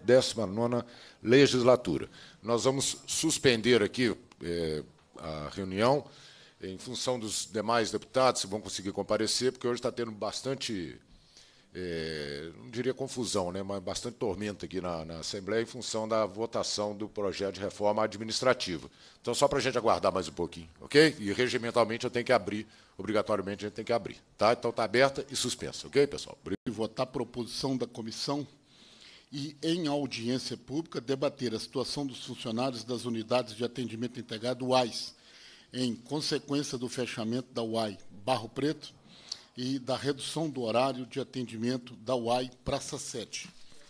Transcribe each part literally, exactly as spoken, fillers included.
décima nona legislatura. Nós vamos suspender aqui é, a reunião em função dos demais deputados, se vão conseguir comparecer, porque hoje está tendo bastante, é, não diria confusão, né, mas bastante tormenta aqui na, na Assembleia em função da votação do projeto de reforma administrativa. Então, só para a gente aguardar mais um pouquinho, ok? E, regimentalmente, eu tenho que abrir, obrigatoriamente, a gente tem que abrir. Tá? Então, está aberta e suspensa, ok, pessoal? Votar a proposição da comissão e, em audiência pública, debater a situação dos funcionários das unidades de atendimento integrado, U A Is, em consequência do fechamento da U A I Barro Preto e da redução do horário de atendimento da U A I Praça sete.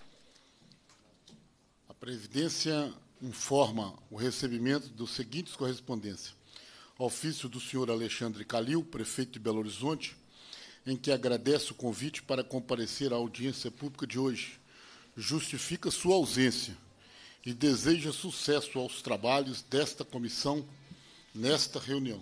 A Presidência informa o recebimento dos seguintes correspondências. Ofício do senhor Alexandre Calil, prefeito de Belo Horizonte, em que agradece o convite para comparecer à audiência pública de hoje, justifica sua ausência e deseja sucesso aos trabalhos desta comissão nesta reunião.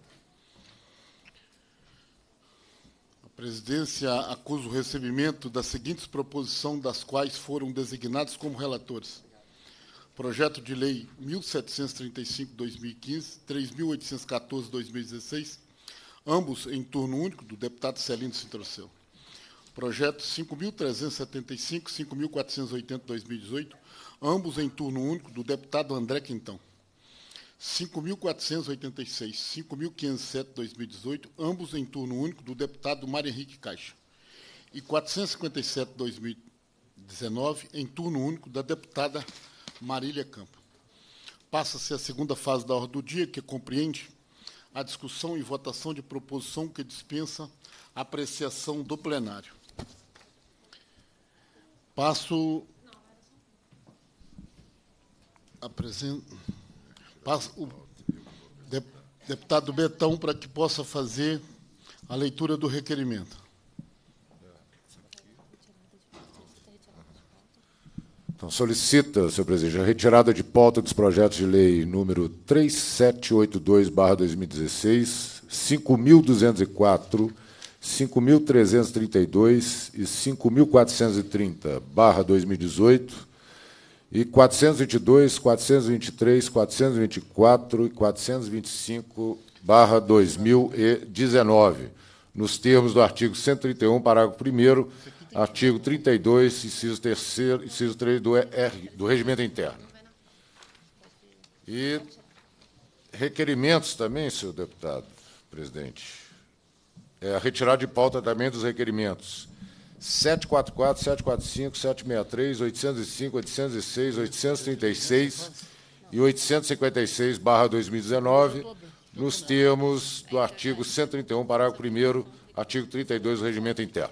A Presidência acusa o recebimento das seguintes proposições, das quais foram designados como relatores. Projeto de Lei mil setecentos e trinta e cinco barra dois mil e quinze, três mil oitocentos e quatorze barra dois mil e dezesseis, ambos em turno único, do deputado Celino Sintroceu. Projeto cinco mil trezentos e setenta e cinco, cinco mil quatrocentos e oitenta barra dois mil e dezoito, ambos em turno único, do deputado André Quintão. cinco mil quatrocentos e oitenta e seis, cinco mil quinhentos e sete barra dois mil e dezoito, ambos em turno único, do deputado Mário Henrique Caixa. E quatrocentos e cinquenta e sete barra dois mil e dezenove, em turno único, da deputada Marília Campo. Passa-se a segunda fase da ordem do dia, que compreende a discussão e votação de proposição que dispensa a apreciação do plenário. Passo... Apresento... Passo o deputado Betão para que possa fazer a leitura do requerimento. Então, solicita, senhor presidente, a retirada de pauta dos projetos de lei número três mil setecentos e oitenta e dois barra dois mil e dezesseis, cinco mil duzentos e quatro, cinco mil trezentos e trinta e dois e cinco mil quatrocentos e trinta barra dois mil e dezoito, e quatrocentos e vinte e dois, quatrocentos e vinte e três, quatrocentos e vinte e quatro e quatrocentos e vinte e cinco barra dois mil e dezenove, nos termos do artigo cento e trinta e um, parágrafo primeiro, artigo trinta e dois, inciso terceiro, inciso três do, R, do Regimento Interno. E requerimentos também, senhor deputado, presidente. É, a retirada de pauta também dos requerimentos setecentos e quarenta e quatro, setecentos e quarenta e cinco, setecentos e sessenta e três, oitocentos e cinco, oitocentos e seis, oitocentos e trinta e seis e oitocentos e cinquenta e seis barra dois mil e dezenove, nos termos do artigo cento e trinta e um, parágrafo primeiro, artigo trinta e dois do Regimento Interno.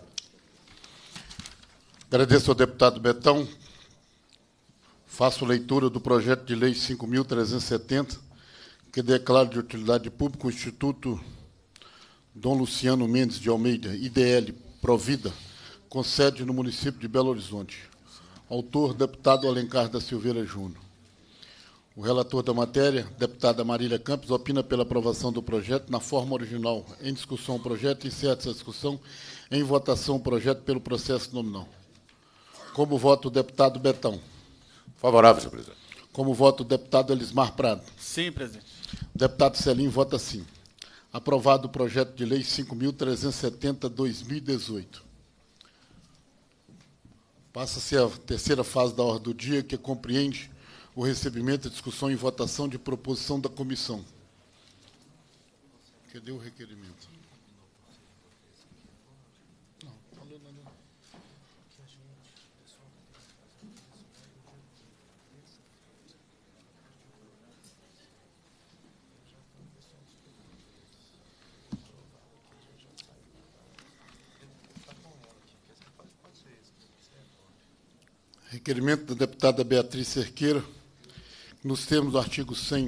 Agradeço ao deputado Betão. Faço leitura do projeto de lei cinco mil trezentos e setenta, que declara de utilidade pública o Instituto Dom Luciano Mendes de Almeida, I D L Provida, com sede no município de Belo Horizonte. Autor, deputado Alencar da Silveira Júnior. O relator da matéria, deputada Marília Campos, opina pela aprovação do projeto na forma original. Em discussão o projeto, encerra essa discussão. Em votação o projeto pelo processo nominal. Como voto o deputado Betão? Favorável, senhor presidente. Como voto o deputado Elismar Prado? Sim, presidente. O deputado Celino vota sim. Aprovado o projeto de lei cinco mil trezentos e setenta barra dois mil e dezoito. Passa-se a terceira fase da ordem do dia, que compreende o recebimento, discussão e votação de proposição da comissão. Cadê o requerimento? Requerimento da deputada Beatriz Cerqueira, nos termos do artigo cem,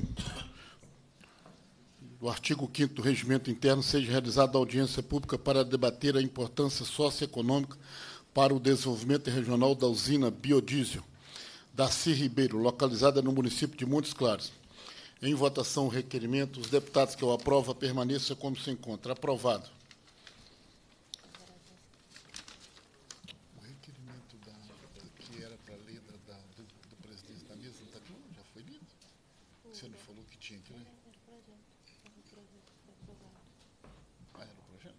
do artigo quinto do Regimento Interno, seja realizada audiência pública para debater a importância socioeconômica para o desenvolvimento regional da usina biodiesel Darcy Ribeiro, localizada no município de Montes Claros. Em votação o requerimento, os deputados que o aprovam permaneçam como se encontra. Aprovado. O requerimento da, que era para a lei da, tinha aqui, né? Ah, era o projeto?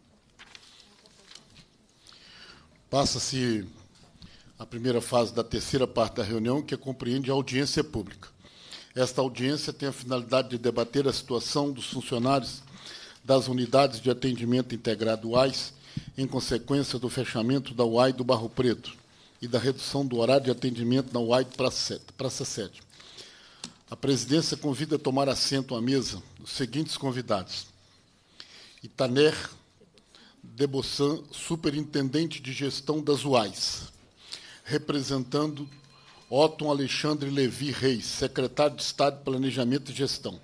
Passa-se a primeira fase da terceira parte da reunião, que compreende a audiência pública. Esta audiência tem a finalidade de debater a situação dos funcionários das unidades de atendimento integrado U A Is, em consequência do fechamento da U A I do Barro Preto e da redução do horário de atendimento na U A I de Praça Sete. A presidência convida a tomar assento à mesa os seguintes convidados: Itaner Debossan, superintendente de gestão das U A Is, representando Otton Alexandre Levi Reis, secretário de Estado de Planejamento e Gestão.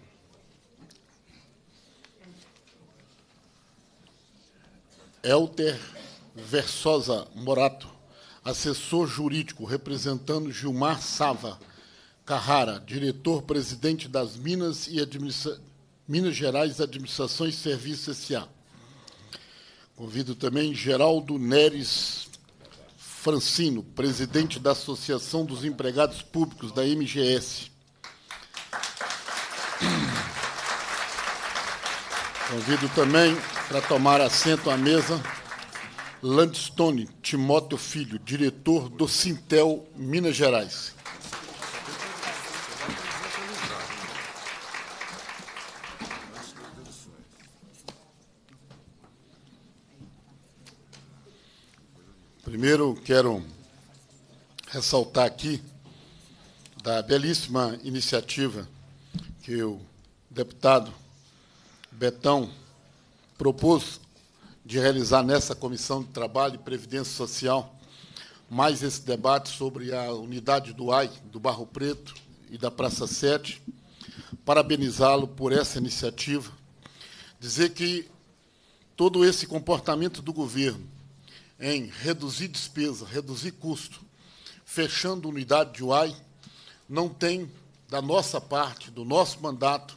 Elter Versosa Morato, assessor jurídico, representando Gilmar Sava Carrara, diretor-presidente das Minas e Administra... Minas Gerais Administrações e Serviços S A Convido também Geraldo Neres Francino, presidente da Associação dos Empregados Públicos, da M G S. Convido também, para tomar assento à mesa, Landstone Timóteo Filho, diretor do Sintel, Minas Gerais. Primeiro, quero ressaltar aqui da belíssima iniciativa que o deputado Betão propôs de realizar nessa Comissão de Trabalho e Previdência Social mais esse debate sobre a unidade do U A I, do Barro Preto e da Praça Sete. Parabenizá-lo por essa iniciativa. Dizer que todo esse comportamento do governo em reduzir despesa, reduzir custo, fechando unidade de U A I, não tem, da nossa parte, do nosso mandato,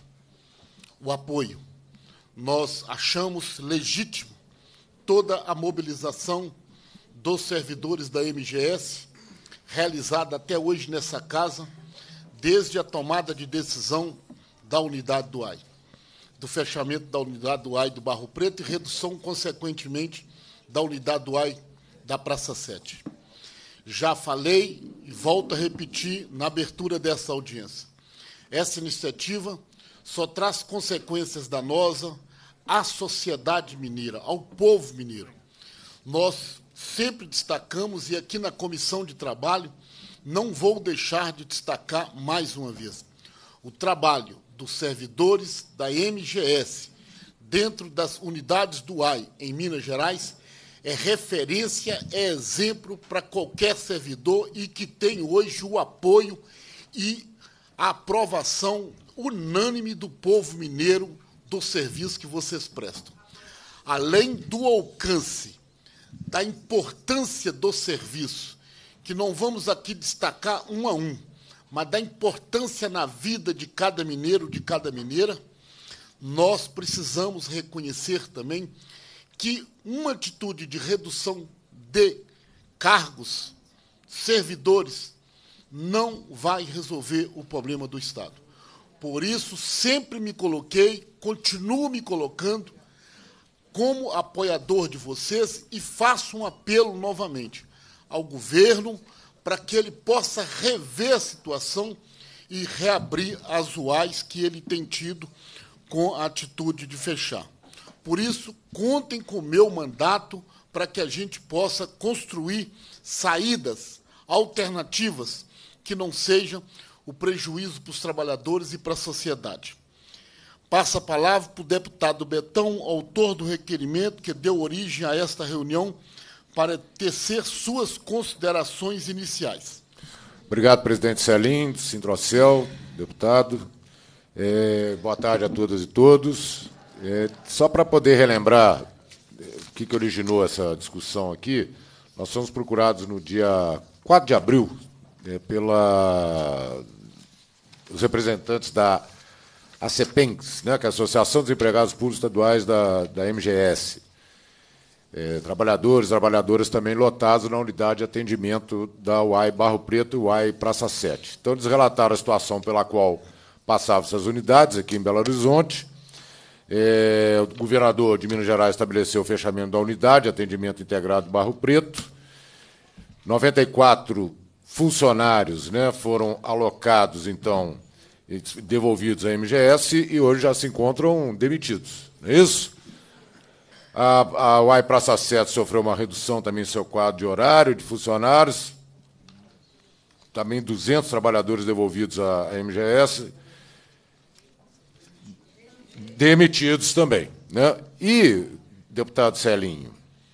o apoio. Nós achamos legítimo toda a mobilização dos servidores da M G S, realizada até hoje nessa casa, desde a tomada de decisão da unidade do U A I, do fechamento da unidade do U A I do Barro Preto e redução, consequentemente, da unidade do U A I da Praça Sete. Já falei e volto a repetir na abertura dessa audiência. Essa iniciativa só traz consequências danosas à sociedade mineira, ao povo mineiro. Nós sempre destacamos, e aqui na Comissão de Trabalho não vou deixar de destacar mais uma vez, o trabalho dos servidores da M G S dentro das unidades do U A I em Minas Gerais é referência, é exemplo para qualquer servidor e que tem hoje o apoio e a aprovação unânime do povo mineiro do serviço que vocês prestam. Além do alcance, da importância do serviço, que não vamos aqui destacar um a um, mas da importância na vida de cada mineiro, de cada mineira, nós precisamos reconhecer também que uma atitude de redução de cargos, servidores, não vai resolver o problema do Estado. Por isso, sempre me coloquei, continuo me colocando como apoiador de vocês e faço um apelo novamente ao governo para que ele possa rever a situação e reabrir as U A Is que ele tem tido com a atitude de fechar. Por isso, contem com o meu mandato para que a gente possa construir saídas alternativas que não sejam o prejuízo para os trabalhadores e para a sociedade. Passo a palavra para o deputado Betão, autor do requerimento que deu origem a esta reunião, para tecer suas considerações iniciais. Obrigado, presidente Celim, Sintrocel, deputado. É, boa tarde a todas e todos. É, só para poder relembrar o que, que originou essa discussão aqui, nós fomos procurados no dia quatro de abril é, pela os representantes da ACEPENS, né, que é a Associação dos Empregados Públicos Estaduais da, da M G S. É, trabalhadores, trabalhadoras também lotados na unidade de atendimento da U A I Barro Preto e U A I Praça Sete. Então, eles relataram a situação pela qual passavam essas unidades aqui em Belo Horizonte. É, o governador de Minas Gerais estabeleceu o fechamento da unidade, atendimento integrado Barro Preto. noventa e quatro funcionários, né, foram alocados, então, devolvidos à M G S e hoje já se encontram demitidos. Não é isso? A, a U A I Praça sete sofreu uma redução também em seu quadro de horário de funcionários, também duzentos trabalhadores devolvidos à M G S, demitidos também. Né? E, deputado Celinho,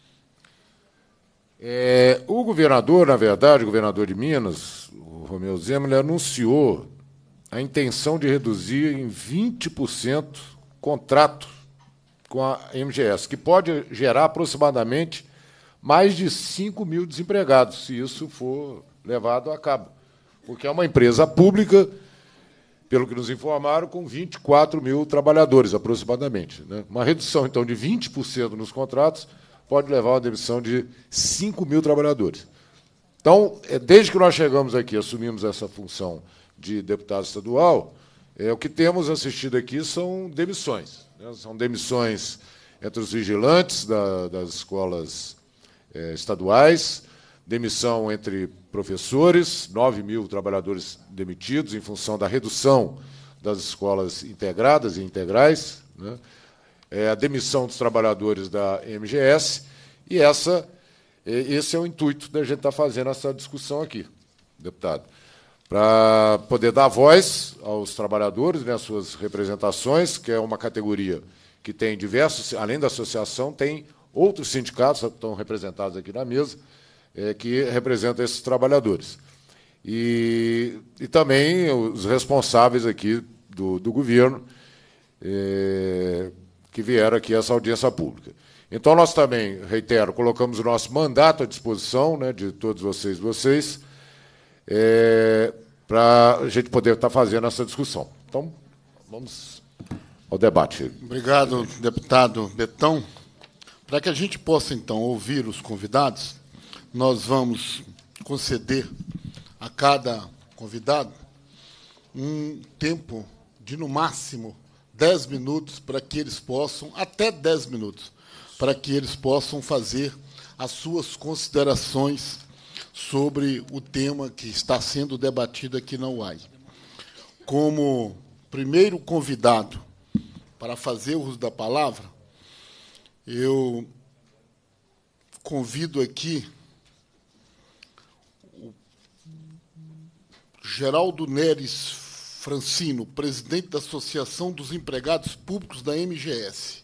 é, o governador, na verdade, o governador de Minas, o Romeu Zema, ele anunciou a intenção de reduzir em vinte por cento o contrato com a M G S, que pode gerar aproximadamente mais de cinco mil desempregados, se isso for levado a cabo. Porque é uma empresa pública, pelo que nos informaram, com vinte e quatro mil trabalhadores, aproximadamente. Né? Uma redução, então, de vinte por cento nos contratos pode levar a uma demissão de cinco mil trabalhadores. Então, desde que nós chegamos aqui, assumimos essa função de deputado estadual, é, o que temos assistido aqui são demissões. Né? São demissões entre os vigilantes da, das escolas é, estaduais, demissão entre professores, nove mil trabalhadores demitidos em função da redução das escolas integradas e integrais, né? É, a demissão dos trabalhadores da M G S, e essa, esse é o intuito da gente estar fazendo essa discussão aqui, deputado, para poder dar voz aos trabalhadores, né, suas representações, que é uma categoria que tem diversos, além da associação, tem outros sindicatos que estão representados aqui na mesa, é, que representam esses trabalhadores. E, e também os responsáveis aqui do, do governo, é, que vieram aqui a essa audiência pública. Então, nós também, reitero, colocamos o nosso mandato à disposição, né, de todos vocês e vocês, é, para a gente poder estar fazendo essa discussão. Então, vamos ao debate. Obrigado, deputado Betão. Para que a gente possa, então, ouvir os convidados, nós vamos conceder a cada convidado um tempo de, no máximo, dez minutos para que eles possam, até dez minutos, para que eles possam fazer as suas considerações sobre o tema que está sendo debatido aqui na U A I. Como primeiro convidado para fazer uso da palavra, eu convido aqui o Geraldo Neres Francino, presidente da Associação dos Empregados Públicos da M G S.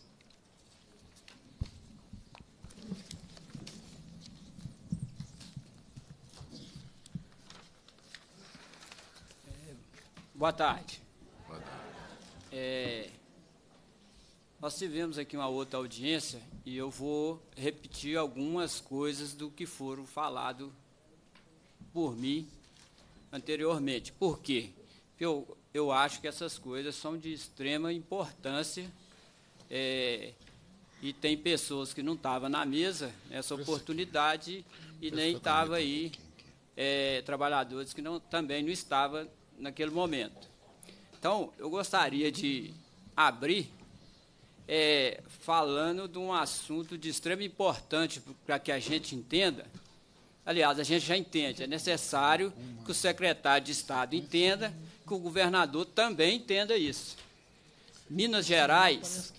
Boa tarde. Boa tarde. É, nós tivemos aqui uma outra audiência e eu vou repetir algumas coisas do que foram falado por mim anteriormente. Por quê? Eu, eu acho que essas coisas são de extrema importância, é, e tem pessoas que não estavam na mesa nessa oportunidade e nem estavam aí, é, trabalhadores que não, também não estavam naquele momento. Então, eu gostaria de abrir é, falando de um assunto de extrema importância para que a gente entenda. Aliás, a gente já entende, é necessário que o secretário de Estado entenda, que o governador também entenda isso. Minas Gerais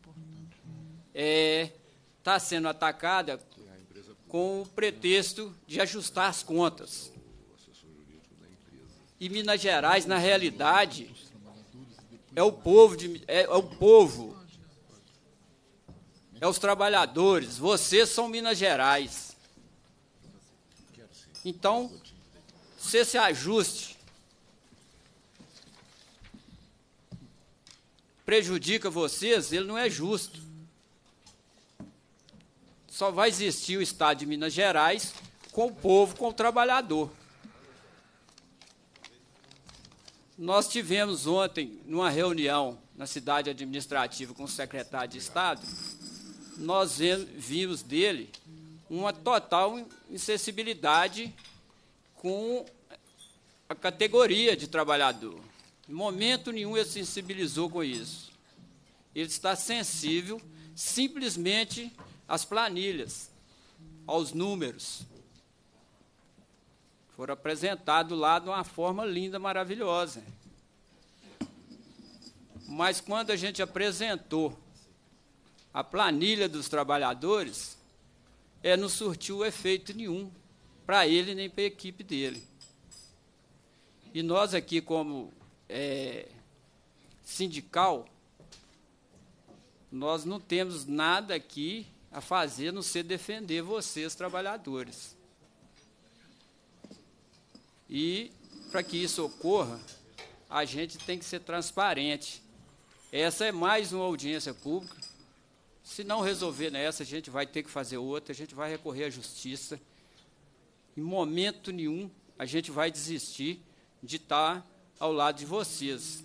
é, está sendo atacada com o pretexto de ajustar as contas. E Minas Gerais, na realidade, é o povo, de, é, é o povo, é os trabalhadores. Vocês são Minas Gerais. Então, se esse ajuste prejudica vocês, ele não é justo. Só vai existir o Estado de Minas Gerais com o povo, com o trabalhador. Nós tivemos ontem, numa reunião na cidade administrativa com o secretário de Estado, nós vimos dele uma total insensibilidade com a categoria de trabalhador. Em momento nenhum ele sensibilizou com isso. Ele está sensível simplesmente às planilhas, aos números. Foram apresentados lá de uma forma linda, maravilhosa. Mas quando a gente apresentou a planilha dos trabalhadores, é, não surtiu efeito nenhum para ele nem para a equipe dele. E nós aqui, como é, sindical, nós não temos nada aqui a fazer, a não ser defender vocês, trabalhadores. E, para que isso ocorra, a gente tem que ser transparente. Essa é mais uma audiência pública. Se não resolver nessa, a gente vai ter que fazer outra, a gente vai recorrer à justiça. Em momento nenhum, a gente vai desistir de estar ao lado de vocês.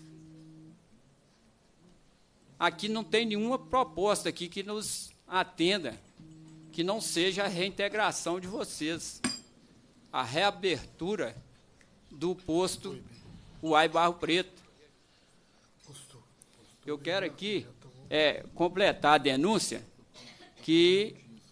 Aqui não tem nenhuma proposta aqui que nos atenda, que não seja a reintegração de vocês, a reabertura do posto Uai Barro Preto. Eu quero aqui é, completar a denúncia que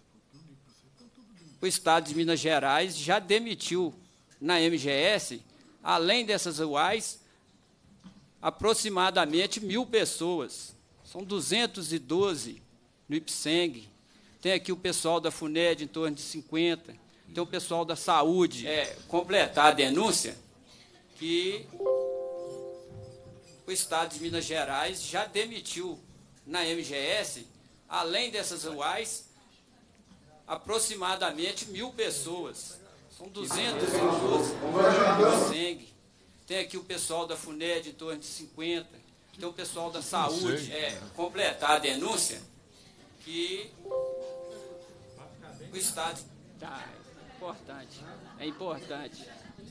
o Estado de Minas Gerais já demitiu na M G S, além dessas uais, aproximadamente mil pessoas. São duzentos e doze no IPSENG. Tem aqui o pessoal da FUNED em torno de cinquenta. Tem o pessoal da saúde. É, completar a denúncia que o Estado de Minas Gerais já demitiu na M G S, além dessas uais, aproximadamente mil pessoas. São duzentos e doze no IPSENG. Tem aqui o pessoal da FUNED em torno de cinquenta. Tem o pessoal da saúde. É, completar a denúncia que o Estado... Tá, é importante. É importante.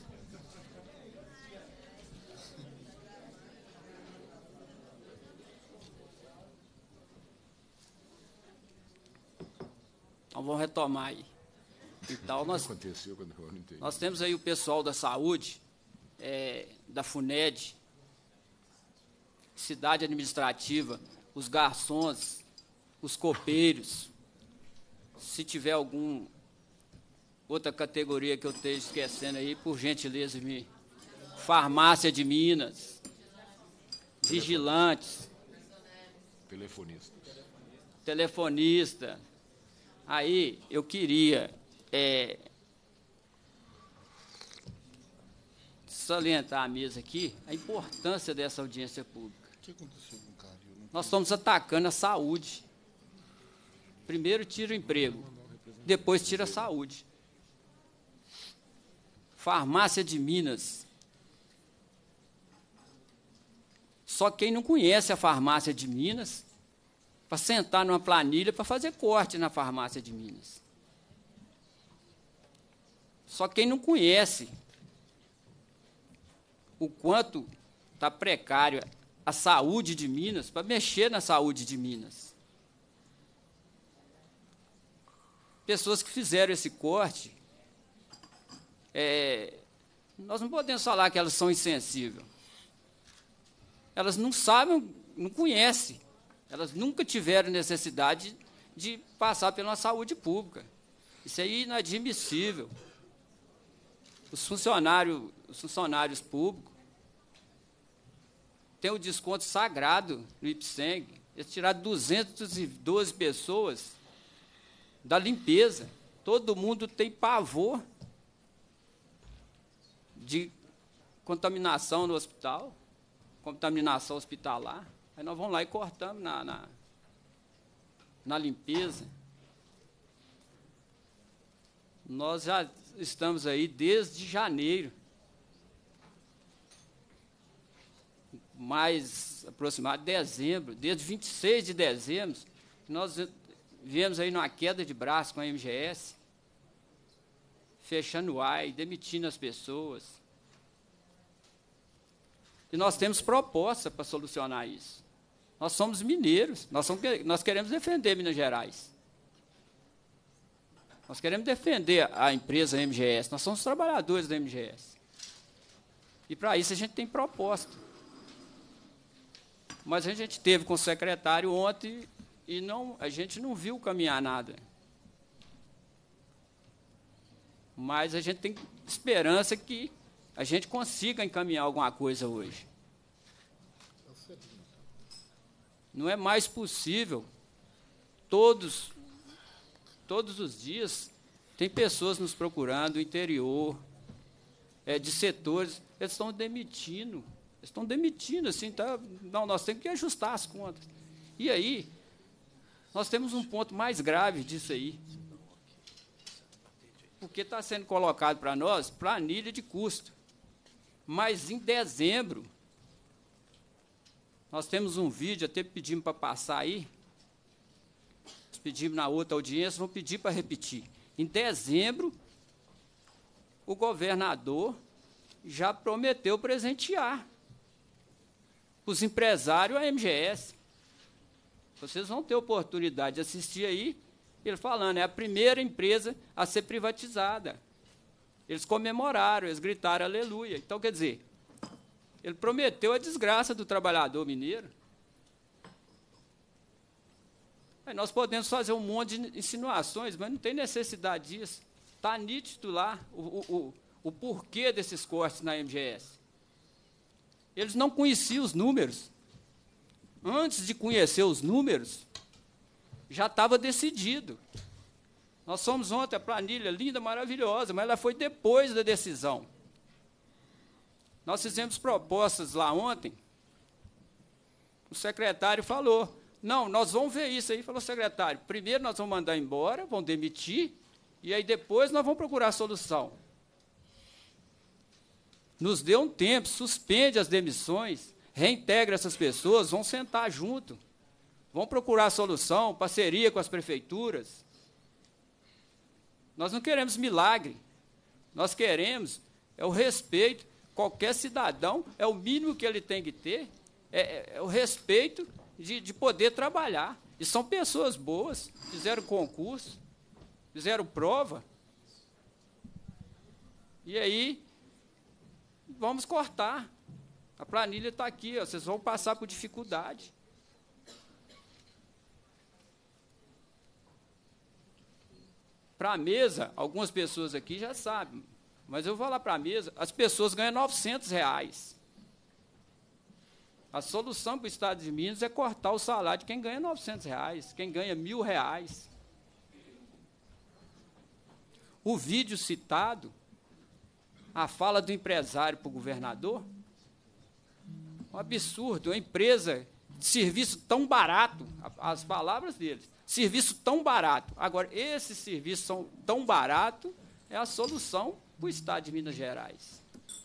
Então, vamos retomar aí. Então, nós, nós temos aí o pessoal da saúde, é, da FUNED, cidade administrativa, os garçons, os copeiros. Se tiver alguma outra categoria que eu esteja esquecendo aí, por gentileza, me... farmácia de Minas, vigilantes, telefonistas, telefonista. Aí eu queria é, salientar a mesa aqui a importância dessa audiência pública. O que aconteceu com o cara? Nós estamos atacando a saúde. Primeiro tira o emprego, depois tira a saúde. Farmácia de Minas. Só quem não conhece a farmácia de Minas, para sentar numa planilha para fazer corte na farmácia de Minas. Só quem não conhece o quanto está precário a saúde de Minas, para mexer na saúde de Minas. Pessoas que fizeram esse corte, é, nós não podemos falar que elas são insensíveis. Elas não sabem, não conhecem. Elas nunca tiveram necessidade de passar pela saúde pública. Isso é inadmissível. Os funcionários, os funcionários públicos têm o desconto sagrado no IPSENG. Eles tiraram duzentas e doze pessoas da limpeza. Todo mundo tem pavor de contaminação no hospital, contaminação hospitalar. Aí nós vamos lá e cortamos na, na, na limpeza. Nós já estamos aí desde janeiro, mais aproximado de dezembro, desde vinte e seis de dezembro, nós viemos aí numa queda de braço com a M G S, fechando o A I, demitindo as pessoas. E nós temos proposta para solucionar isso. Nós somos mineiros, nós, somos, nós queremos defender Minas Gerais. Nós queremos defender a empresa M G S, nós somos trabalhadores da M G S. E, para isso, a gente tem proposta. Mas a gente teve com o secretário ontem e não, a gente não viu caminhar nada. Mas a gente tem esperança que a gente consiga encaminhar alguma coisa hoje. Não é mais possível. Todos, todos os dias, tem pessoas nos procurando do interior, é, de setores, eles estão demitindo. Eles estão demitindo, assim, tá? Não, nós temos que ajustar as contas. E aí, nós temos um ponto mais grave disso aí. Porque está sendo colocado para nós planilha de custo. Mas, em dezembro, nós temos um vídeo, até pedimos para passar aí, nós pedimos na outra audiência, vamos pedir para repetir. Em dezembro, o governador já prometeu presentear os empresários a M G S. Vocês vão ter oportunidade de assistir aí, ele falando, é a primeira empresa a ser privatizada. Eles comemoraram, eles gritaram aleluia. Então, quer dizer, ele prometeu a desgraça do trabalhador mineiro. Aí nós podemos fazer um monte de insinuações, mas não tem necessidade disso. Está nítido lá o, o, o, o porquê desses cortes na M G S. Eles não conheciam os números. Antes de conhecer os números, já estava decidido. Nós somos ontem a planilha linda, maravilhosa, mas ela foi depois da decisão. Nós fizemos propostas lá ontem, o secretário falou, não, nós vamos ver isso aí. Falou, secretário, primeiro nós vamos mandar embora, vamos demitir, e aí depois nós vamos procurar a solução. Nos dê um tempo, suspende as demissões, reintegra essas pessoas, vão sentar junto, vão procurar a solução, parceria com as prefeituras. Nós não queremos milagre, nós queremos é o respeito. Qualquer cidadão, é o mínimo que ele tem que ter, é, é, é o respeito de, de poder trabalhar. E são pessoas boas, fizeram concurso, fizeram prova. E aí, vamos cortar. A planilha está aqui, ó, vocês vão passar por dificuldade. Para a mesa, algumas pessoas aqui já sabem, mas eu vou lá para a mesa, as pessoas ganham novecentos reais. A solução para o Estado de Minas é cortar o salário de quem ganha novecentos reais, quem ganha mil reais. O vídeo citado, a fala do empresário para o governador, um absurdo, uma empresa de serviço tão barato, as palavras deles, serviço tão barato. Agora, esse serviço são tão barato é a solução para o Estado de Minas Gerais.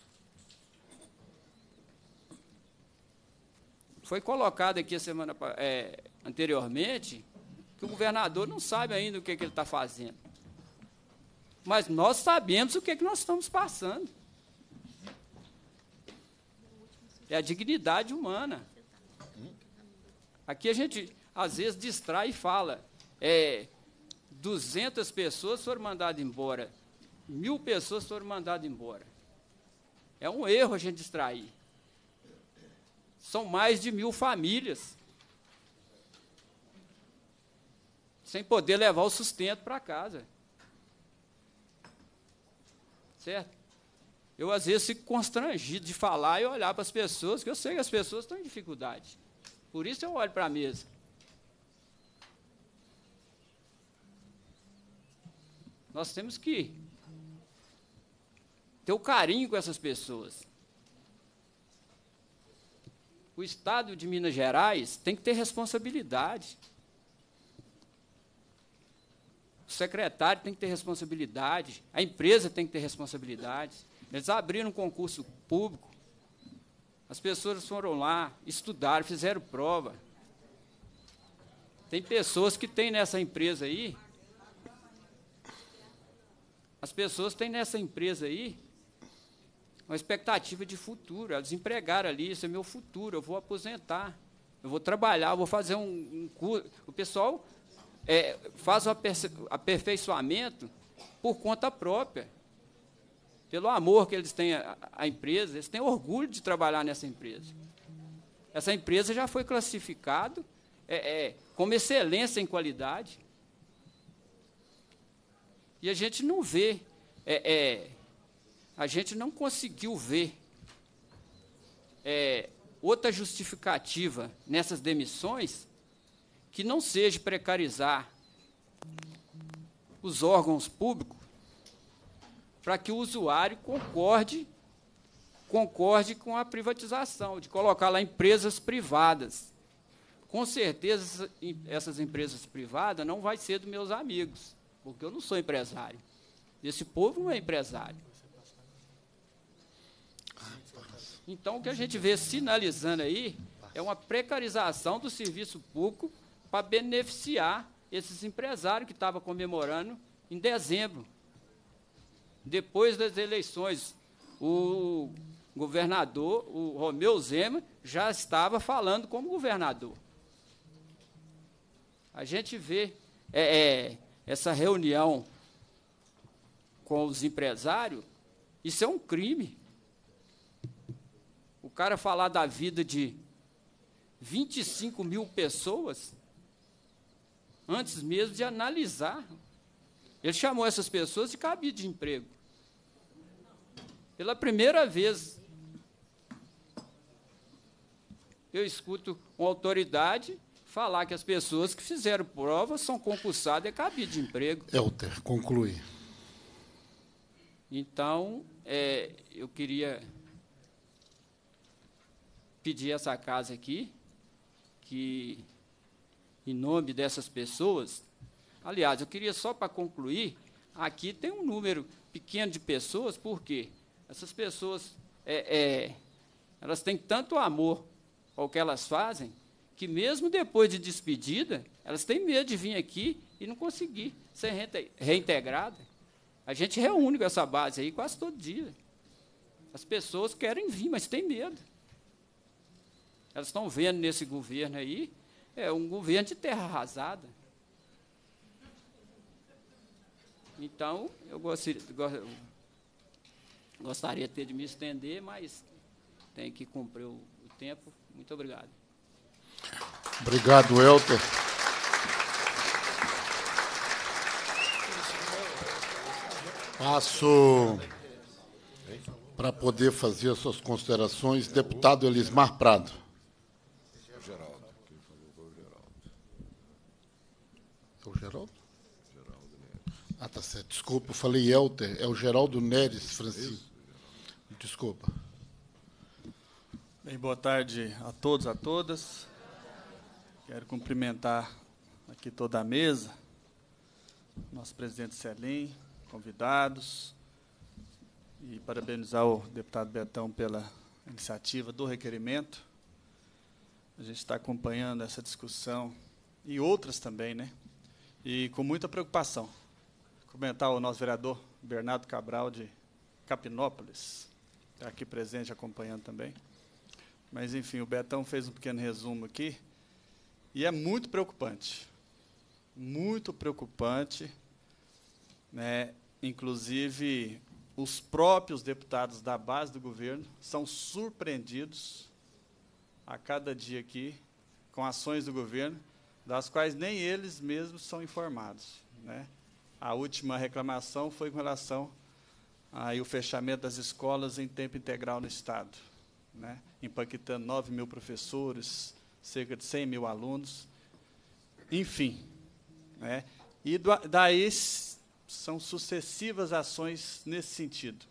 Foi colocado aqui a semana é, anteriormente que o governador não sabe ainda o que, que ele está fazendo. Mas nós sabemos o que, que nós estamos passando. É a dignidade humana. Aqui a gente, às vezes, distrai e fala, é, duzentas pessoas foram mandadas embora, mil pessoas foram mandadas embora. É um erro a gente distrair. São mais de mil famílias sem poder levar o sustento para casa. Certo? Eu, às vezes, fico constrangido de falar e olhar para as pessoas, que eu sei que as pessoas estão em dificuldade. Por isso eu olho para a mesa. Nós temos que ter o carinho com essas pessoas. O Estado de Minas Gerais tem que ter responsabilidade. O secretário tem que ter responsabilidade, a empresa tem que ter responsabilidade. Eles abriram um concurso público, as pessoas foram lá, estudaram, fizeram prova. Tem pessoas que têm nessa empresa aí, as pessoas têm nessa empresa aí uma expectativa de futuro, elas empregaram ali, isso é meu futuro, eu vou aposentar, eu vou trabalhar, eu vou fazer um, um curso. O pessoal é, faz o aperfeiçoamento por conta própria, pelo amor que eles têm à, à empresa, eles têm orgulho de trabalhar nessa empresa. Essa empresa já foi classificada é, é, como excelência em qualidade. E a gente não vê, é, é, a gente não conseguiu ver é, outra justificativa nessas demissões que não seja precarizar os órgãos públicos para que o usuário concorde, concorde com a privatização, de colocar lá empresas privadas. Com certeza, essas empresas privadas não vão ser dos meus amigos, porque eu não sou empresário. Esse povo não é empresário. Então, o que a gente vê sinalizando aí é uma precarização do serviço público para beneficiar esses empresários que estavam comemorando em dezembro. Depois das eleições, o governador, o Romeu Zema, já estava falando como governador. A gente vê é, é, essa reunião com os empresários, isso é um crime. O cara falar da vida de vinte e cinco mil pessoas, antes mesmo de analisar. Ele chamou essas pessoas de cabide de emprego. Pela primeira vez, eu escuto uma autoridade falar que as pessoas que fizeram provas são concursadas e cabide de emprego. Helder, conclui. Então, é, eu queria pedir a essa casa aqui que, em nome dessas pessoas, aliás, eu queria só para concluir, aqui tem um número pequeno de pessoas, por quê? Essas pessoas, é, é, elas têm tanto amor ao que elas fazem, que mesmo depois de despedida, elas têm medo de vir aqui e não conseguir ser reintegrada. A gente reúne com essa base aí quase todo dia. As pessoas querem vir, mas têm medo. Elas estão vendo nesse governo aí, é um governo de terra arrasada. Então, eu gostaria, gostaria de ter de me estender, mas tem que cumprir o, o tempo. Muito obrigado. Obrigado, Helder. Passo para poder fazer as suas considerações, deputado Elismar Prado. Geraldo, quem falou foi o Geraldo. É o Geraldo? Geraldo Neres. Ah, tá certo. Desculpa, eu falei Helder, é o Geraldo Neres Francisco. Desculpa. Bem, boa tarde a todos, a todas. Quero cumprimentar aqui toda a mesa, nosso presidente Celim, convidados, e parabenizar o deputado Betão pela iniciativa do requerimento. A gente está acompanhando essa discussão e outras também, né? E com muita preocupação. Comentar o nosso vereador Bernardo Cabral, de Capinópolis, está aqui presente, acompanhando também. Mas, enfim, o Betão fez um pequeno resumo aqui, e é muito preocupante. Muito preocupante, né? Inclusive, os próprios deputados da base do governo são surpreendidos a cada dia aqui com ações do governo, das quais nem eles mesmos são informados, né? A última reclamação foi com relação ao fechamento das escolas em tempo integral no Estado, né? Impactando nove mil professores, cerca de cem mil alunos, enfim, né? E do, daí são sucessivas ações nesse sentido.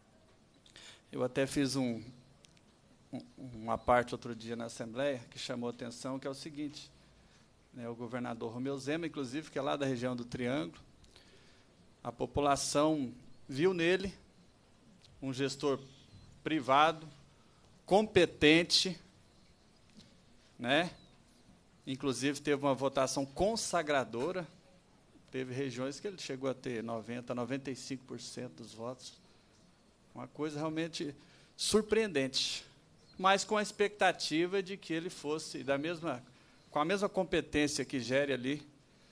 Eu até fiz um, um, uma parte outro dia na Assembleia que chamou a atenção, que é o seguinte, né, o governador Romeu Zema, inclusive, que é lá da região do Triângulo, a população viu nele um gestor privado, competente, né? Inclusive, teve uma votação consagradora. Teve regiões que ele chegou a ter noventa por cento, noventa e cinco por cento dos votos. Uma coisa realmente surpreendente, mas com a expectativa de que ele fosse, da mesma, com a mesma competência que gere ali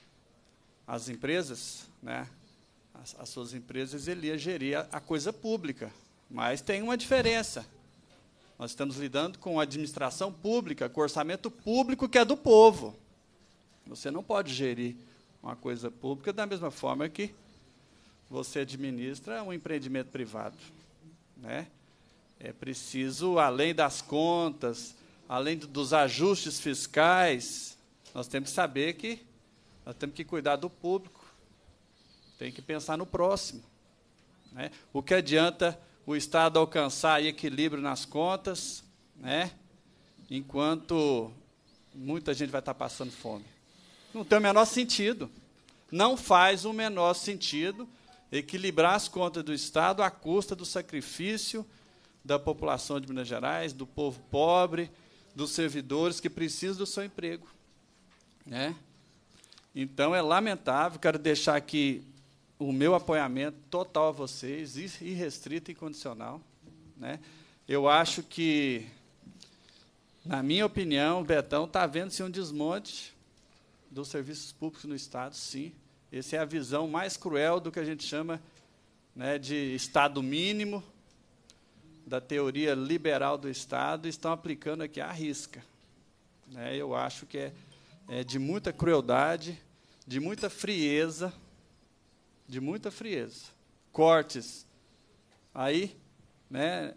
as empresas, né, as, as suas empresas, ele ia gerir a, a coisa pública. Mas tem uma diferença. Nós estamos lidando com a administração pública, com o orçamento público que é do povo. Você não pode gerir uma coisa pública da mesma forma que você administra um empreendimento privado, né? É preciso, além das contas, além dos ajustes fiscais, nós temos que saber que nós temos que cuidar do público, tem que pensar no próximo, né? O que adianta o Estado alcançar equilíbrio nas contas, né, enquanto muita gente vai estar passando fome? Não tem o menor sentido. Não faz o menor sentido equilibrar as contas do Estado à custa do sacrifício da população de Minas Gerais, do povo pobre, dos servidores que precisam do seu emprego, né? Então, é lamentável. Quero deixar aqui o meu apoiamento total a vocês, irrestrito e incondicional, né? Eu acho que, na minha opinião, o Betão está vendo-se um desmonte dos serviços públicos no Estado, sim. Essa é a visão mais cruel do que a gente chama, né, de Estado mínimo, da teoria liberal do Estado, e estão aplicando aqui à risca, né? Eu acho que é, é de muita crueldade, de muita frieza, de muita frieza. Cortes aí, né,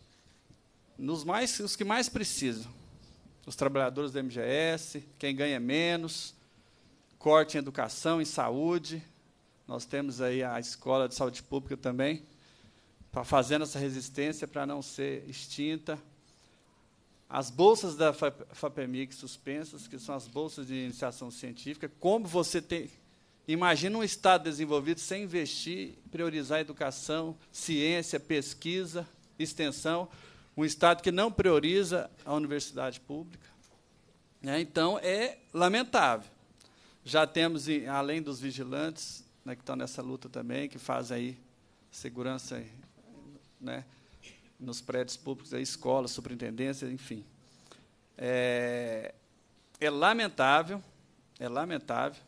nos mais, os que mais precisam, os trabalhadores do M G S, quem ganha menos, corte em educação, em saúde. Nós temos aí a Escola de Saúde Pública também, para fazendo essa resistência para não ser extinta. As bolsas da FAPEMIG suspensas, que são as bolsas de iniciação científica. Como você tem... Imagina um Estado desenvolvido sem investir, priorizar a educação, ciência, pesquisa, extensão, um Estado que não prioriza a universidade pública, né? Então, é lamentável. Já temos, além dos vigilantes, né, que estão nessa luta também, que fazem aí segurança, né, nos prédios públicos, aí, escolas, superintendência, enfim. É, é lamentável, é lamentável.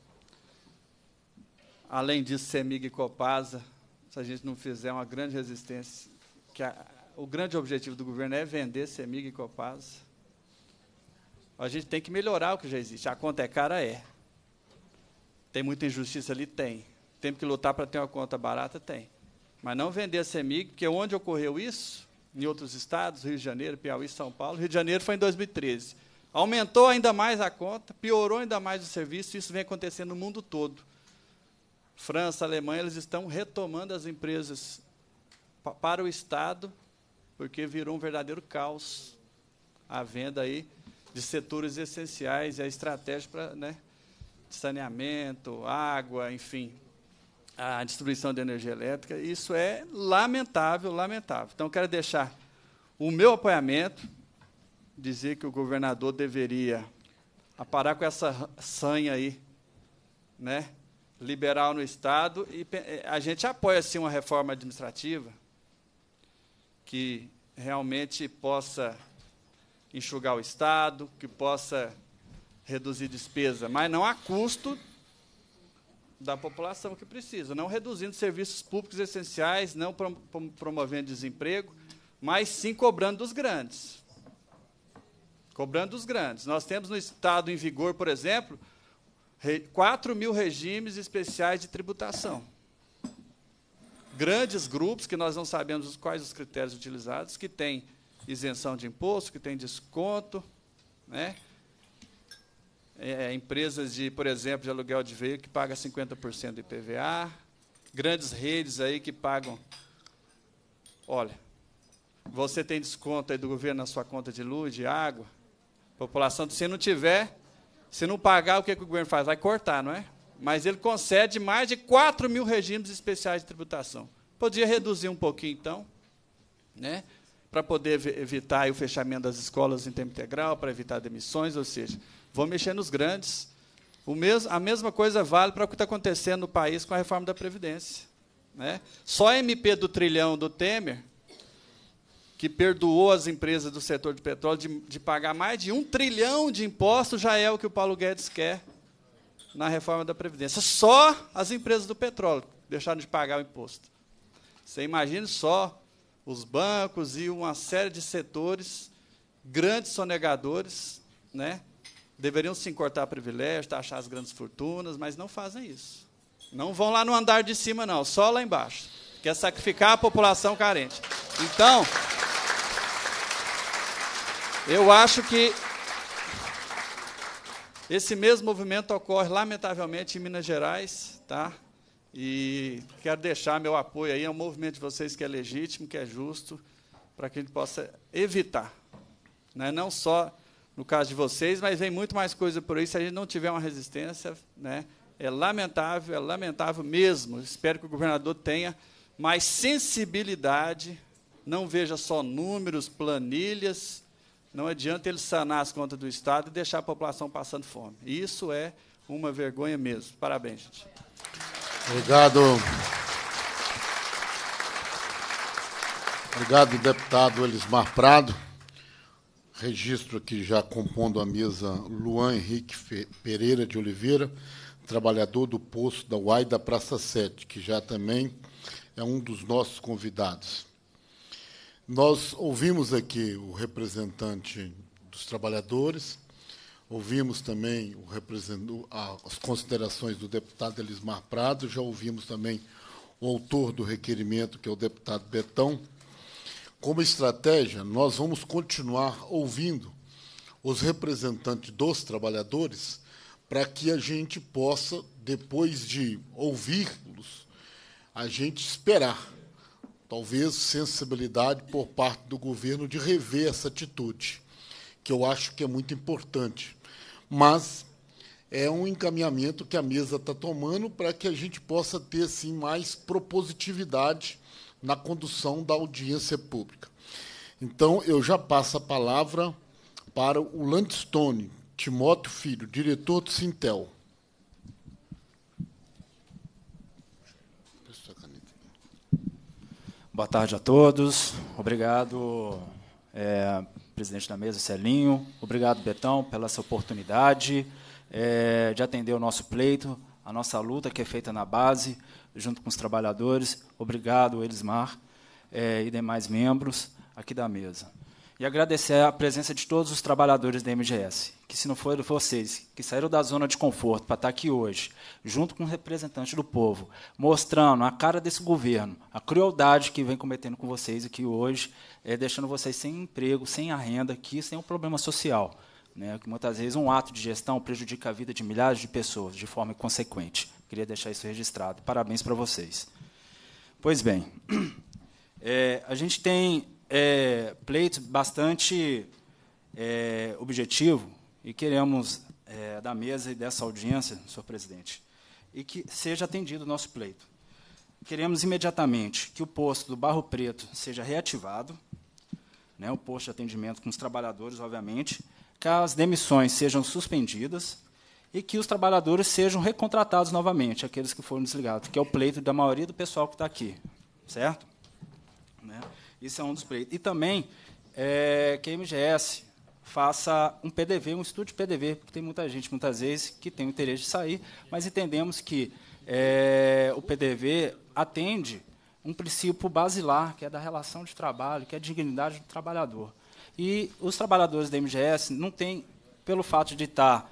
Além disso, CEMIG e Copasa, se a gente não fizer uma grande resistência, que a, o grande objetivo do governo é vender CEMIG e Copasa, a gente tem que melhorar o que já existe. A conta é cara, é. Tem muita injustiça ali? Tem. Temos que lutar para ter uma conta barata? Tem. Mas não vender a CEMIG, porque onde ocorreu isso, em outros estados, Rio de Janeiro, Piauí, São Paulo, Rio de Janeiro foi em dois mil e treze. Aumentou ainda mais a conta, piorou ainda mais o serviço, isso vem acontecendo no mundo todo. França, Alemanha, eles estão retomando as empresas pa para o Estado, porque virou um verdadeiro caos a venda aí de setores essenciais e a estratégia para, né, saneamento, água, enfim, a distribuição de energia elétrica. Isso é lamentável, lamentável. Então, quero deixar o meu apoiamento, dizer que o governador deveria parar com essa sanha aí, né, liberal no Estado, e a gente apoia, sim, uma reforma administrativa que realmente possa enxugar o Estado, que possa reduzir despesa, mas não a custo da população que precisa, não reduzindo serviços públicos essenciais, não prom promovendo desemprego, mas sim cobrando dos grandes. Cobrando dos grandes. Nós temos no Estado em vigor, por exemplo, quatro mil regimes especiais de tributação. Grandes grupos, que nós não sabemos quais os critérios utilizados, que têm isenção de imposto, que têm desconto, né? É, empresas de, por exemplo, de aluguel de veículo, que pagam cinquenta por cento do I P V A, grandes redes aí que pagam... Olha, você tem desconto aí do governo na sua conta de luz, de água, população, se não tiver... Se não pagar, o que, que o governo faz? Vai cortar, não é? Mas ele concede mais de quatro mil regimes especiais de tributação. Podia reduzir um pouquinho, então, né, para poder evitar aí o fechamento das escolas em tempo integral, para evitar demissões, ou seja, vão mexer nos grandes. O mesmo, a mesma coisa vale para o que está acontecendo no país com a reforma da Previdência, né? Só a M P do trilhão do Temer, que perdoou as empresas do setor de petróleo de, de pagar mais de um trilhão de impostos, já é o que o Paulo Guedes quer na reforma da Previdência. Só as empresas do petróleo deixaram de pagar o imposto. Você imagina só os bancos e uma série de setores, grandes sonegadores, né, deveriam sim cortar privilégios, taxar as grandes fortunas, mas não fazem isso. Não vão lá no andar de cima, não, só lá embaixo. Quer sacrificar a população carente. Então, eu acho que esse mesmo movimento ocorre, lamentavelmente, em Minas Gerais, tá? E quero deixar meu apoio aí ao movimento de vocês, que é legítimo, que é justo, para que a gente possa evitar. Né? Não só no caso de vocês, mas vem muito mais coisa por aí, se a gente não tiver uma resistência. Né? É lamentável, é lamentável mesmo. Espero que o governador tenha mais sensibilidade, não veja só números, planilhas. Não adianta ele sanar as contas do Estado e deixar a população passando fome. Isso é uma vergonha mesmo. Parabéns, gente. Obrigado. Obrigado, deputado Elismar Prado. Registro aqui, já compondo a mesa, Luan Henrique Pereira de Oliveira, trabalhador do posto da U A I da Praça sete, que já também é um dos nossos convidados. Nós ouvimos aqui o representante dos trabalhadores, ouvimos também o represent... as considerações do deputado Elismar Prado, já ouvimos também o autor do requerimento, que é o deputado Betão. Como estratégia, nós vamos continuar ouvindo os representantes dos trabalhadores para que a gente possa, depois de ouvi-los, a gente esperar, talvez, sensibilidade por parte do governo de rever essa atitude, que eu acho que é muito importante. Mas é um encaminhamento que a mesa está tomando para que a gente possa ter, assim, mais propositividade na condução da audiência pública. Então, eu já passo a palavra para o Landstone Timóteo Filho, diretor do Sintel. Boa tarde a todos. Obrigado, é, presidente da mesa, Celinho. Obrigado, Betão, pela essa oportunidade é, de atender o nosso pleito, a nossa luta que é feita na base, junto com os trabalhadores. Obrigado, Elismar, é, e demais membros aqui da mesa. E agradecer a presença de todos os trabalhadores da M G S, que, se não foram vocês, que saíram da zona de conforto para estar aqui hoje, junto com o representante do povo, mostrando a cara desse governo, a crueldade que vem cometendo com vocês aqui hoje, é, deixando vocês sem emprego, sem a renda, que isso é um problema social, né, que muitas vezes um ato de gestão prejudica a vida de milhares de pessoas, de forma inconsequente. Queria deixar isso registrado. Parabéns para vocês. Pois bem, é, a gente tem é, pleitos bastante é, objetivo e queremos, é, da mesa e dessa audiência, senhor presidente, e que seja atendido o nosso pleito. Queremos imediatamente que o posto do Barro Preto seja reativado, né, o posto de atendimento com os trabalhadores, obviamente, que as demissões sejam suspendidas e que os trabalhadores sejam recontratados novamente, aqueles que foram desligados, que é o pleito da maioria do pessoal que está aqui, certo? Né? Isso é um dos pleitos. E também é, que a M G S faça um P D V, um estudo de P D V, porque tem muita gente, muitas vezes, que tem o interesse de sair, mas entendemos que é, o P D V atende um princípio basilar, que é da relação de trabalho, que é a dignidade do trabalhador. E os trabalhadores da M G S não têm, pelo fato de estar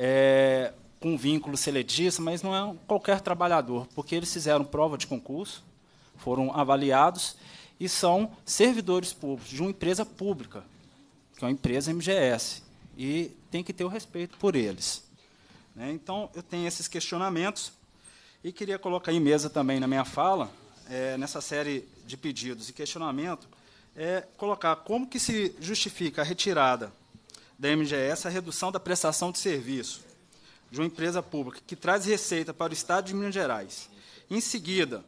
é, com vínculo seletista, mas não é qualquer trabalhador, porque eles fizeram prova de concurso, foram avaliados e são servidores públicos de uma empresa pública, que é uma empresa M G S, e tem que ter o respeito por eles. Né? Então, eu tenho esses questionamentos e queria colocar em mesa também na minha fala, é, nessa série de pedidos e questionamento, é colocar como que se justifica a retirada da M G S, a redução da prestação de serviço de uma empresa pública que traz receita para o Estado de Minas Gerais. Em seguida,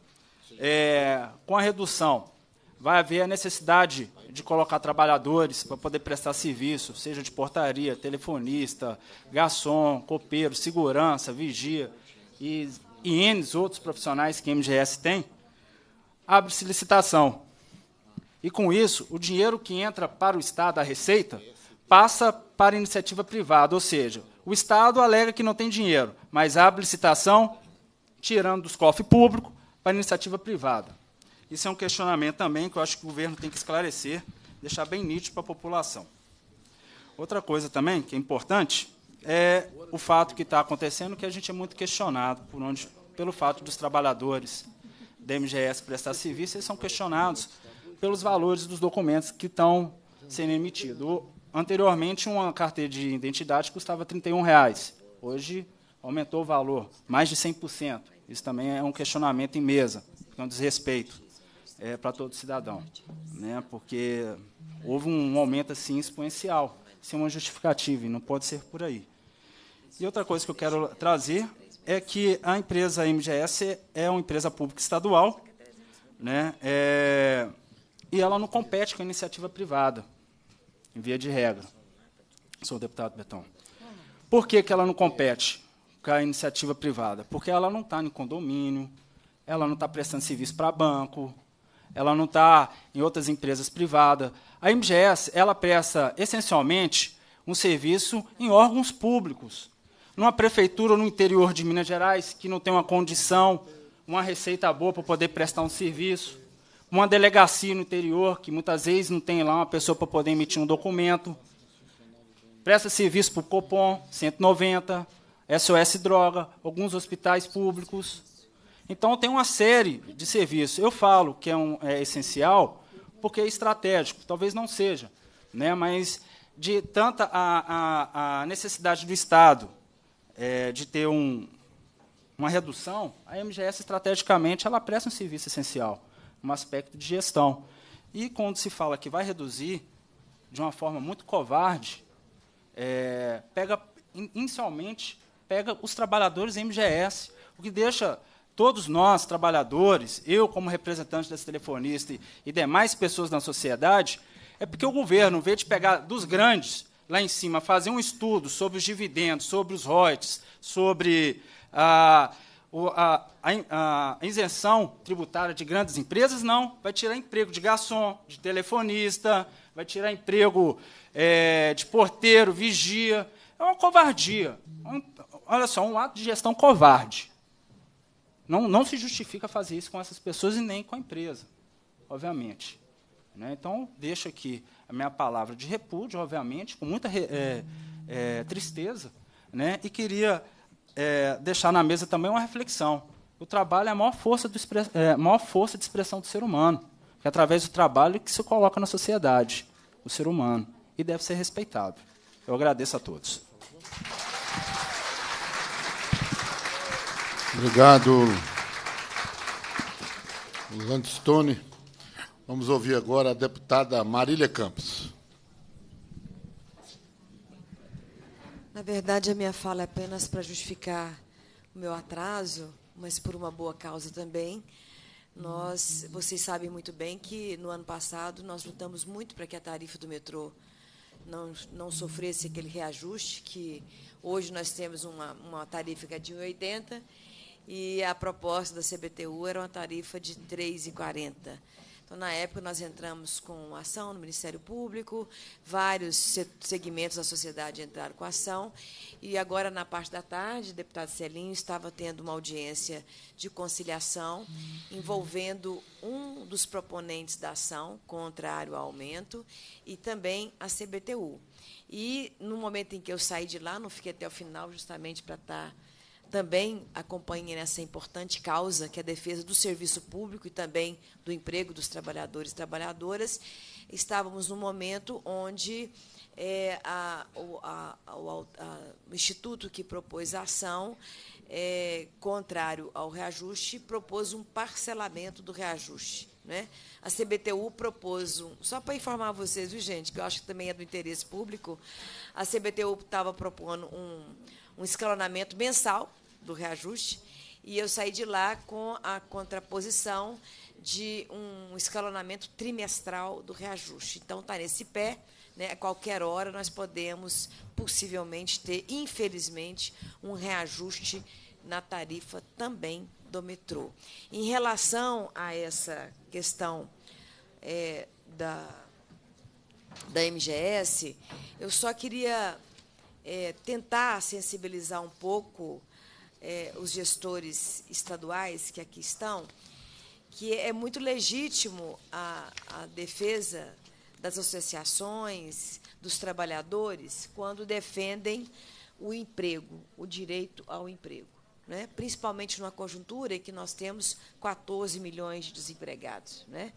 é, com a redução, vai haver a necessidade de colocar trabalhadores para poder prestar serviço, seja de portaria, telefonista, garçom, copeiro, segurança, vigia e, e N outros profissionais que a M G S tem. Abre-se licitação. E, com isso, o dinheiro que entra para o Estado, a receita, passa para a iniciativa privada, ou seja, o Estado alega que não tem dinheiro, mas abre licitação, tirando dos cofres públicos, para a iniciativa privada. Isso é um questionamento também que eu acho que o governo tem que esclarecer, deixar bem nítido para a população. Outra coisa também que é importante é o fato que está acontecendo, que a gente é muito questionado por onde, pelo fato dos trabalhadores da M G S prestar serviço, eles são questionados pelos valores dos documentos que estão sendo emitidos. Anteriormente, uma carteira de identidade custava trinta e um reais. Hoje, aumentou o valor, mais de cem por cento. Isso também é um questionamento em mesa, é um desrespeito é, para todo cidadão, né? Porque houve um aumento assim, exponencial, sem uma justificativa, e não pode ser por aí. E outra coisa que eu quero trazer é que a empresa M G S é uma empresa pública estadual, né? É, e ela não compete com a iniciativa privada, em via de regra. Sou o deputado Betão. Por que, que ela não compete com a iniciativa privada? Porque ela não está em condomínio, ela não está prestando serviço para banco, ela não está em outras empresas privadas. A M G S ela presta, essencialmente, um serviço em órgãos públicos. Numa prefeitura no interior de Minas Gerais, que não tem uma condição, uma receita boa para poder prestar um serviço, uma delegacia no interior, que muitas vezes não tem lá uma pessoa para poder emitir um documento, presta serviço para o Copom, cento e noventa, S O S Droga, alguns hospitais públicos. Então, tem uma série de serviços. Eu falo que é, um, é essencial porque é estratégico, talvez não seja, né, mas de tanta a, a, a necessidade do Estado é, de ter um, uma redução, a M G S, estrategicamente, ela presta um serviço essencial, um aspecto de gestão. E, quando se fala que vai reduzir de uma forma muito covarde, é, pega, inicialmente, pega os trabalhadores da M G S, o que deixa todos nós, trabalhadores, eu como representante das telefonistas e demais pessoas na sociedade, é porque o governo, em vez de pegar dos grandes, lá em cima, fazer um estudo sobre os dividendos, sobre os royalties, sobre a, a, a, a isenção tributária de grandes empresas, não. Vai tirar emprego de garçom, de telefonista, vai tirar emprego é, de porteiro, vigia. É uma covardia. Um, olha só, um ato de gestão covarde. Não, não se justifica fazer isso com essas pessoas e nem com a empresa, obviamente. Né? Então, deixo aqui a minha palavra de repúdio, obviamente, com muita é, é, tristeza, né? E queria é, deixar na mesa também uma reflexão. O trabalho é a maior força, do, é, maior força de expressão do ser humano, que é através do trabalho que se coloca na sociedade, o ser humano, e deve ser respeitado. Eu agradeço a todos. Obrigado, Landstone. Vamos ouvir agora a deputada Marília Campos. Na verdade, a minha fala é apenas para justificar o meu atraso, mas por uma boa causa também. Nós, vocês sabem muito bem que, no ano passado, nós lutamos muito para que a tarifa do metrô não, não sofresse aquele reajuste, que hoje nós temos uma, uma tarifa que é de um real e oitenta centavos, e a proposta da C B T U era uma tarifa de três reais e quarenta centavos. Então, na época, nós entramos com ação no Ministério Público, vários segmentos da sociedade entraram com ação, e agora, na parte da tarde, o deputado Celinho estava tendo uma audiência de conciliação envolvendo um dos proponentes da ação, contrário ao aumento, e também a C B T U. E, no momento em que eu saí de lá, não fiquei até o final, justamente para estar também acompanhando essa importante causa, que é a defesa do serviço público e também do emprego dos trabalhadores e trabalhadoras. Estávamos num momento onde é, a, a, a, a, o instituto que propôs a ação, é, contrário ao reajuste, propôs um parcelamento do reajuste. Né? A C B T U propôs, um, só para informar vocês, viu, gente, que eu acho que também é do interesse público, a C B T U estava propondo um, um escalonamento mensal do reajuste, e eu saí de lá com a contraposição de um escalonamento trimestral do reajuste. Então, está nesse pé, né, a qualquer hora nós podemos, possivelmente, ter, infelizmente, um reajuste na tarifa também do metrô. Em relação a essa questão é, da, da M G S, eu só queria é, tentar sensibilizar um pouco É, os gestores estaduais que aqui estão, que é muito legítimo a, a defesa das associações, dos trabalhadores, quando defendem o emprego, o direito ao emprego, né? Principalmente numa conjuntura em que nós temos quatorze milhões de desempregados, né?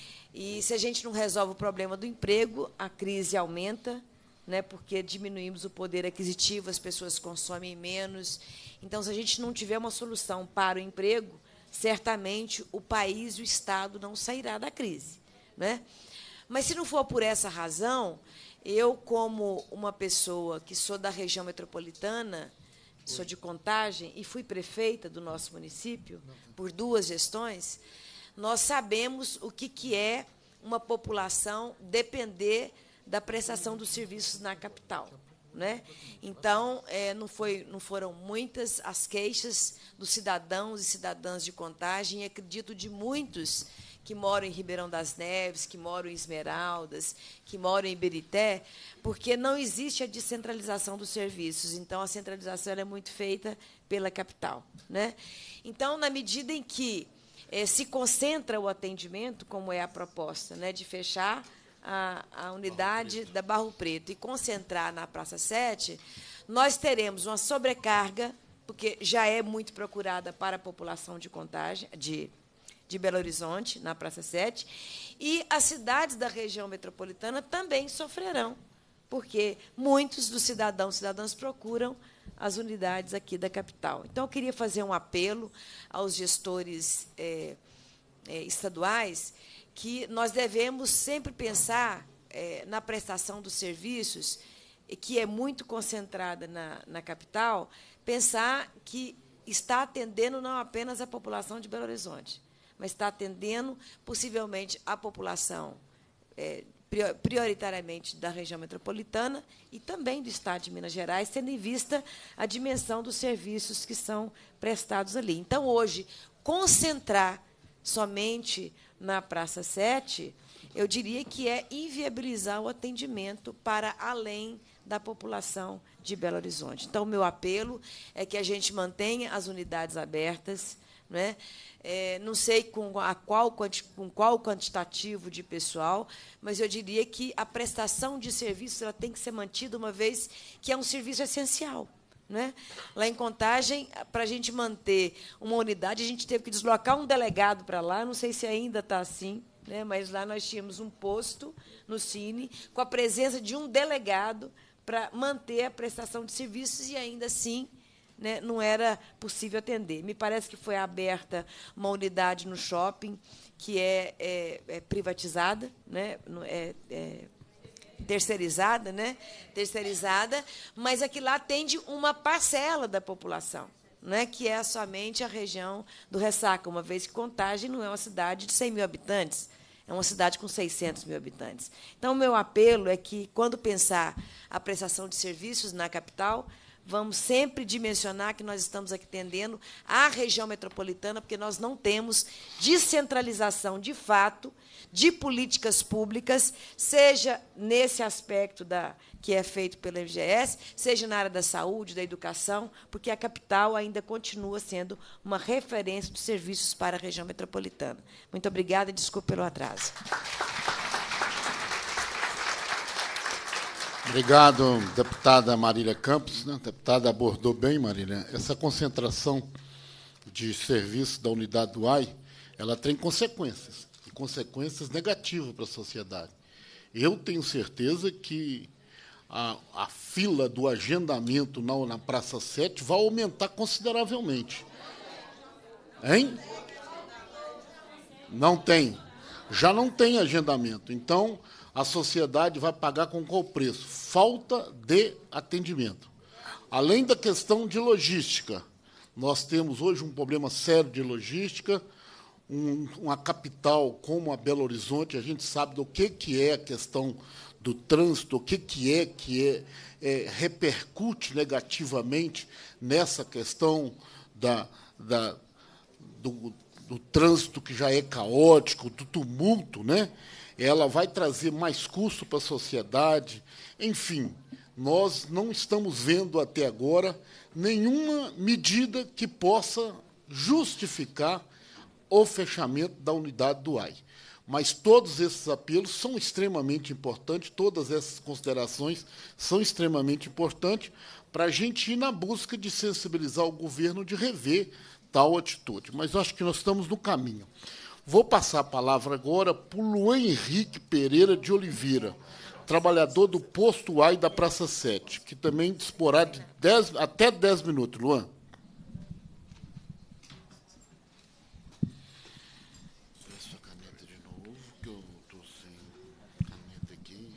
E se a gente não resolve o problema do emprego, a crise aumenta, né? Porque diminuímos o poder aquisitivo, as pessoas consomem menos. Então, se a gente não tiver uma solução para o emprego, certamente o país e o Estado não sairá da crise, né? Mas, se não for por essa razão, eu, como uma pessoa que sou da região metropolitana, sou de Contagem e fui prefeita do nosso município por duas gestões, nós sabemos o que, que é uma população depender da prestação dos serviços na capital, né? Então, é, não, foi, não foram muitas as queixas dos cidadãos e cidadãs de Contagem, e acredito de muitos que moram em Ribeirão das Neves, que moram em Esmeraldas, que moram em Ibirité, porque não existe a descentralização dos serviços. Então, a centralização ela é muito feita pela capital, né? Então, na medida em que eh, se concentra o atendimento, como é a proposta, né, de fechar a, a unidade da Barro Preto e concentrar na Praça sete, nós teremos uma sobrecarga, porque já é muito procurada para a população de Contagem, de de Belo Horizonte, na Praça sete, e as cidades da região metropolitana também sofrerão, porque muitos dos cidadãos e cidadãs procuram as unidades aqui da capital. Então, eu queria fazer um apelo aos gestores é, é, estaduais que nós devemos sempre pensar é, na prestação dos serviços, que é muito concentrada na, na capital, pensar que está atendendo não apenas a população de Belo Horizonte, mas está atendendo, possivelmente, a população é, prioritariamente da região metropolitana e também do Estado de Minas Gerais, tendo em vista a dimensão dos serviços que são prestados ali. Então, hoje, concentrar somente na Praça sete, eu diria que é inviabilizar o atendimento para além da população de Belo Horizonte. Então, o meu apelo é que a gente mantenha as unidades abertas, né? É, não sei com, a qual, com qual quantitativo de pessoal, mas eu diria que a prestação de serviços ela tem que ser mantida, uma vez que é um serviço essencial, né? Lá em Contagem, para a gente manter uma unidade, a gente teve que deslocar um delegado para lá, não sei se ainda está assim, né? Mas lá nós tínhamos um posto no Cine, com a presença de um delegado para manter a prestação de serviços e, ainda assim, né, não era possível atender. Me parece que foi aberta uma unidade no shopping que é, é, é privatizada, né, é, é terceirizada, né, terceirizada, mas aqui lá atende uma parcela da população, né, que é somente a região do Ressaca, uma vez que Contagem não é uma cidade de cem mil habitantes, é uma cidade com seiscentos mil habitantes. Então, o meu apelo é que, quando pensar a prestação de serviços na capital, vamos sempre dimensionar que nós estamos aqui atendendo a região metropolitana, porque nós não temos descentralização, de fato, de políticas públicas, seja nesse aspecto da, que é feito pela M G S, seja na área da saúde, da educação, porque a capital ainda continua sendo uma referência de serviços para a região metropolitana. Muito obrigada e desculpe pelo atraso. Obrigado, deputada Marília Campos. A deputada abordou bem, Marília. Essa concentração de serviço da unidade do A I, ela tem consequências, e consequências negativas para a sociedade. Eu tenho certeza que a, a fila do agendamento na, na Praça sete vai aumentar consideravelmente. Hein? Não tem. Já não tem agendamento. Então, a sociedade vai pagar com qual preço? Falta de atendimento. Além da questão de logística, nós temos hoje um problema sério de logística, um, uma capital como a Belo Horizonte, a gente sabe do que, que é a questão do trânsito, o que, que é que é, é, repercute negativamente nessa questão da, da, do, do trânsito que já é caótico, do tumulto, né? Ela vai trazer mais custo para a sociedade. Enfim, nós não estamos vendo até agora nenhuma medida que possa justificar o fechamento da unidade do A I. Mas todos esses apelos são extremamente importantes, todas essas considerações são extremamente importantes para a gente ir na busca de sensibilizar o governo de rever tal atitude. Mas eu acho que nós estamos no caminho. Vou passar a palavra agora para o Luan Henrique Pereira de Oliveira, trabalhador do posto A I da Praça sete, que também disporá de dez, até dez minutos. Luan. Essa caneta de novo, que eu estou sem caneta aqui.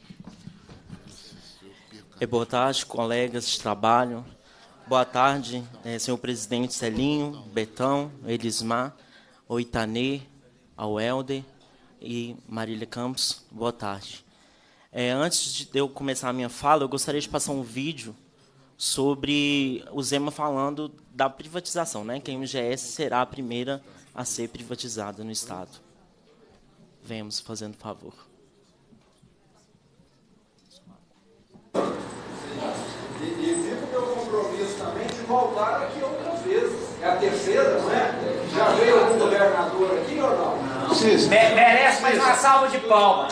É, boa tarde, colegas de trabalho. Boa tarde, é, senhor presidente Celinho, Betão, Elismar, o Itanê, ao Helder e Marília Campos. Boa tarde. É, antes de eu começar a minha fala, eu gostaria de passar um vídeo sobre o Zema falando da privatização, né, que a M G S será a primeira a ser privatizada no Estado. Venhamos fazendo favor. E, e fica o meu compromisso também de voltar aqui outras vezes. É a terceira, não é? Já veio algum governador aqui ou não? Não. Me merece mais uma salva de palmas.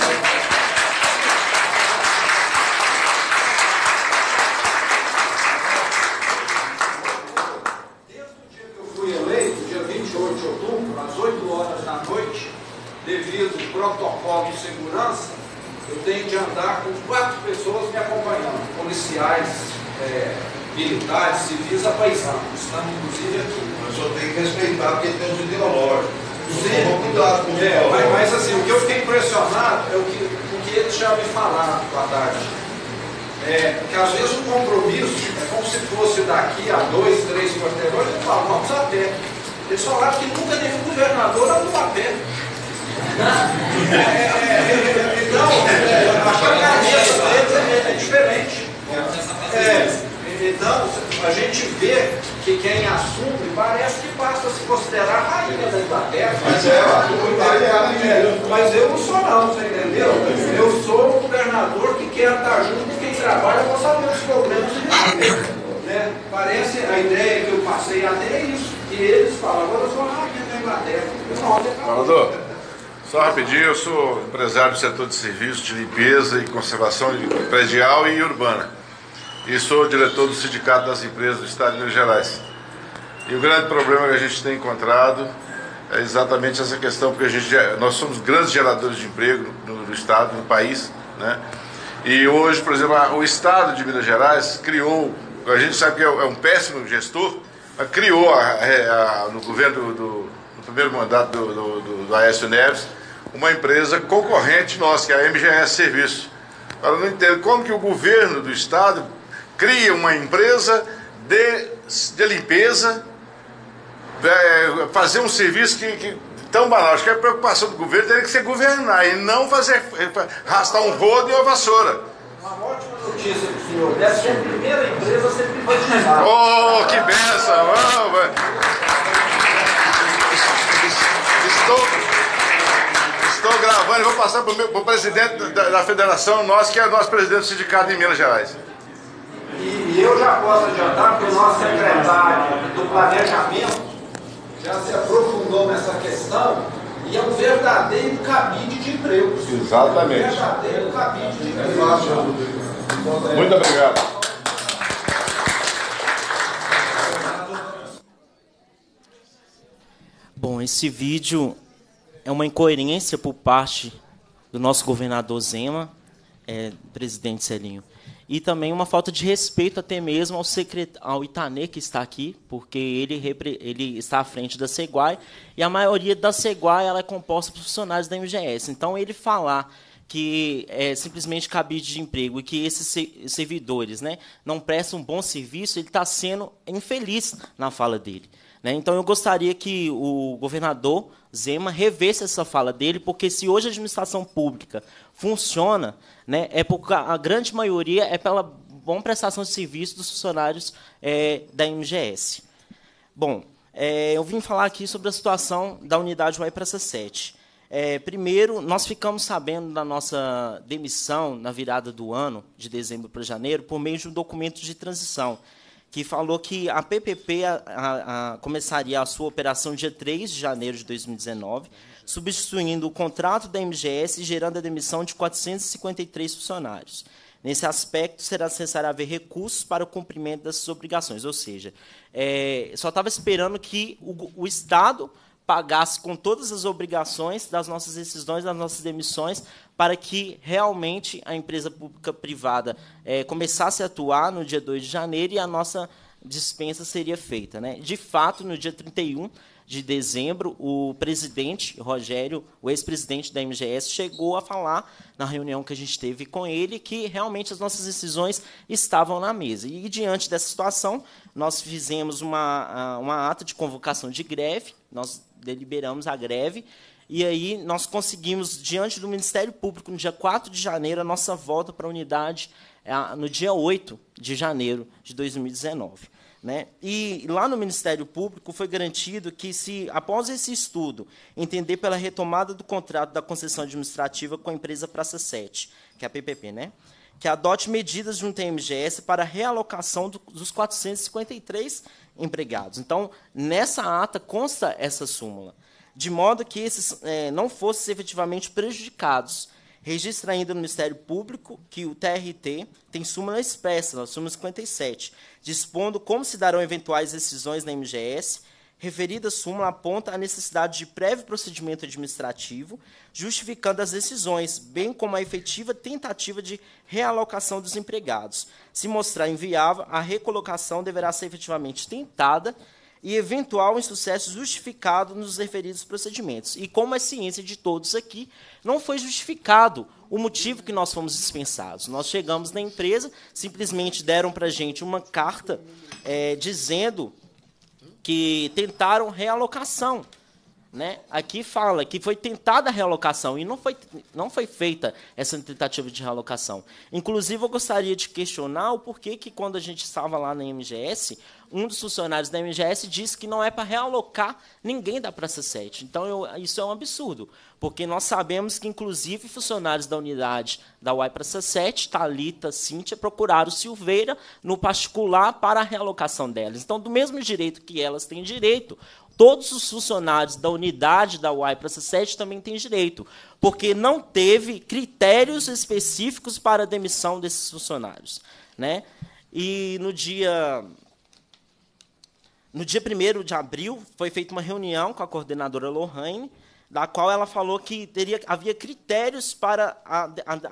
Desde o dia que eu fui eleito, dia vinte e oito de outubro, às oito horas da noite, devido ao protocolo de segurança, eu tenho de andar com quatro pessoas me acompanhando, policiais, é, militares, civis, apaisados. Estamos, inclusive, aqui. Mas só tem que respeitar, porque tem os ideológicos. Sim, cuidado com é, mas, mas assim, o que eu fiquei impressionado é o que, o que eles já me falaram à tarde. É, que às vezes o compromisso é como se fosse daqui a dois, três quarteirões, eles falam, vamos a pé. Eles falaram que nunca nenhum governador andou a pé. É, é, é, então, é, a cabeça deles é, é diferente. É, então, a gente vê que quem assume parece que passa a se considerar a rainha da Inglaterra. Mas, é, é, mas eu não sou não, você entendeu? Eu sou o governador que quer estar junto com quem trabalha para saber os problemas e resolver. Né? Parece, a ideia que eu passei até é isso. E eles falam, agora eu sou a rainha da Inglaterra. Salvador, só rapidinho, eu sou empresário do setor de serviços, de limpeza e conservação predial e urbana. E sou diretor do Sindicato das Empresas do Estado de Minas Gerais. E o grande problema que a gente tem encontrado é exatamente essa questão, porque a gente, nós somos grandes geradores de emprego no, no Estado, no país, né? E hoje, por exemplo, o Estado de Minas Gerais criou, a gente sabe que é um péssimo gestor, mas criou a, a, no governo do, no primeiro mandato do, do, do, do Aécio Neves, uma empresa concorrente nossa, que é a M G S Serviço. Agora, eu não entendo como que o governo do Estado cria uma empresa de, de limpeza, é, fazer um serviço que, que tão banal. Acho que a preocupação do governo teria que ser governar e não fazer, arrastar um rodo e uma vassoura. Uma ótima notícia para o senhor. Deve ser a primeira empresa a ser privatizada. Oh, que benção! Oh, estou, estou gravando e vou passar para o presidente da, da federação nossa, que é o nosso presidente do sindicato em Minas Gerais. E, e eu já posso adiantar que o nosso secretário do Planejamento já se aprofundou nessa questão e é um verdadeiro cabide de empregos. Exatamente. Um verdadeiro cabide de empregos. Muito obrigado. Bom, esse vídeo é uma incoerência por parte do nosso governador Zema, é, presidente Celinho, e também uma falta de respeito até mesmo ao, secret... ao Itanê, que está aqui, porque ele, repre... ele está à frente da Seguai, e a maioria da Seguai ela é composta por funcionários da M G S. Então, ele falar que é simplesmente cabide de emprego e que esses servidores, né, não prestam um bom serviço, ele está sendo infeliz na fala dele. Né? Então, eu gostaria que o governador Zema revesse essa fala dele, porque se hoje a administração pública funciona, né, é porque a grande maioria é pela boa prestação de serviço dos funcionários é, da M G S. Bom, é, eu vim falar aqui sobre a situação da unidade U A I Praça sete. É, primeiro, nós ficamos sabendo da nossa demissão na virada do ano, de dezembro para janeiro, por meio de um documento de transição, que falou que a P P P a, a, a, começaria a sua operação dia três de janeiro de dois mil e dezenove, substituindo o contrato da M G S e gerando a demissão de quatrocentos e cinquenta e três funcionários. Nesse aspecto, será necessário haver recursos para o cumprimento dessas obrigações, ou seja, é, só estava esperando que o, o Estado pagasse com todas as obrigações das nossas decisões, das nossas demissões, para que realmente a empresa pública privada é, começasse a atuar no dia dois de janeiro e a nossa dispensa seria feita, né? De fato, no dia trinta e um de dezembro, o presidente, Rogério, o ex-presidente da M G S, chegou a falar, na reunião que a gente teve com ele, que realmente as nossas decisões estavam na mesa. E, diante dessa situação, nós fizemos uma, uma ata de convocação de greve, nós deliberamos a greve, e aí nós conseguimos, diante do Ministério Público, no dia quatro de janeiro, a nossa volta para a unidade no dia oito de janeiro de dois mil e dezenove. Né? E lá no Ministério Público foi garantido que, se após esse estudo, entender pela retomada do contrato da concessão administrativa com a empresa Praça sete, que é a P P P, né? que adote medidas junto à M G S para a realocação do, dos quatrocentos e cinquenta e três empregados. Então, nessa ata consta essa súmula, de modo que esses é, não fossem efetivamente prejudicados. Registra ainda no Ministério Público que o T R T tem súmula expressa, na súmula cinquenta e sete, dispondo como se darão eventuais decisões na M G S. Referida súmula aponta a necessidade de prévio procedimento administrativo, justificando as decisões, bem como a efetiva tentativa de realocação dos empregados. Se mostrar inviável, a recolocação deverá ser efetivamente tentada e eventual insucesso justificado nos referidos procedimentos. E, como é ciência de todos aqui, não foi justificado o motivo que nós fomos dispensados. Nós chegamos na empresa, simplesmente deram para a gente uma carta é, dizendo que tentaram realocação. Né? Aqui fala que foi tentada a realocação e não foi, não foi feita essa tentativa de realocação. Inclusive, eu gostaria de questionar o porquê que, quando a gente estava lá na M G S, um dos funcionários da M G S disse que não é para realocar ninguém da Praça sete. Então, eu, isso é um absurdo, porque nós sabemos que, inclusive, funcionários da unidade da U A I Praça sete, Thalita, Cíntia, procuraram Silveira no particular para a realocação delas. Então, do mesmo direito que elas têm direito, todos os funcionários da unidade da U A I Praça sete também têm direito, porque não teve critérios específicos para a demissão desses funcionários. Né? E no dia, no dia primeiro de abril, foi feita uma reunião com a coordenadora Lohane, da qual ela falou que teria, havia critérios para a,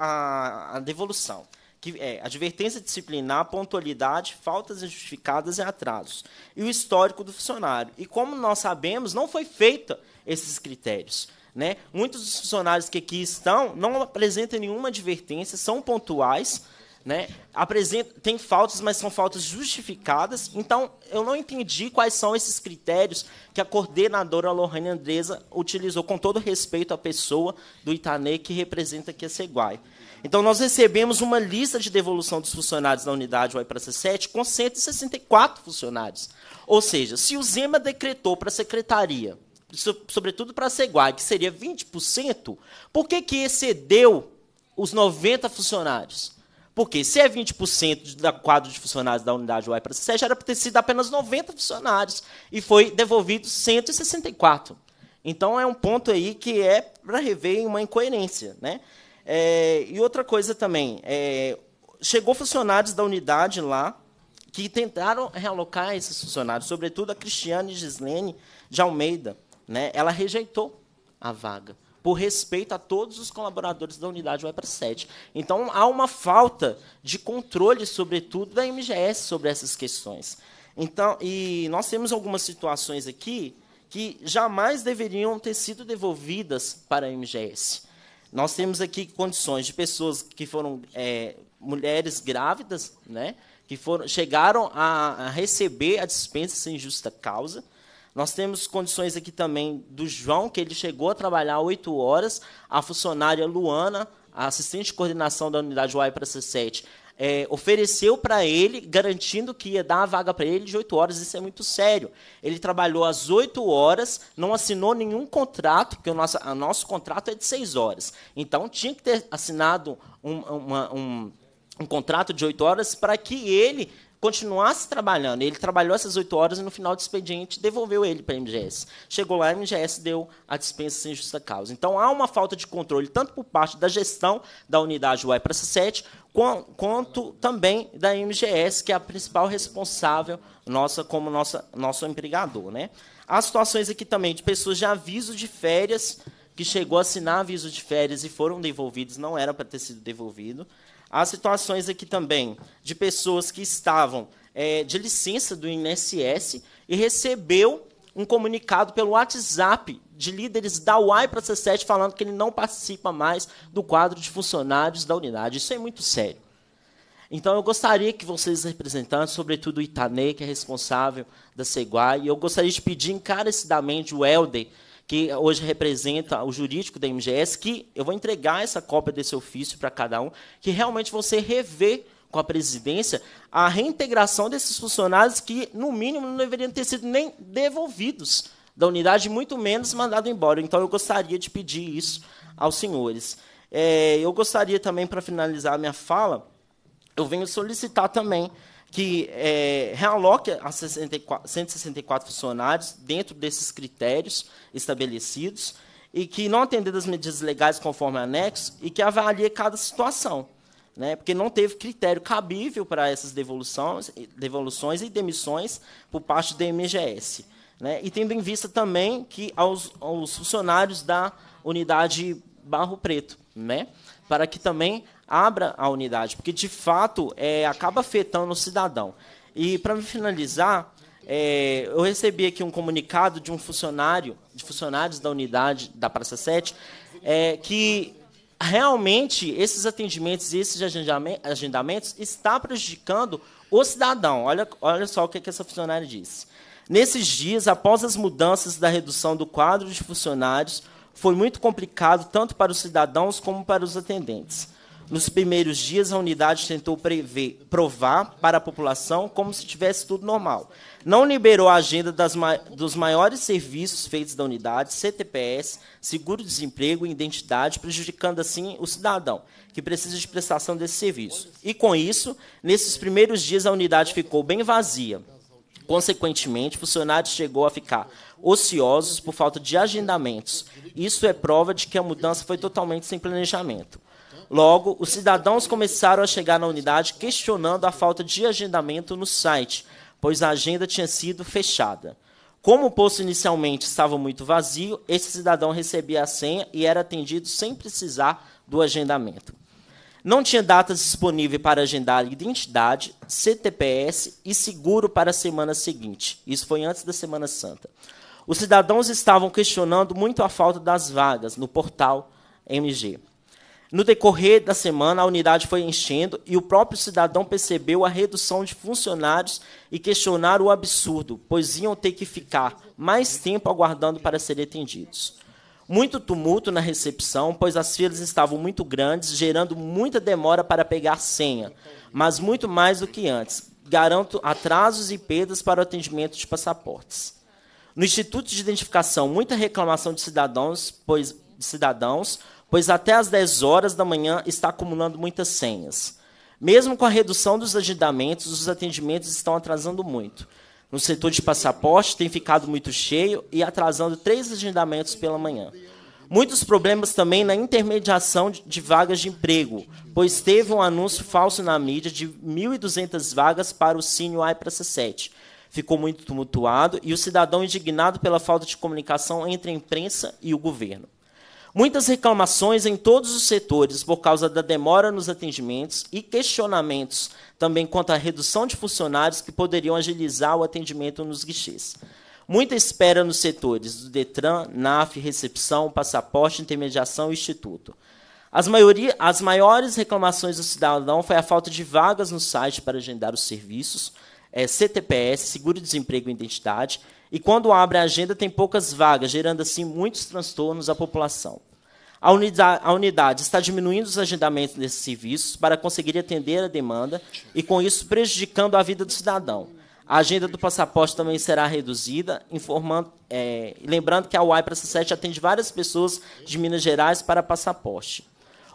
a, a devolução. Que é advertência disciplinar, pontualidade, faltas injustificadas e atrasos. E o histórico do funcionário. E, como nós sabemos, não foi feita esses critérios. Né? Muitos dos funcionários que aqui estão não apresentam nenhuma advertência, são pontuais, né? Apresentam, tem faltas, mas são faltas justificadas. Então, eu não entendi quais são esses critérios que a coordenadora Lohane Andresa utilizou, com todo respeito à pessoa do Itanê que representa aqui a Ceguai. Então, nós recebemos uma lista de devolução dos funcionários da unidade U A I Praça sete com cento e sessenta e quatro funcionários. Ou seja, se o Zema decretou para a secretaria, sobretudo para a Ceguai, que seria vinte por cento, por que que excedeu os noventa funcionários? Porque, se é vinte por cento do quadro de funcionários da unidade U A I Praça sete, era para ter sido apenas noventa funcionários, e foi devolvido cento e sessenta e quatro. Então, é um ponto aí que é para rever uma incoerência, né? É, e outra coisa também, é, chegou funcionários da unidade lá que tentaram realocar esses funcionários, sobretudo a Cristiane Gislene de Almeida. Né? Ela rejeitou a vaga, por respeito a todos os colaboradores da unidade U A I Praça sete. Então, há uma falta de controle, sobretudo, da M G S sobre essas questões. Então, e nós temos algumas situações aqui que jamais deveriam ter sido devolvidas para a M G S. Nós temos aqui condições de pessoas que foram é, mulheres grávidas, né, que foram, chegaram a, a receber a dispensa sem justa causa. Nós temos condições aqui também do João, que ele chegou a trabalhar oito horas, a funcionária Luana, a assistente de coordenação da unidade U A I Praça sete, é, ofereceu para ele, garantindo que ia dar a vaga para ele de oito horas. Isso é muito sério. Ele trabalhou às oito horas, não assinou nenhum contrato, porque o nosso, o nosso contrato é de seis horas. Então, tinha que ter assinado um, uma, um, um contrato de oito horas para que ele continuasse trabalhando. Ele trabalhou essas oito horas e, no final do expediente, devolveu ele para a M G S. Chegou lá, a M G S deu a dispensa sem justa causa. Então, há uma falta de controle, tanto por parte da gestão da unidade U A I Praça sete, quanto também da M G S, que é a principal responsável nossa como nossa, nosso empregador, né? Há situações aqui também de pessoas de aviso de férias, que chegou a assinar aviso de férias e foram devolvidos, não era para ter sido devolvido. Há situações aqui também de pessoas que estavam é, de licença do I N S S e recebeu um comunicado pelo WhatsApp de líderes da U A I Praça sete falando que ele não participa mais do quadro de funcionários da unidade. Isso é muito sério. Então, eu gostaria que vocês, representantes, sobretudo o Itanê, que é responsável da Ceguai, e eu gostaria de pedir encarecidamente o Helder, que hoje representa o jurídico da M G S, que eu vou entregar essa cópia desse ofício para cada um, que realmente você rever com a presidência a reintegração desses funcionários que, no mínimo, não deveriam ter sido nem devolvidos da unidade, muito menos mandados embora. Então, eu gostaria de pedir isso aos senhores. É, eu gostaria também, para finalizar a minha fala, eu venho solicitar também que é, realoque a cento e sessenta e quatro funcionários dentro desses critérios estabelecidos e que, não atendendo as medidas legais conforme anexo, e que avalie cada situação, né? Porque não teve critério cabível para essas devoluções, devoluções e demissões por parte da M G S. Né? E tendo em vista também que aos, aos funcionários da unidade Barro Preto, né? Para que também abra a unidade, porque, de fato, é, acaba afetando o cidadão. E, para me finalizar, é, eu recebi aqui um comunicado de um funcionário, de funcionários da unidade da Praça sete, é, que realmente esses atendimentos e esses agendamentos estão prejudicando o cidadão. Olha, olha só o que, que essa funcionária disse. Nesses dias, após as mudanças da redução do quadro de funcionários, foi muito complicado tanto para os cidadãos como para os atendentes. Nos primeiros dias, a unidade tentou prever, provar para a população como se tivesse tudo normal. Não liberou a agenda das, dos maiores serviços feitos da unidade, C T P S, seguro-desemprego e identidade, prejudicando, assim, o cidadão, que precisa de prestação desse serviço. E, com isso, nesses primeiros dias, a unidade ficou bem vazia. Consequentemente, funcionários chegou a ficar ociosos por falta de agendamentos. Isso é prova de que a mudança foi totalmente sem planejamento. Logo, os cidadãos começaram a chegar na unidade questionando a falta de agendamento no site, pois a agenda tinha sido fechada. Como o posto inicialmente estava muito vazio, esse cidadão recebia a senha e era atendido sem precisar do agendamento. Não tinha datas disponíveis para agendar identidade, C T P S e seguro para a semana seguinte. Isso foi antes da Semana Santa. Os cidadãos estavam questionando muito a falta das vagas no portal M G. No decorrer da semana, a unidade foi enchendo e o próprio cidadão percebeu a redução de funcionários e questionaram o absurdo, pois iam ter que ficar mais tempo aguardando para serem atendidos. Muito tumulto na recepção, pois as filas estavam muito grandes, gerando muita demora para pegar senha, mas muito mais do que antes. Garanto atrasos e perdas para o atendimento de passaportes. No Instituto de Identificação, muita reclamação de cidadãos, pois, de cidadãos, pois até às dez horas da manhã está acumulando muitas senhas. Mesmo com a redução dos agendamentos, os atendimentos estão atrasando muito. No setor de passaporte, tem ficado muito cheio e atrasando três agendamentos pela manhã. Muitos problemas também na intermediação de vagas de emprego, pois teve um anúncio falso na mídia de mil e duzentas vagas para o Cine U A I Praça sete. Ficou muito tumultuado e o cidadão indignado pela falta de comunicação entre a imprensa e o governo. Muitas reclamações em todos os setores por causa da demora nos atendimentos e questionamentos também quanto à redução de funcionários que poderiam agilizar o atendimento nos guichês. Muita espera nos setores do Detran, N A F, recepção, passaporte, intermediação e instituto. As, maioria, as maiores reclamações do cidadão foi a falta de vagas no site para agendar os serviços, é, C T P S, seguro-desemprego e identidade, e quando abre a agenda tem poucas vagas, gerando assim muitos transtornos à população. A unidade, a unidade está diminuindo os agendamentos desses serviços para conseguir atender a demanda e, com isso, prejudicando a vida do cidadão. A agenda do passaporte também será reduzida, informando, é, lembrando que a U A I Praça sete atende várias pessoas de Minas Gerais para passaporte.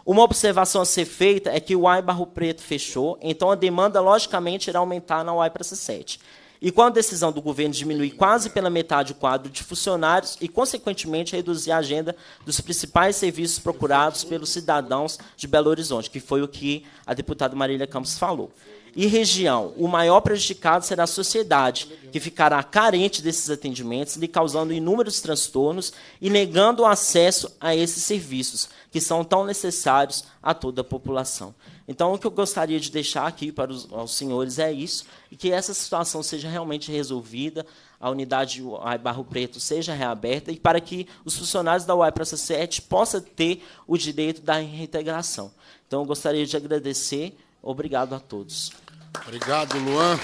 Uma observação a ser feita é que o U A I Barro Preto fechou, então a demanda, logicamente, irá aumentar na U A I Praça sete. E com a decisão do governo diminuir quase pela metade o quadro de funcionários e, consequentemente, reduzir a agenda dos principais serviços procurados pelos cidadãos de Belo Horizonte, que foi o que a deputada Marília Campos falou. E região, o maior prejudicado será a sociedade, que ficará carente desses atendimentos, lhe causando inúmeros transtornos e negando o acesso a esses serviços, que são tão necessários a toda a população. Então, o que eu gostaria de deixar aqui para os, os senhores é isso, e que essa situação seja realmente resolvida, a unidade U A I Barro Preto seja reaberta, e para que os funcionários da U A I Praça sete possam ter o direito da reintegração. Então, eu gostaria de agradecer. Obrigado a todos. Obrigado, Luan.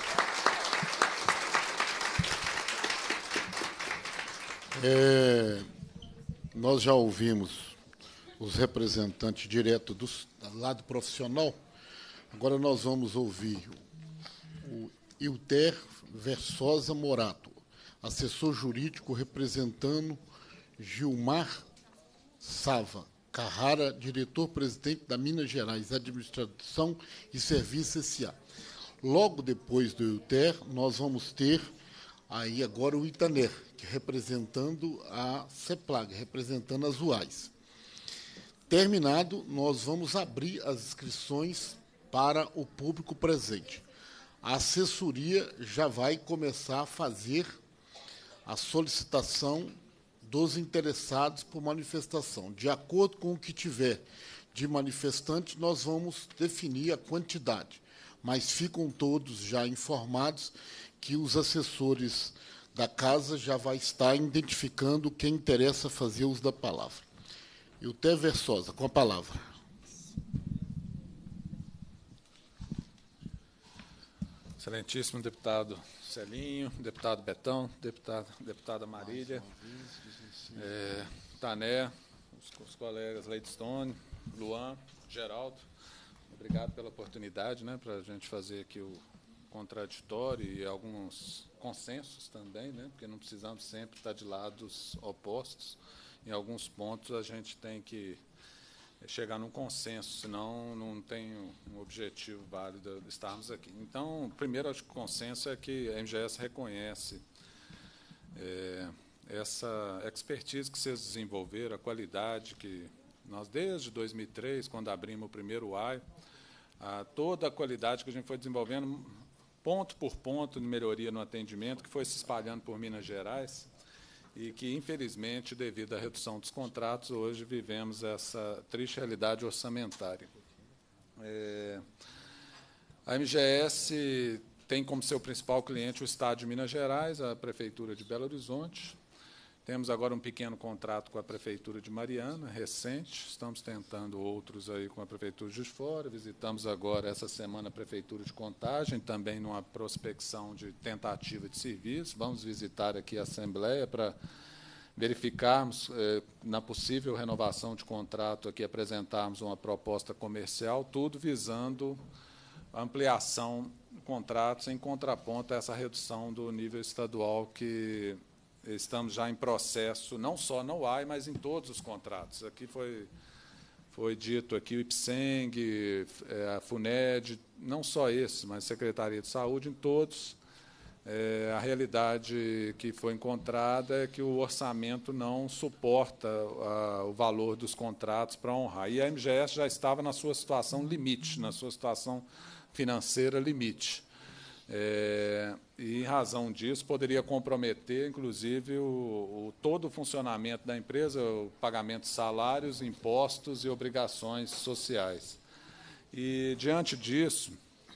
É, nós já ouvimos os representantes direto do lado profissional. Agora nós vamos ouvir o Ilter Versosa Morato, assessor jurídico representando Gilmar Sava Carrara, diretor-presidente da Minas Gerais Administração e Serviços S A. Logo depois do Ilter, nós vamos ter aí agora o Itaner, que representando a CEPLAG, representando as U A Is. Terminado, nós vamos abrir as inscrições para o público presente. A assessoria já vai começar a fazer a solicitação dos interessados por manifestação. De acordo com o que tiver de manifestantes, nós vamos definir a quantidade, mas ficam todos já informados que os assessores da casa já vai estar identificando quem interessa fazer uso da palavra. Ilter Versosa, com a palavra. Excelentíssimo deputado Celinho, deputado Betão, deputado, deputada Marília, é, Tané, os, os colegas Leidstone, Luan, Geraldo, obrigado pela oportunidade, né, para a gente fazer aqui o contraditório e alguns consensos também, né, porque não precisamos sempre estar de lados opostos. Em alguns pontos a gente tem que chegar num consenso, senão não tem um objetivo válido de estarmos aqui. Então, primeiro, acho que o consenso é que a M G S reconhece é, essa expertise que vocês desenvolveram, a qualidade que nós, desde dois mil e três, quando abrimos o primeiro U A I, a, toda a qualidade que a gente foi desenvolvendo, ponto por ponto, de melhoria no atendimento, que foi se espalhando por Minas Gerais, e que, infelizmente, devido à redução dos contratos, hoje vivemos essa triste realidade orçamentária. É, a M G S tem como seu principal cliente o Estado de Minas Gerais, a Prefeitura de Belo Horizonte. Temos agora um pequeno contrato com a Prefeitura de Mariana, recente. Estamos tentando outros aí com a Prefeitura de Juiz de Fora. Visitamos agora, essa semana, a Prefeitura de Contagem, também numa prospecção de tentativa de serviço. Vamos visitar aqui a Assembleia para verificarmos, eh, na possível renovação de contrato, aqui apresentarmos uma proposta comercial, tudo visando a ampliação de contratos em contraponto a essa redução do nível estadual que estamos já em processo, não só na U A I, mas em todos os contratos. Aqui foi, foi dito aqui o IPSENG, a FUNED, não só esse, mas a Secretaria de Saúde, em todos. É, a realidade que foi encontrada é que o orçamento não suporta a, o valor dos contratos para honrar. E a M G S já estava na sua situação limite, na sua situação financeira limite. É, e, em razão disso, poderia comprometer, inclusive, o, o, todo o funcionamento da empresa, o pagamento de salários, impostos e obrigações sociais. E, diante disso,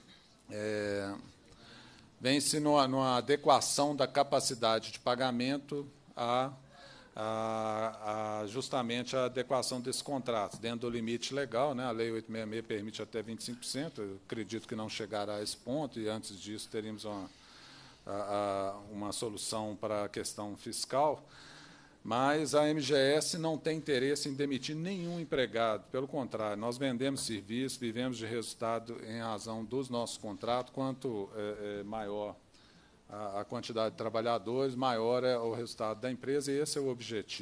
é, vem-se numa, numa adequação da capacidade de pagamento a, a, a justamente a adequação desses contratos, dentro do limite legal, né? A Lei oitocentos e sessenta e seis permite até vinte e cinco por cento, eu acredito que não chegará a esse ponto, e antes disso teríamos uma, a, a, uma solução para a questão fiscal, mas a M G S não tem interesse em demitir nenhum empregado, pelo contrário, nós vendemos serviço, vivemos de resultado em razão dos nossos contratos, quanto é, é, maior a, a quantidade de trabalhadores, maior é o resultado da empresa, e esse é o objetivo.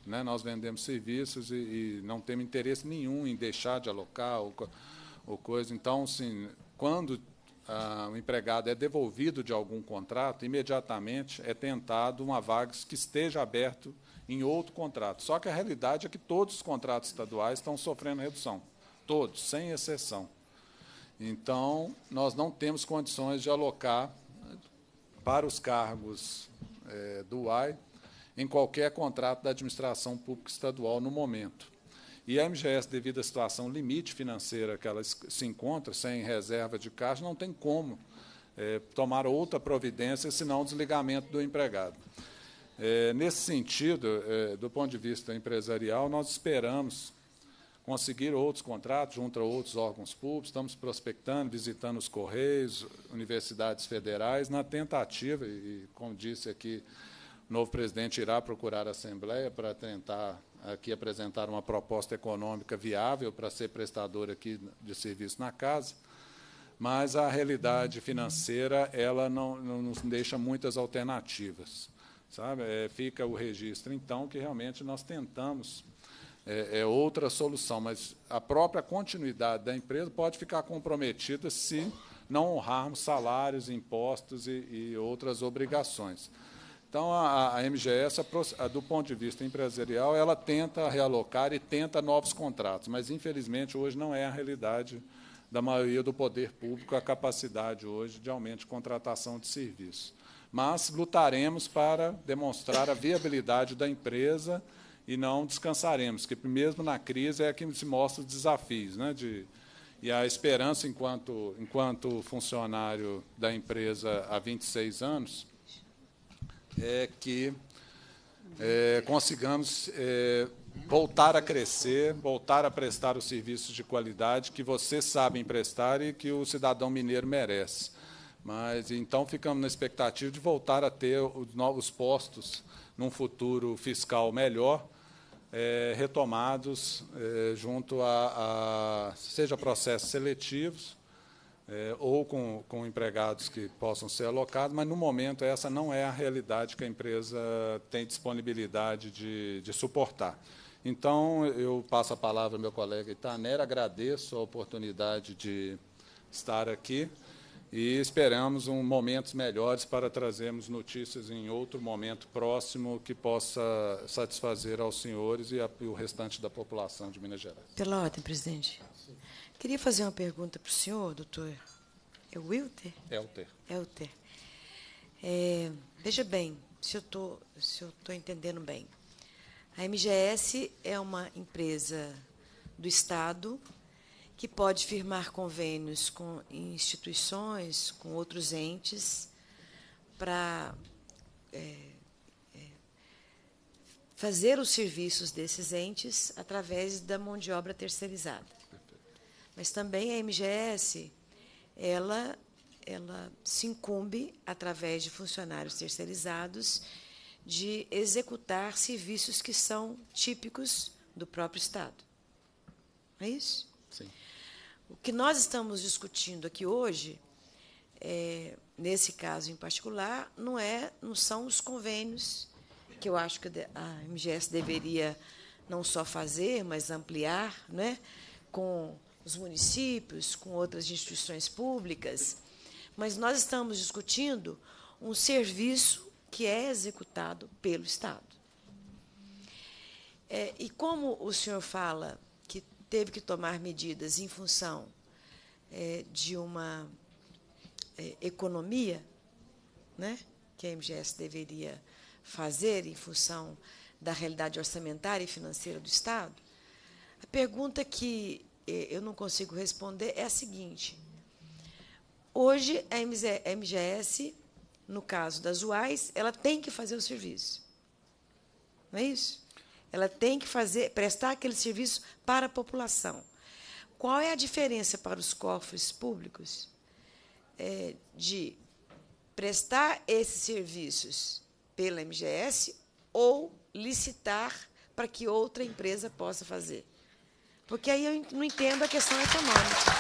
né? Nós vendemos serviços e, e não temos interesse nenhum em deixar de alocar ou, ou coisa. Então, assim, quando ah, o empregado é devolvido de algum contrato, imediatamente é tentado uma vaga que esteja aberto em outro contrato. Só que a realidade é que todos os contratos estaduais estão sofrendo redução, todos, sem exceção. Então, nós não temos condições de alocar para os cargos é, do U A I em qualquer contrato da administração pública estadual no momento. E a M G S, devido à situação limite financeira que ela se encontra, sem reserva de caixa, não tem como é, tomar outra providência, senão o desligamento do empregado. É, nesse sentido, é, do ponto de vista empresarial, nós esperamos conseguir outros contratos junto a outros órgãos públicos, estamos prospectando, visitando os Correios, universidades federais, na tentativa, e, como disse aqui, o novo presidente irá procurar a Assembleia para tentar aqui apresentar uma proposta econômica viável para ser prestador aqui de serviço na casa, mas a realidade financeira ela não, não nos deixa muitas alternativas. Sabe? É, fica o registro, então, que realmente nós tentamos é, é outra solução, mas a própria continuidade da empresa pode ficar comprometida se não honrarmos salários, impostos e, e outras obrigações. Então, a, a M G S, a, a, do ponto de vista empresarial, ela tenta realocar e tenta novos contratos, mas, infelizmente, hoje não é a realidade da maioria do poder público a capacidade hoje de aumento de contratação de serviços. Mas lutaremos para demonstrar a viabilidade da empresa e não descansaremos, porque mesmo na crise é que se mostra os desafios, né, de, e a esperança enquanto, enquanto funcionário da empresa há vinte e seis anos é que é, consigamos é, voltar a crescer, voltar a prestar os serviços de qualidade que vocês sabem prestar e que o cidadão mineiro merece. Mas, então, ficamos na expectativa de voltar a ter os novos postos num futuro fiscal melhor, é, retomados é, junto a, a, seja processos seletivos, é, ou com, com empregados que possam ser alocados, mas, no momento, essa não é a realidade que a empresa tem disponibilidade de, de suportar. Então, eu passo a palavra ao meu colega Itanera, agradeço a oportunidade de estar aqui, e esperamos um momentos melhores para trazermos notícias em outro momento próximo que possa satisfazer aos senhores e, a, e o restante da população de Minas Gerais. Pela ordem, presidente. Queria fazer uma pergunta para o senhor, doutor. É o Wilter? Elter. Elter. É, veja bem, se eu tô, se eu estou entendendo bem. A M G S é uma empresa do Estado que pode firmar convênios com instituições, com outros entes, para é, é, fazer os serviços desses entes através da mão de obra terceirizada. Mas também a M G S ela, ela se incumbe, através de funcionários terceirizados, de executar serviços que são típicos do próprio Estado. Não é isso? Sim. O que nós estamos discutindo aqui hoje, é, nesse caso em particular, não, é, não são os convênios, que eu acho que a M G S deveria não só fazer, mas ampliar, né, com os municípios, com outras instituições públicas, mas nós estamos discutindo um serviço que é executado pelo Estado. É, e como o senhor fala que teve que tomar medidas em função é, de uma é, economia, né, que a M G S deveria fazer em função da realidade orçamentária e financeira do Estado, a pergunta que eu não consigo responder é a seguinte. Hoje, a M G S, no caso das U A Is, ela tem que fazer o serviço. Não é isso? Ela tem que fazer, prestar aquele serviço para a população. Qual é a diferença para os cofres públicos é, de prestar esses serviços pela M G S ou licitar para que outra empresa possa fazer? Porque aí eu não entendo a questão econômica.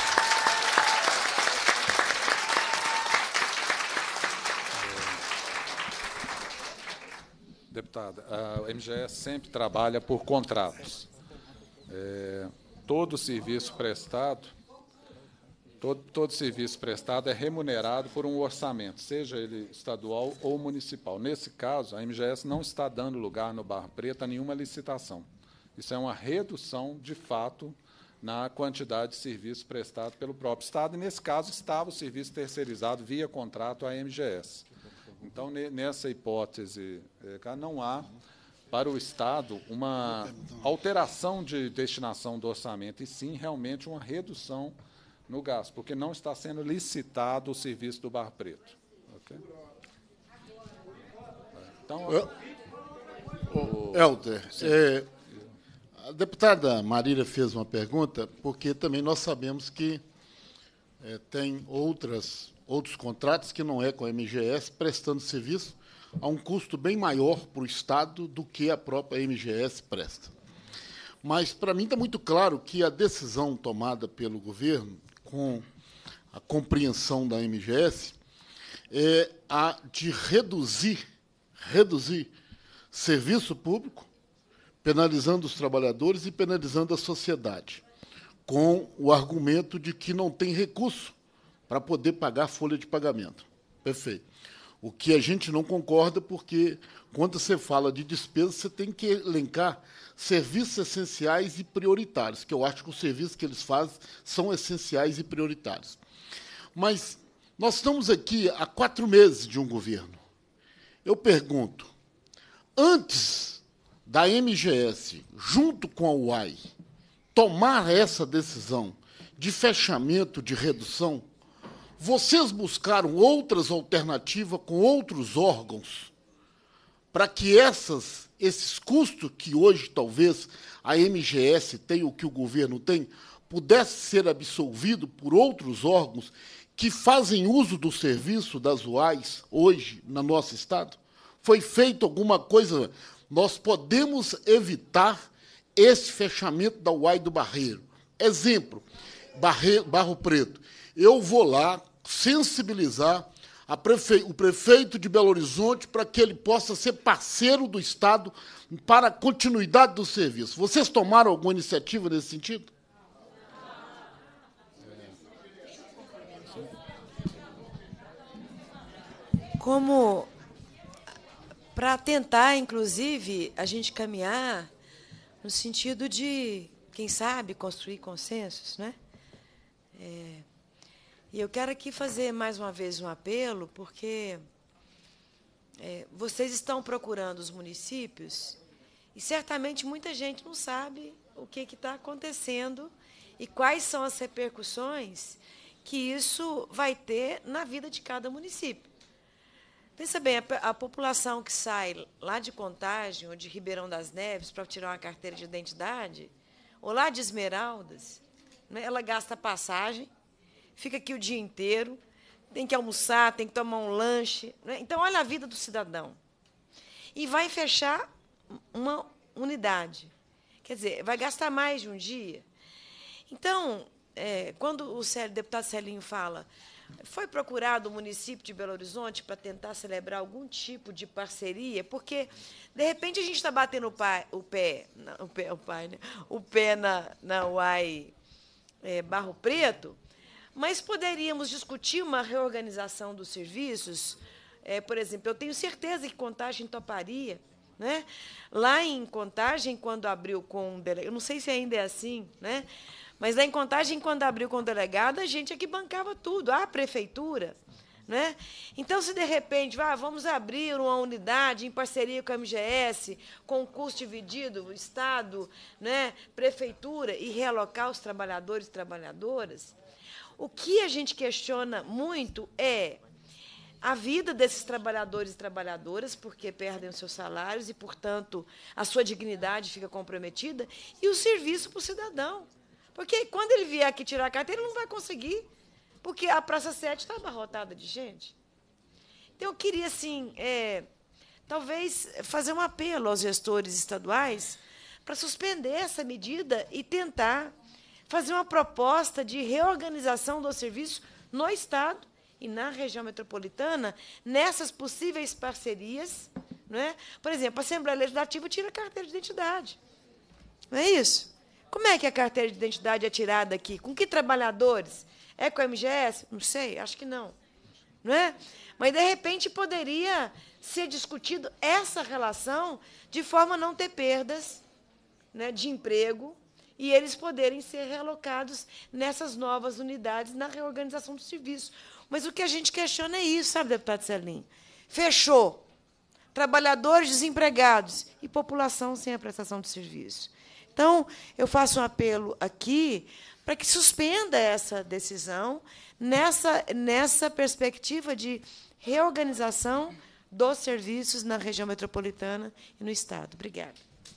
deputada, a M G S sempre trabalha por contratos. É, todo serviço prestado, todo, todo serviço prestado é remunerado por um orçamento, seja ele estadual ou municipal. Nesse caso, a M G S não está dando lugar no Barra Preta a nenhuma licitação. Isso é uma redução, de fato, na quantidade de serviço prestado pelo próprio Estado, e, nesse caso, estava o serviço terceirizado via contrato à M G S. Então, nessa hipótese, não há, para o Estado, uma alteração de destinação do orçamento, e sim, realmente, uma redução no gasto, porque não está sendo licitado o serviço do Barra Preto. Okay? Então, Eu, o, Helder, é, a deputada Marília fez uma pergunta, porque também nós sabemos que é, tem outras, outros contratos que não é com a M G S, prestando serviço a um custo bem maior para o Estado do que a própria M G S presta. Mas, para mim, está muito claro que a decisão tomada pelo governo, com a compreensão da M G S, é a de reduzir, reduzir serviço público, penalizando os trabalhadores e penalizando a sociedade, com o argumento de que não tem recurso para poder pagar a folha de pagamento. Perfeito. O que a gente não concorda, porque, quando você fala de despesa, você tem que elencar serviços essenciais e prioritários, que eu acho que os serviços que eles fazem são essenciais e prioritários. Mas nós estamos aqui há quatro meses de um governo. Eu pergunto, antes da M G S, junto com a U A I, tomar essa decisão de fechamento, de redução, vocês buscaram outras alternativas com outros órgãos para que essas, esses custos que hoje, talvez, a M G S tem, o que o governo tem, pudesse ser absolvido por outros órgãos que fazem uso do serviço das U A Is hoje no nosso Estado? Foi feito alguma coisa? Nós podemos evitar esse fechamento da U A I do Barreiro. Exemplo, Barre, Barro Preto. Eu vou lá sensibilizar a prefe... o prefeito de Belo Horizonte para que ele possa ser parceiro do Estado para a continuidade do serviço. Vocês tomaram alguma iniciativa nesse sentido? Como, para tentar, inclusive, a gente caminhar no sentido de, quem sabe, construir consensos, né? É, e eu quero aqui fazer, mais uma vez, um apelo, porque é, vocês estão procurando os municípios e, certamente, muita gente não sabe o que está acontecendo e quais são as repercussões que isso vai ter na vida de cada município. Pensa bem, a, a população que sai lá de Contagem ou de Ribeirão das Neves para tirar uma carteira de identidade, ou lá de Esmeraldas, né, ela gasta passagem, fica aqui o dia inteiro, tem que almoçar, tem que tomar um lanche. Né? Então, olha a vida do cidadão. E vai fechar uma unidade. Quer dizer, vai gastar mais de um dia. Então, é, quando o deputado Celinho fala, foi procurado o município de Belo Horizonte para tentar celebrar algum tipo de parceria, porque, de repente, a gente está batendo o, pai, o pé, não, o pé, o pai, né? o pé na, na U A I é, Barro Preto, mas poderíamos discutir uma reorganização dos serviços. É, por exemplo, eu tenho certeza que Contagem toparia. Né? Lá em Contagem, quando abriu com o delegado, eu não sei se ainda é assim, né? Mas lá em Contagem, quando abriu com o delegado, a gente aqui bancava tudo, a prefeitura. Né? Então, se de repente, ah, vamos abrir uma unidade em parceria com a M G S, com custo dividido, Estado, né, prefeitura, e realocar os trabalhadores e trabalhadoras, o que a gente questiona muito é a vida desses trabalhadores e trabalhadoras, porque perdem os seus salários e, portanto, a sua dignidade fica comprometida, e o serviço para o cidadão. Porque, quando ele vier aqui tirar a carteira, ele não vai conseguir, porque a Praça sete está abarrotada de gente. Então, eu queria, assim, é, talvez, fazer um apelo aos gestores estaduais para suspender essa medida e tentar fazer uma proposta de reorganização do serviço no Estado e na região metropolitana, nessas possíveis parcerias, Não é? Por exemplo, a Assembleia Legislativa tira a carteira de identidade. Não é isso? Como é que a carteira de identidade é tirada aqui? Com que trabalhadores? É com a M G S? Não sei, acho que não. Não é? Mas, de repente, poderia ser discutido essa relação de forma a não ter perdas, né, de emprego e eles poderem ser realocados nessas novas unidades na reorganização do serviço. Mas o que a gente questiona é isso, sabe, deputado Celinho? Fechou. Trabalhadores desempregados e população sem a prestação de serviço. Então, eu faço um apelo aqui para que suspenda essa decisão nessa, nessa perspectiva de reorganização dos serviços na região metropolitana e no Estado. Obrigada.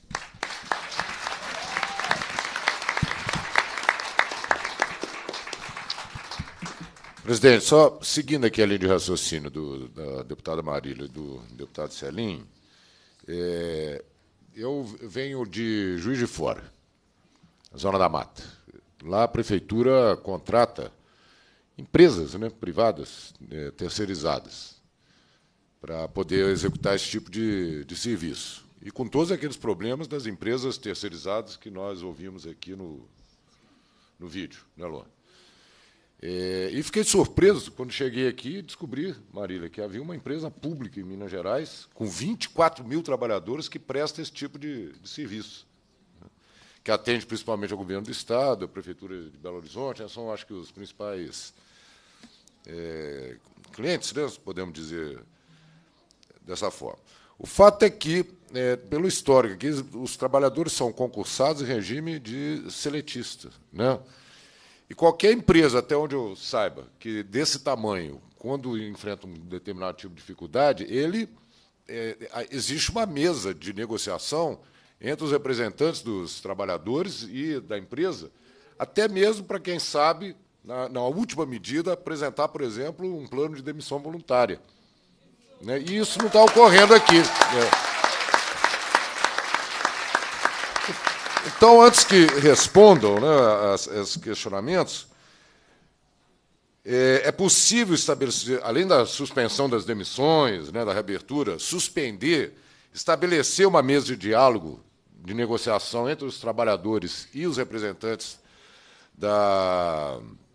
Presidente, só seguindo aqui a linha de raciocínio do, da deputada Marília e do deputado Celinho, é, eu venho de Juiz de Fora, Zona da Mata. Lá a prefeitura contrata empresas, né, privadas, é, terceirizadas, para poder executar esse tipo de, de serviço. E com todos aqueles problemas das empresas terceirizadas que nós ouvimos aqui no, no vídeo, né, Luan? É, e fiquei surpreso quando cheguei aqui e descobri, Marília, que havia uma empresa pública em Minas Gerais com vinte e quatro mil trabalhadores que presta esse tipo de, de serviço, né, que atende principalmente ao governo do Estado, a Prefeitura de Belo Horizonte, são, acho que, os principais é, clientes, né, podemos dizer dessa forma. O fato é que, é, pelo histórico, que os trabalhadores são concursados em regime de seletista, né? E qualquer empresa, até onde eu saiba, que desse tamanho, quando enfrenta um determinado tipo de dificuldade, ele, é, existe uma mesa de negociação entre os representantes dos trabalhadores e da empresa, até mesmo para quem sabe, na, na última medida, apresentar, por exemplo, um plano de demissão voluntária. Né? E isso não está ocorrendo aqui. Né? Então, antes que respondam, né, esses questionamentos, é, é possível estabelecer, além da suspensão das demissões, né, da reabertura, suspender, estabelecer uma mesa de diálogo, de negociação entre os trabalhadores e os representantes da,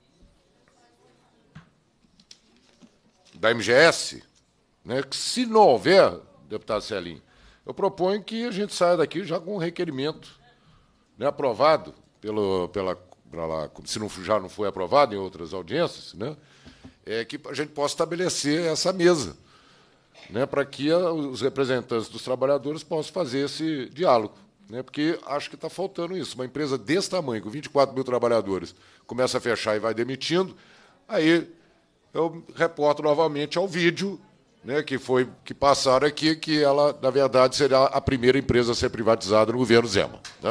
da M G S, né, que, se não houver, deputado Celinho, eu proponho que a gente saia daqui já com um requerimento, né, aprovado, pelo, pela, pela, se não, já não foi aprovado em outras audiências, né, é que a gente possa estabelecer essa mesa, né, para que a, os representantes dos trabalhadores possam fazer esse diálogo. Né, porque acho que está faltando isso. Uma empresa desse tamanho, com vinte e quatro mil trabalhadores, começa a fechar e vai demitindo, aí eu reporto novamente ao vídeo, né, que foi que passaram aqui, que ela, na verdade, seria a primeira empresa a ser privatizada no governo Zema. Né?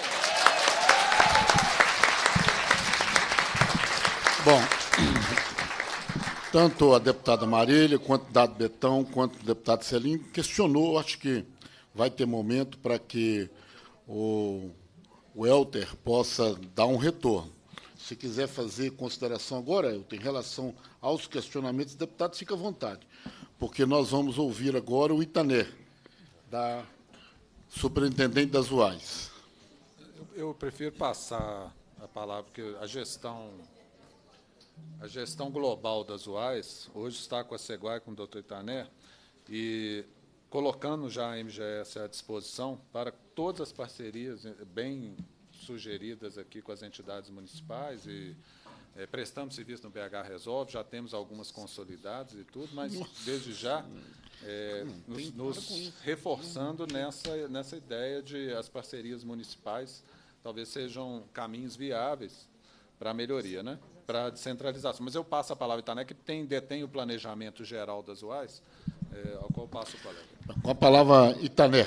Bom, tanto a deputada Marília, quanto o deputado Betão, quanto o deputado Celinho questionou, acho que vai ter momento para que o, o Helder possa dar um retorno. Se quiser fazer consideração agora, Helder, em relação aos questionamentos, deputado, fica à vontade, porque nós vamos ouvir agora o Itané, da superintendente das U A S. Eu, eu prefiro passar a palavra, porque a gestão, a gestão global das U A S hoje está com a Seguai, com o doutor Itané, e colocando já a M G S à disposição para todas as parcerias bem sugeridas aqui com as entidades municipais e é, prestamos serviço no B H Resolve, já temos algumas consolidadas e tudo, mas desde já é, nos, nos reforçando nessa, nessa ideia de as parcerias municipais talvez sejam caminhos viáveis para a melhoria, né? Para a descentralização. Mas eu passo a palavra ao Itané, que tem, detém o planejamento geral das U A S, é, ao qual passo o colega. Com a palavra, Itané.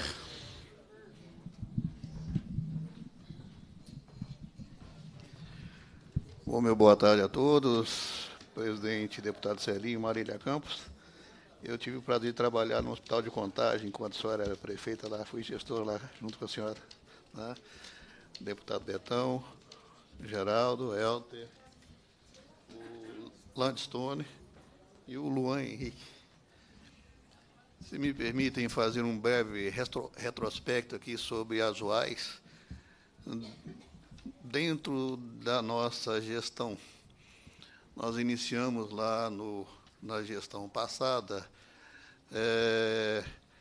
Bom, meu boa tarde a todos, presidente, deputado Celinho, Marília Campos. Eu tive o prazer de trabalhar no Hospital de Contagem, enquanto a senhora era prefeita lá, fui gestor lá, junto com a senhora, né? Deputado Betão, Geraldo, Helder, o Landstone e o Luan Henrique. Se me permitem fazer um breve retro, retrospecto aqui sobre as U A Is, dentro da nossa gestão, nós iniciamos lá no, na gestão passada é,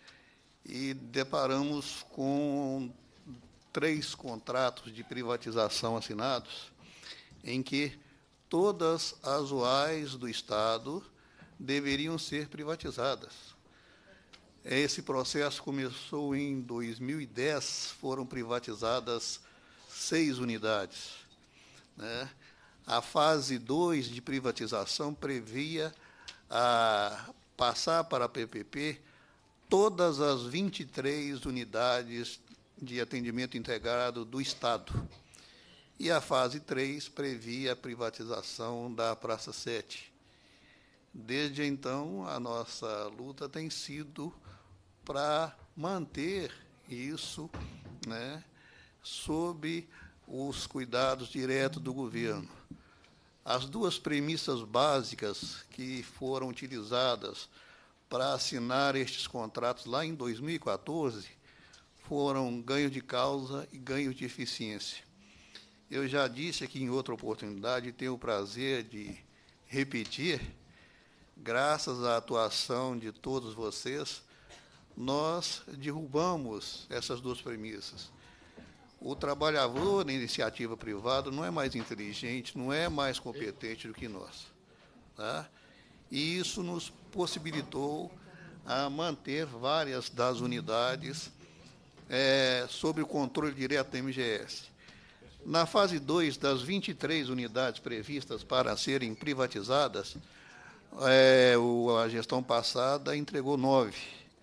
e deparamos com três contratos de privatização assinados, em que todas as U A Is do Estado deveriam ser privatizadas. Esse processo começou em dois mil e dez, foram privatizadas seis unidades, né? A fase dois de privatização previa a passar para a P P P todas as vinte e três unidades de atendimento integrado do Estado. E a fase três previa a privatização da Praça sete. Desde então, a nossa luta tem sido para manter isso, né, sob os cuidados diretos do governo. As duas premissas básicas que foram utilizadas para assinar estes contratos lá em dois mil e quatorze foram ganho de causa e ganho de eficiência. Eu já disse aqui em outra oportunidade, e tenho o prazer de repetir, graças à atuação de todos vocês, nós derrubamos essas duas premissas. O trabalhador da iniciativa privada não é mais inteligente, não é mais competente do que nós, tá? E isso nos possibilitou a manter várias das unidades é, sob o controle direto da M G S. Na fase dois, das vinte e três unidades previstas para serem privatizadas, é, o, a gestão passada entregou nove.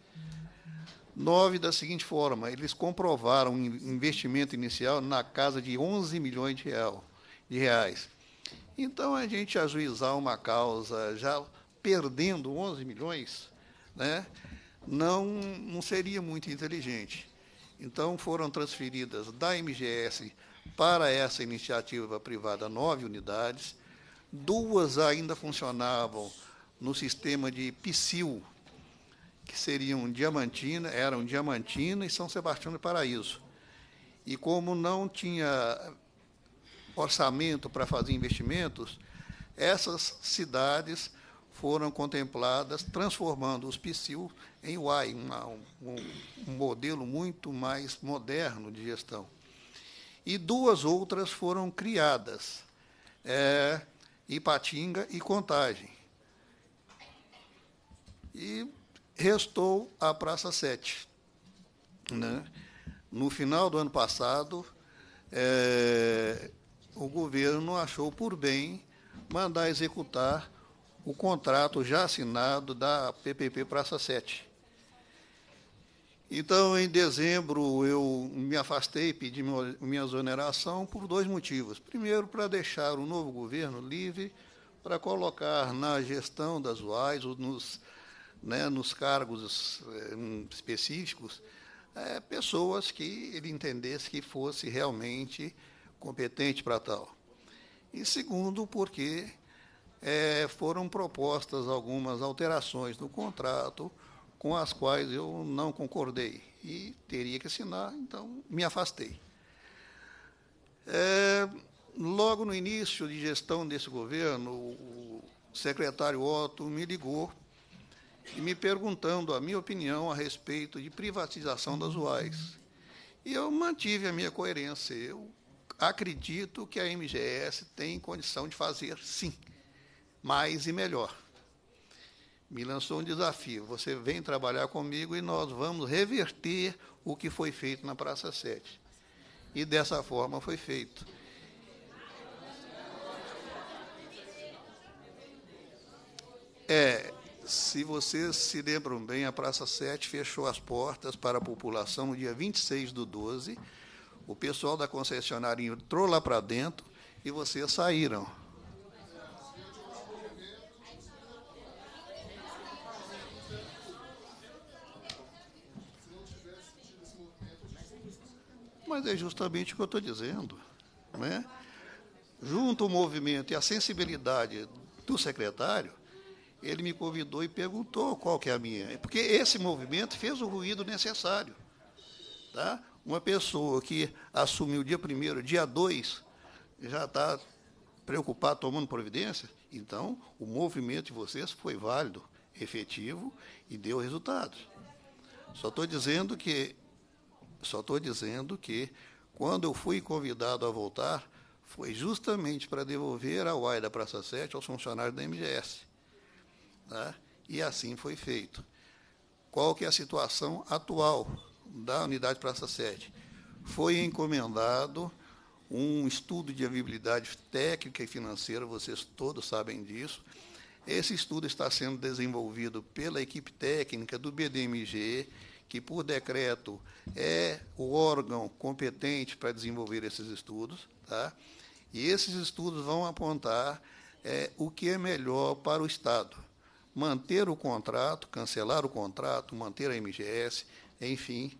Nove da seguinte forma: eles comprovaram um investimento inicial na casa de onze milhões de, real, de reais. Então, a gente ajuizar uma causa já perdendo onze milhões, né, não, não seria muito inteligente. Então, foram transferidas da M G S para essa iniciativa privada nove unidades, duas ainda funcionavam no sistema de P S I L, que seriam Diamantina, eram Diamantina e São Sebastião do Paraíso. E como não tinha orçamento para fazer investimentos, essas cidades foram contempladas, transformando os P S I L em U A I, uma, um, um modelo muito mais moderno de gestão. E duas outras foram criadas, é, Ipatinga e Contagem. E restou a Praça sete. Né? No final do ano passado, é, o governo achou por bem mandar executar o contrato já assinado da P P P Praça sete. Então, em dezembro, eu me afastei e pedi minha exoneração por dois motivos. Primeiro, para deixar o novo governo livre para colocar na gestão das U A Is, nos Né, nos cargos eh, específicos, eh, pessoas que ele entendesse que fosse realmente competente para tal. E segundo, porque eh, foram propostas algumas alterações no contrato com as quais eu não concordei e teria que assinar, então me afastei. Eh, logo no início de gestão desse governo, o secretário Otto me ligou e me perguntando a minha opinião a respeito de privatização das U A Is. E eu mantive a minha coerência. Eu acredito que a M G S tem condição de fazer, sim, mais e melhor. Me lançou um desafio: você vem trabalhar comigo e nós vamos reverter o que foi feito na Praça sete. E dessa forma foi feito. É... Se vocês se lembram bem, a Praça sete fechou as portas para a população no dia vinte e seis do doze. O pessoal da concessionária entrou lá para dentro e vocês saíram. Mas é justamente o que eu estou dizendo, né? Junto ao movimento e a sensibilidade do secretário, ele me convidou e perguntou qual que é a minha. Porque esse movimento fez o ruído necessário. Tá? Uma pessoa que assumiu dia primeiro, dia dois, já está preocupado, tomando providência. Então, o movimento de vocês foi válido, efetivo e deu resultados. Só estou dizendo que, só estou dizendo que, quando eu fui convidado a voltar, foi justamente para devolver a U A I da Praça sete aos funcionários da M G S. Tá? E assim foi feito. Qual que é a situação atual da unidade Praça sete? Foi encomendado um estudo de viabilidade técnica e financeira, vocês todos sabem disso. Esse estudo está sendo desenvolvido pela equipe técnica do B D M G, que, por decreto, é o órgão competente para desenvolver esses estudos. Tá? E esses estudos vão apontar é, o que é melhor para o Estado. Manter o contrato, cancelar o contrato, manter a M G S, enfim.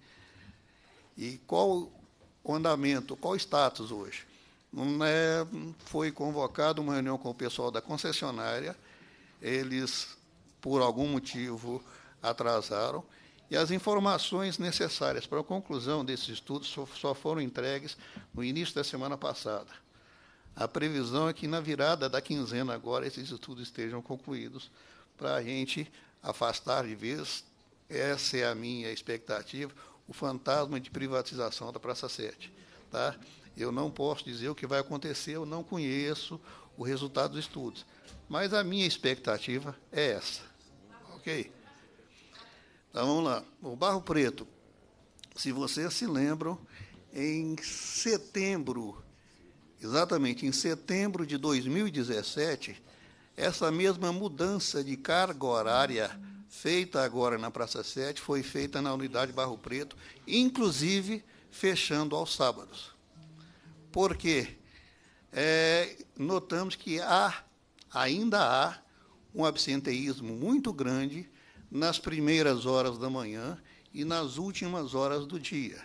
E qual o andamento, qual o status hoje? É, foi convocada uma reunião com o pessoal da concessionária, eles, por algum motivo, atrasaram, e as informações necessárias para a conclusão desses estudos só, só foram entregues no início da semana passada. A previsão é que, na virada da quinzena agora, esses estudos estejam concluídos, para a gente afastar de vez, essa é a minha expectativa, o fantasma de privatização da Praça sete. Tá? Eu não posso dizer o que vai acontecer, eu não conheço o resultado dos estudos, mas a minha expectativa é essa. Ok? Então, vamos lá. O Barro Preto, se vocês se lembram, em setembro, exatamente em setembro de dois mil e dezessete, essa mesma mudança de carga horária feita agora na Praça sete foi feita na unidade Barro Preto, inclusive fechando aos sábados. Por quê? É, notamos que há, ainda há um absenteísmo muito grande nas primeiras horas da manhã e nas últimas horas do dia.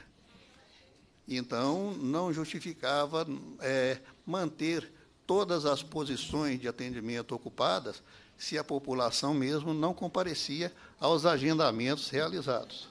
Então, não justificava é, manter todas as posições de atendimento ocupadas se a população mesmo não comparecia aos agendamentos realizados.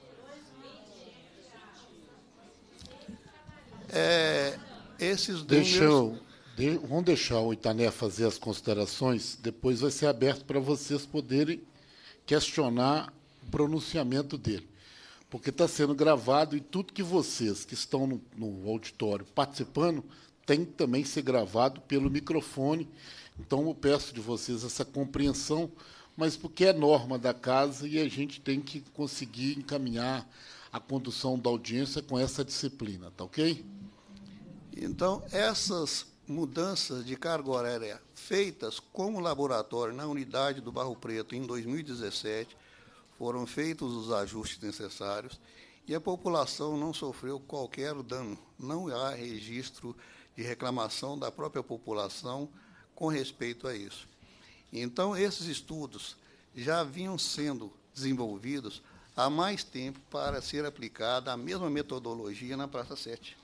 É, esses Deixa números... eu, de, vamos deixar o Itané fazer as considerações, depois vai ser aberto para vocês poderem questionar o pronunciamento dele. Porque está sendo gravado e tudo que vocês que estão no, no auditório participando tem que também ser gravado pelo microfone. Então, eu peço de vocês essa compreensão, mas porque é norma da casa e a gente tem que conseguir encaminhar a condução da audiência com essa disciplina, tá ok? Então, essas mudanças de carga horária feitas como laboratório na unidade do Barro Preto em dois mil e dezessete, foram feitos os ajustes necessários e a população não sofreu qualquer dano. Não há registro de reclamação da própria população com respeito a isso. Então, esses estudos já vinham sendo desenvolvidos há mais tempo para ser aplicada a mesma metodologia na Praça sete.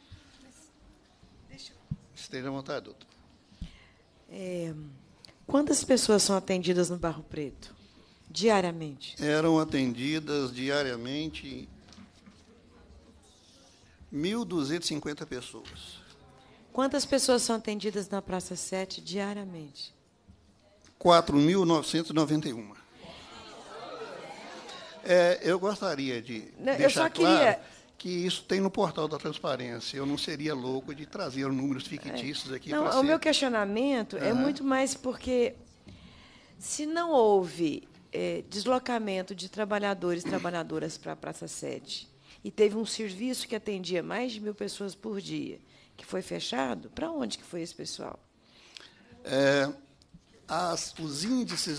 Esteja à vontade, doutor. É, quantas pessoas são atendidas no Barro Preto, diariamente? Eram atendidas diariamente mil duzentas e cinquenta pessoas. Quantas pessoas são atendidas na Praça sete diariamente? quatro mil novecentas e noventa e uma. É, eu gostaria de Não, deixar eu só claro queria... que isso tem no portal da transparência. Eu não seria louco de trazer números fictícios aqui Não, para o ser... meu questionamento é Aham. muito mais porque, se não houve é, deslocamento de trabalhadores e trabalhadoras para a Praça sete, e teve um serviço que atendia mais de mil pessoas por dia, que foi fechado, para onde que foi esse pessoal? É, as, os índices...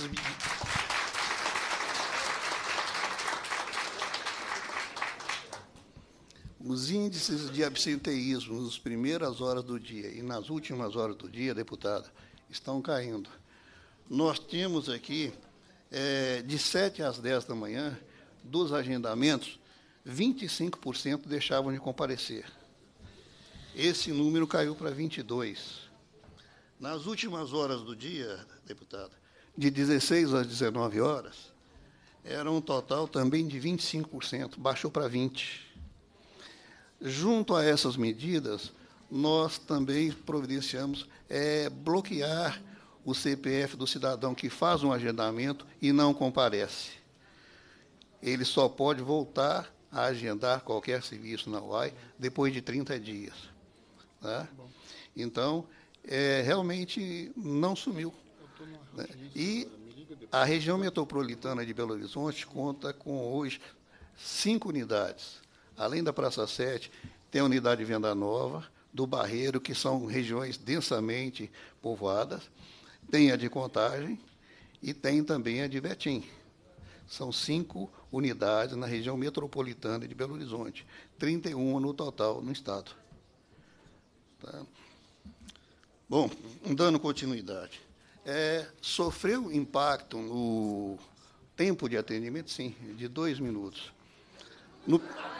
Os índices de absenteísmo nas primeiras horas do dia e nas últimas horas do dia, deputada, estão caindo. Nós temos aqui, é, de sete às dez da manhã, dos agendamentos, vinte e cinco por cento deixavam de comparecer. Esse número caiu para vinte e dois por cento. Nas últimas horas do dia, deputada, de dezesseis às dezenove horas, era um total também de vinte e cinco por cento, baixou para vinte por cento. Junto a essas medidas, nós também providenciamos é, bloquear o C P F do cidadão que faz um agendamento e não comparece. Ele só pode voltar a agendar qualquer serviço na U A I depois de trinta dias. Tá? Então, é, realmente não sumiu. Né? E a região metropolitana de Belo Horizonte conta com, hoje, cinco unidades. Além da Praça sete, tem a unidade de Venda Nova, do Barreiro, que são regiões densamente povoadas, tem a de Contagem e tem também a de Betim. São cinco unidades na região metropolitana de Belo Horizonte, trinta e uma no total no Estado. Tá? Bom, dando continuidade. É, sofreu impacto no tempo de atendimento? Sim, de dois minutos. No...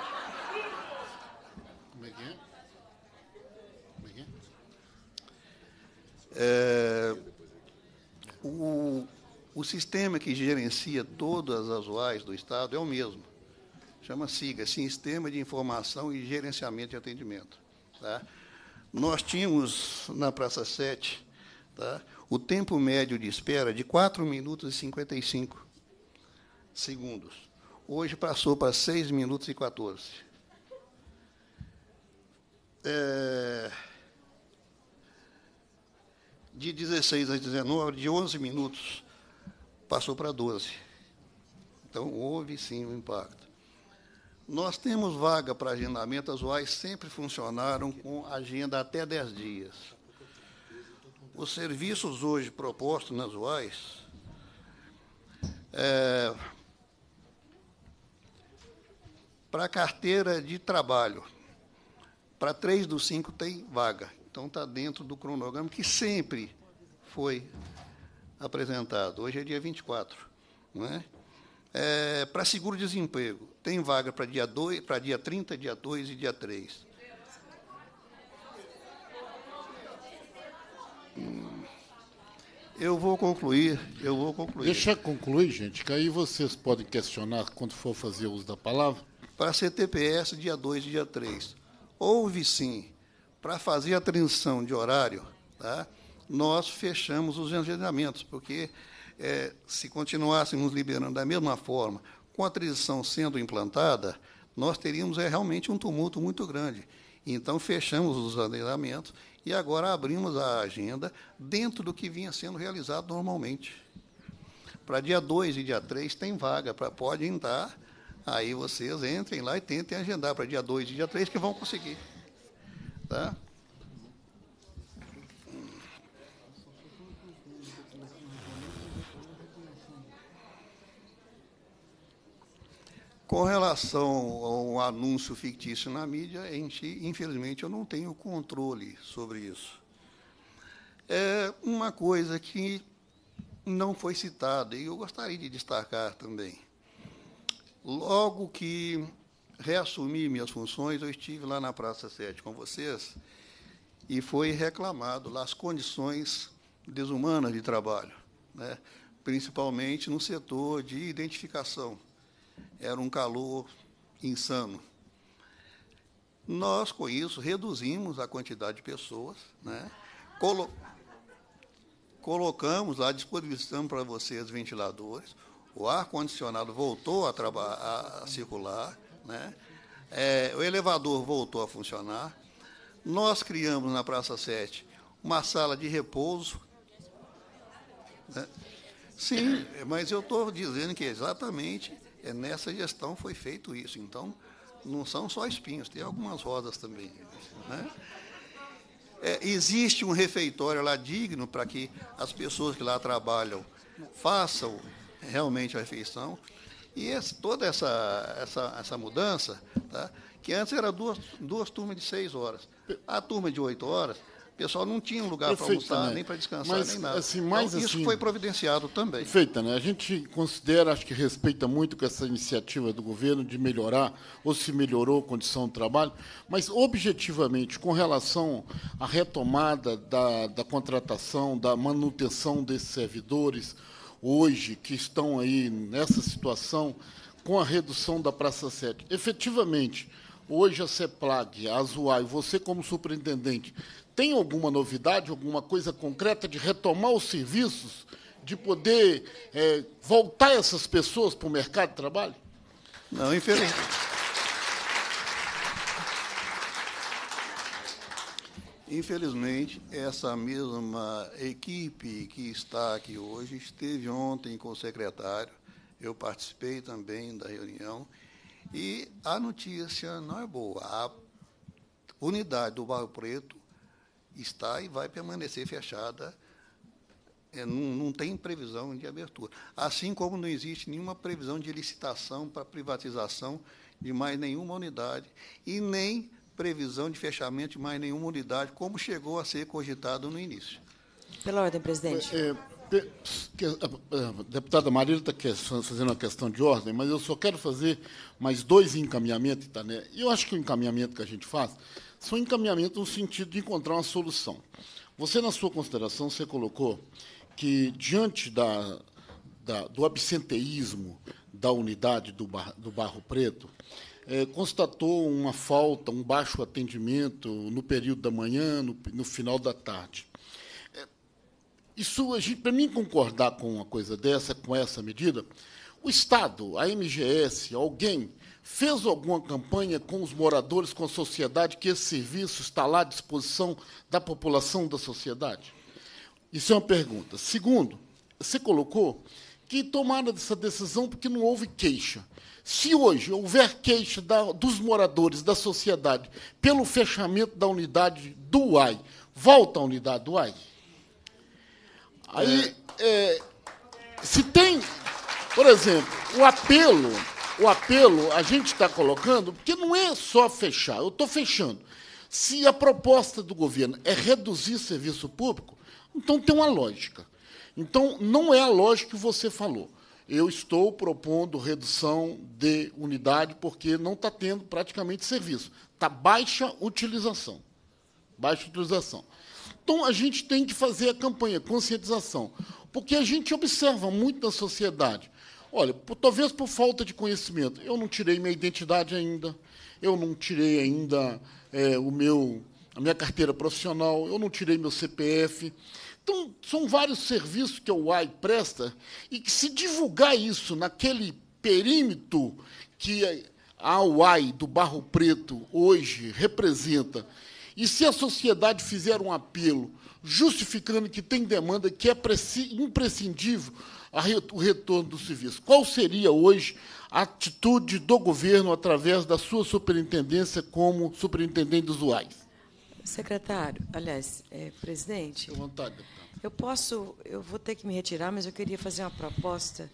Como é que é? Como é que é? É, o, o sistema que gerencia todas as U A Is do Estado é o mesmo. Chama SIGA, Sistema de Informação e Gerenciamento de Atendimento. Tá? Nós tínhamos, na Praça sete, tá, o tempo médio de espera de quatro minutos e cinquenta e cinco segundos. Hoje passou para seis minutos e quatorze. É, de dezesseis a dezenove, de onze minutos, passou para doze. Então, houve, sim, um impacto. Nós temos vaga para agendamento, as U A Is sempre funcionaram com agenda até dez dias. Os serviços hoje propostos nas U A Is, é, para carteira de trabalho, para três dos cinco tem vaga. Então, está dentro do cronograma que sempre foi apresentado. Hoje é dia vinte e quatro. Não é? É, para seguro-desemprego, tem vaga para dia dois, para dia trinta, dia dois e dia três. Hum, eu vou concluir, eu vou concluir. Deixa eu concluir, gente, que aí vocês podem questionar quando for fazer uso da palavra. Para C T P S, dia dois e dia três. Houve, sim, para fazer a transição de horário, tá, nós fechamos os agendamentos, porque é, se continuássemos liberando da mesma forma, com a transição sendo implantada, nós teríamos é, realmente um tumulto muito grande. Então, fechamos os agendamentos e agora abrimos a agenda dentro do que vinha sendo realizado normalmente. Para dia dois e dia três tem vaga, pra, pode entrar, aí vocês entrem lá e tentem agendar para dia dois e dia três, que vão conseguir. Tá? Com relação ao anúncio fictício na mídia, infelizmente, eu não tenho controle sobre isso. É uma coisa que não foi citada, e eu gostaria de destacar também. Logo que reassumi minhas funções, eu estive lá na Praça sete com vocês, e foi reclamado lá as condições desumanas de trabalho, né? Principalmente no setor de identificação. Era um calor insano. Nós, com isso, reduzimos a quantidade de pessoas, né? Colo colocamos lá, disponibilizamos para vocês ventiladores, o ar-condicionado voltou a, a, a circular, né? É, o elevador voltou a funcionar. Nós criamos na Praça sete uma sala de repouso, né? Sim, mas eu estou dizendo que exatamente é, nessa gestão foi feito isso. Então, não são só espinhos, tem algumas rodas também, né? É, existe um refeitório lá digno para que as pessoas que lá trabalham façam realmente a refeição. E esse, toda essa, essa, essa mudança, tá, que antes era duas, duas turmas de seis horas. A turma de oito horas, o pessoal não tinha um lugar para almoçar, né? Nem para descansar, mas, nem nada. Assim, mais então, isso assim, foi providenciado também. Perfeita, né? A gente considera, acho que respeita muito com essa iniciativa do governo de melhorar, ou se melhorou a condição do trabalho, mas, objetivamente, com relação à retomada da, da contratação, da manutenção desses servidores, hoje, que estão aí nessa situação, com a redução da Praça sete. Efetivamente, hoje a CEPLAG, a Azuai, você como superintendente, tem alguma novidade, alguma coisa concreta de retomar os serviços, de poder é, voltar essas pessoas para o mercado de trabalho? Não, infelizmente. Infelizmente, essa mesma equipe que está aqui hoje esteve ontem com o secretário, eu participei também da reunião, e a notícia não é boa. A unidade do Barro Preto está e vai permanecer fechada, é, não, não tem previsão de abertura. Assim como não existe nenhuma previsão de licitação para privatização de mais nenhuma unidade, e nem previsão de fechamento de mais nenhuma unidade, como chegou a ser cogitado no início. Pela ordem, presidente. É, é, que, a, a deputada Marília está fazendo uma questão de ordem, mas eu só quero fazer mais dois encaminhamentos, tá, né? E eu acho que o encaminhamento que a gente faz são encaminhamentos no sentido de encontrar uma solução. Você, na sua consideração, você colocou que, diante da, da, do absenteísmo da unidade do, bar, do Barro Preto, É, constatou uma falta, um baixo atendimento no período da manhã, no, no final da tarde. É, isso, para mim concordar com uma coisa dessa, com essa medida, o Estado, a M G S, alguém fez alguma campanha com os moradores, com a sociedade, que esse serviço está lá à disposição da população, da sociedade? Isso é uma pergunta. Segundo, você colocou que tomaram essa decisão porque não houve queixa. Se hoje houver queixa da, dos moradores, da sociedade, pelo fechamento da unidade do U A I, volta a unidade do U A I? Aí, é, se tem, por exemplo, o apelo, o apelo a gente está colocando, porque não é só fechar, eu estou fechando. Se a proposta do governo é reduzir serviço público, então tem uma lógica. Então, não é a lógica que você falou. Eu estou propondo redução de unidade porque não está tendo praticamente serviço. Está baixa utilização. Baixa utilização. Então, a gente tem que fazer a campanha, conscientização, porque a gente observa muito na sociedade. Olha, por, talvez por falta de conhecimento, eu não tirei minha identidade ainda, eu não tirei ainda é, o meu, a minha carteira profissional, eu não tirei meu C P F. Então, são vários serviços que a U A I presta e que, se divulgar isso naquele perímetro que a U A I do Barro Preto hoje representa, e se a sociedade fizer um apelo justificando que tem demanda, que é imprescindível o retorno do serviço, qual seria hoje a atitude do governo através da sua superintendência como superintendente dos U A Is? Secretário, aliás, é, presidente, à vontade, eu posso, eu vou ter que me retirar, mas eu queria fazer uma proposta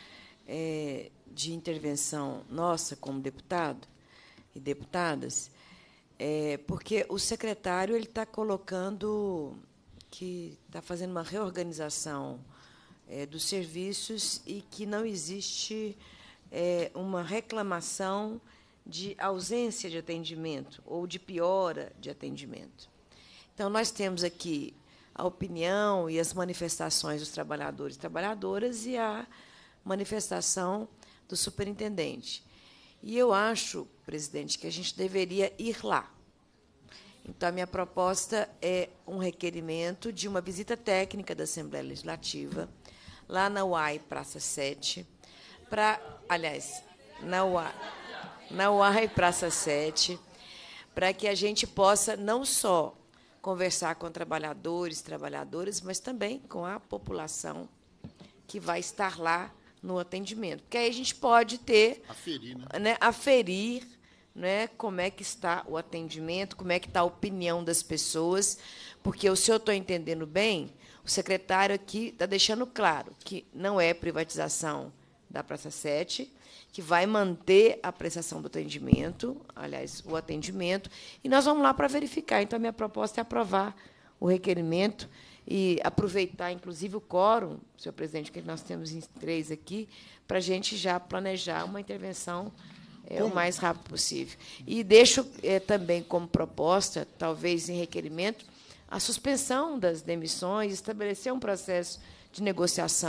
é, de intervenção nossa como deputado e deputadas, é, porque o secretário ele está colocando que está fazendo uma reorganização é, dos serviços e que não existe é, uma reclamação de ausência de atendimento ou de piora de atendimento. Então, nós temos aqui a opinião e as manifestações dos trabalhadores e trabalhadoras e a manifestação do superintendente. E eu acho, presidente, que a gente deveria ir lá. Então, a minha proposta é um requerimento de uma visita técnica da Assembleia Legislativa, lá na U A I Praça sete, para, aliás, na U A I... na U A I Praça sete, para que a gente possa não só conversar com trabalhadores, trabalhadoras, mas também com a população que vai estar lá no atendimento. Porque aí a gente pode ter... Aferir, né? Né, aferir, né, como é que está o atendimento, como é que está a opinião das pessoas, porque, se eu estou entendendo bem, o secretário aqui está deixando claro que não é privatização da Praça sete, que vai manter a prestação do atendimento, aliás, o atendimento, e nós vamos lá para verificar. Então, a minha proposta é aprovar o requerimento e aproveitar, inclusive, o quórum, senhor presidente, que nós temos em três aqui, para a gente já planejar uma intervenção é, o mais rápido possível. E deixo é, também como proposta, talvez em requerimento, a suspensão das demissões, estabelecer um processo de negociação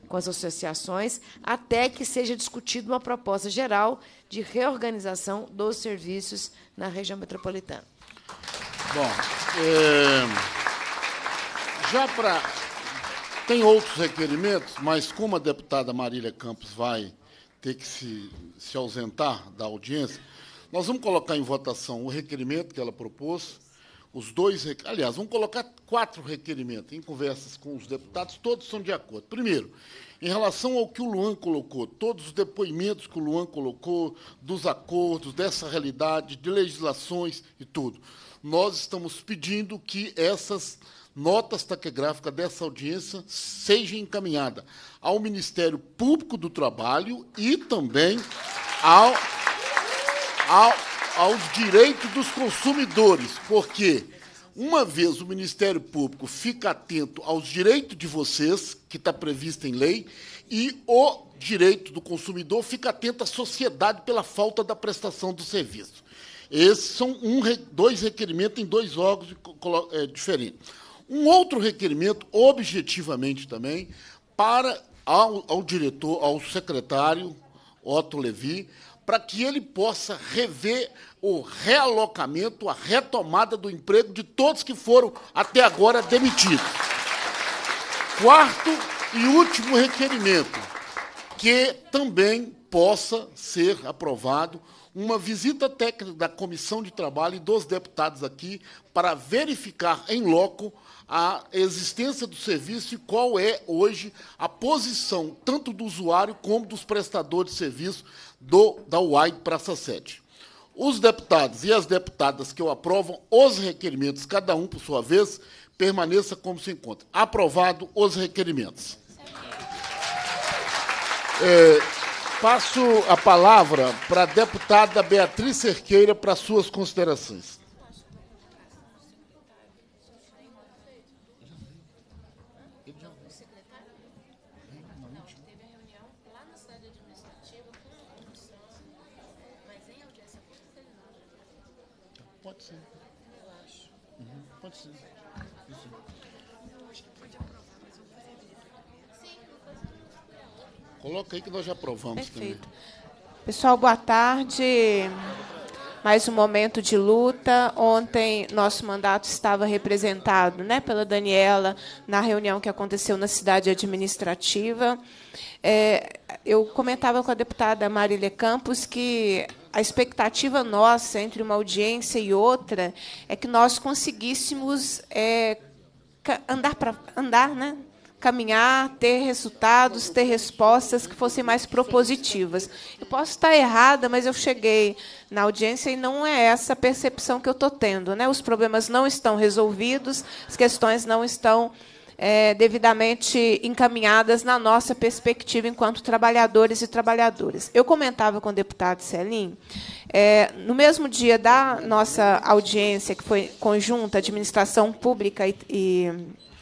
com as associações, até que seja discutida uma proposta geral de reorganização dos serviços na região metropolitana. Bom, é, já para... Tem outros requerimentos, mas como a deputada Marília Campos vai ter que se, se ausentar da audiência, nós vamos colocar em votação o requerimento que ela propôs, os dois... Aliás, vamos colocar quatro requerimentos em conversas com os deputados, todos são de acordo. Primeiro, em relação ao que o Luan colocou, todos os depoimentos que o Luan colocou, dos acordos, dessa realidade, de legislações e tudo, nós estamos pedindo que essas notas taquigráficas dessa audiência sejam encaminhadas ao Ministério Público do Trabalho e também ao, ao, aos direitos dos consumidores, porque, uma vez o Ministério Público fica atento aos direitos de vocês, que está previsto em lei, e o direito do consumidor fica atento à sociedade pela falta da prestação do serviço. Esses são um, dois requerimentos em dois órgãos é, diferentes. Um outro requerimento, objetivamente também, para ao, ao diretor, ao secretário Otto Levi, para que ele possa rever o realocamento, a retomada do emprego de todos que foram até agora demitidos. Quarto e último requerimento, que também possa ser aprovado uma visita técnica da Comissão de Trabalho e dos deputados aqui para verificar em loco a existência do serviço e qual é, hoje, a posição tanto do usuário como dos prestadores de serviço do, da U A I Praça sete. Os deputados e as deputadas que o aprovam os requerimentos, cada um por sua vez, permaneça como se encontra. Aprovado os requerimentos. É, passo a palavra para a deputada Beatriz Cerqueira para suas considerações. Pode ser. Eu acho. Uhum, pode ser. Isso. Acho que pode aprovar, mas vamos fazer Sim, coloca aí que nós já aprovamos. Perfeito. Também. Pessoal, boa tarde. Mais um momento de luta. Ontem, nosso mandato estava representado, né, pela Daniela na reunião que aconteceu na cidade administrativa. É, eu comentava com a deputada Marília Campos que a expectativa nossa entre uma audiência e outra é que nós conseguíssemos é, andar para andar, né? caminhar, ter resultados, ter respostas que fossem mais propositivas. Eu posso estar errada, mas eu cheguei na audiência e não é essa a percepção que eu estou tendo, né? Os problemas não estão resolvidos, as questões não estão é, devidamente encaminhadas na nossa perspectiva enquanto trabalhadores e trabalhadoras. Eu comentava com o deputado Celim, é, no mesmo dia da nossa audiência, que foi conjunta, Administração Pública e, e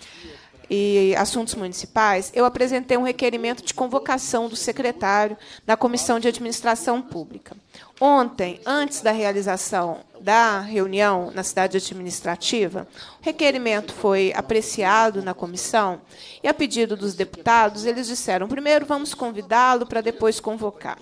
e Assuntos Municipais, eu apresentei um requerimento de convocação do secretário da Comissão de Administração Pública. Ontem, antes da realização da reunião na cidade administrativa, o requerimento foi apreciado na comissão e, a pedido dos deputados, eles disseram, primeiro vamos convidá-lo para depois convocar.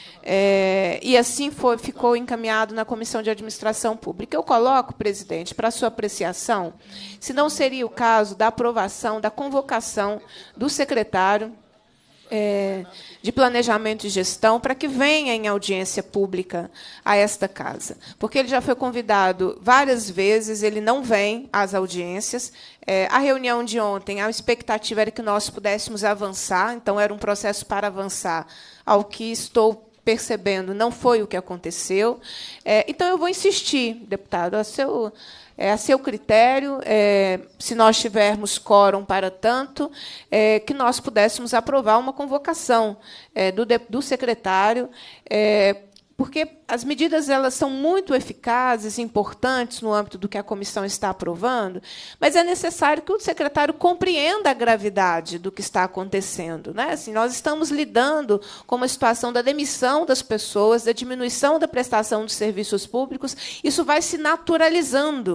É, e assim foi, ficou encaminhado na Comissão de Administração Pública. Eu coloco, presidente, para sua apreciação, se não seria o caso da aprovação, da convocação do secretário é, de Planejamento e Gestão para que venha em audiência pública a esta casa. Porque ele já foi convidado várias vezes, ele não vem às audiências. É, a reunião de ontem, a expectativa era que nós pudéssemos avançar, então era um processo para avançar, ao que estou percebendo, não foi o que aconteceu. É, então, eu vou insistir, deputado, a seu, é, a seu critério, é, se nós tivermos quórum para tanto, é, que nós pudéssemos aprovar uma convocação é, do, do secretário, é, porque as medidas elas são muito eficazes, importantes no âmbito do que a comissão está aprovando, mas é necessário que o secretário compreenda a gravidade do que está acontecendo, né? Assim, nós estamos lidando com uma situação da demissão das pessoas, da diminuição da prestação de serviços públicos, isso vai se naturalizando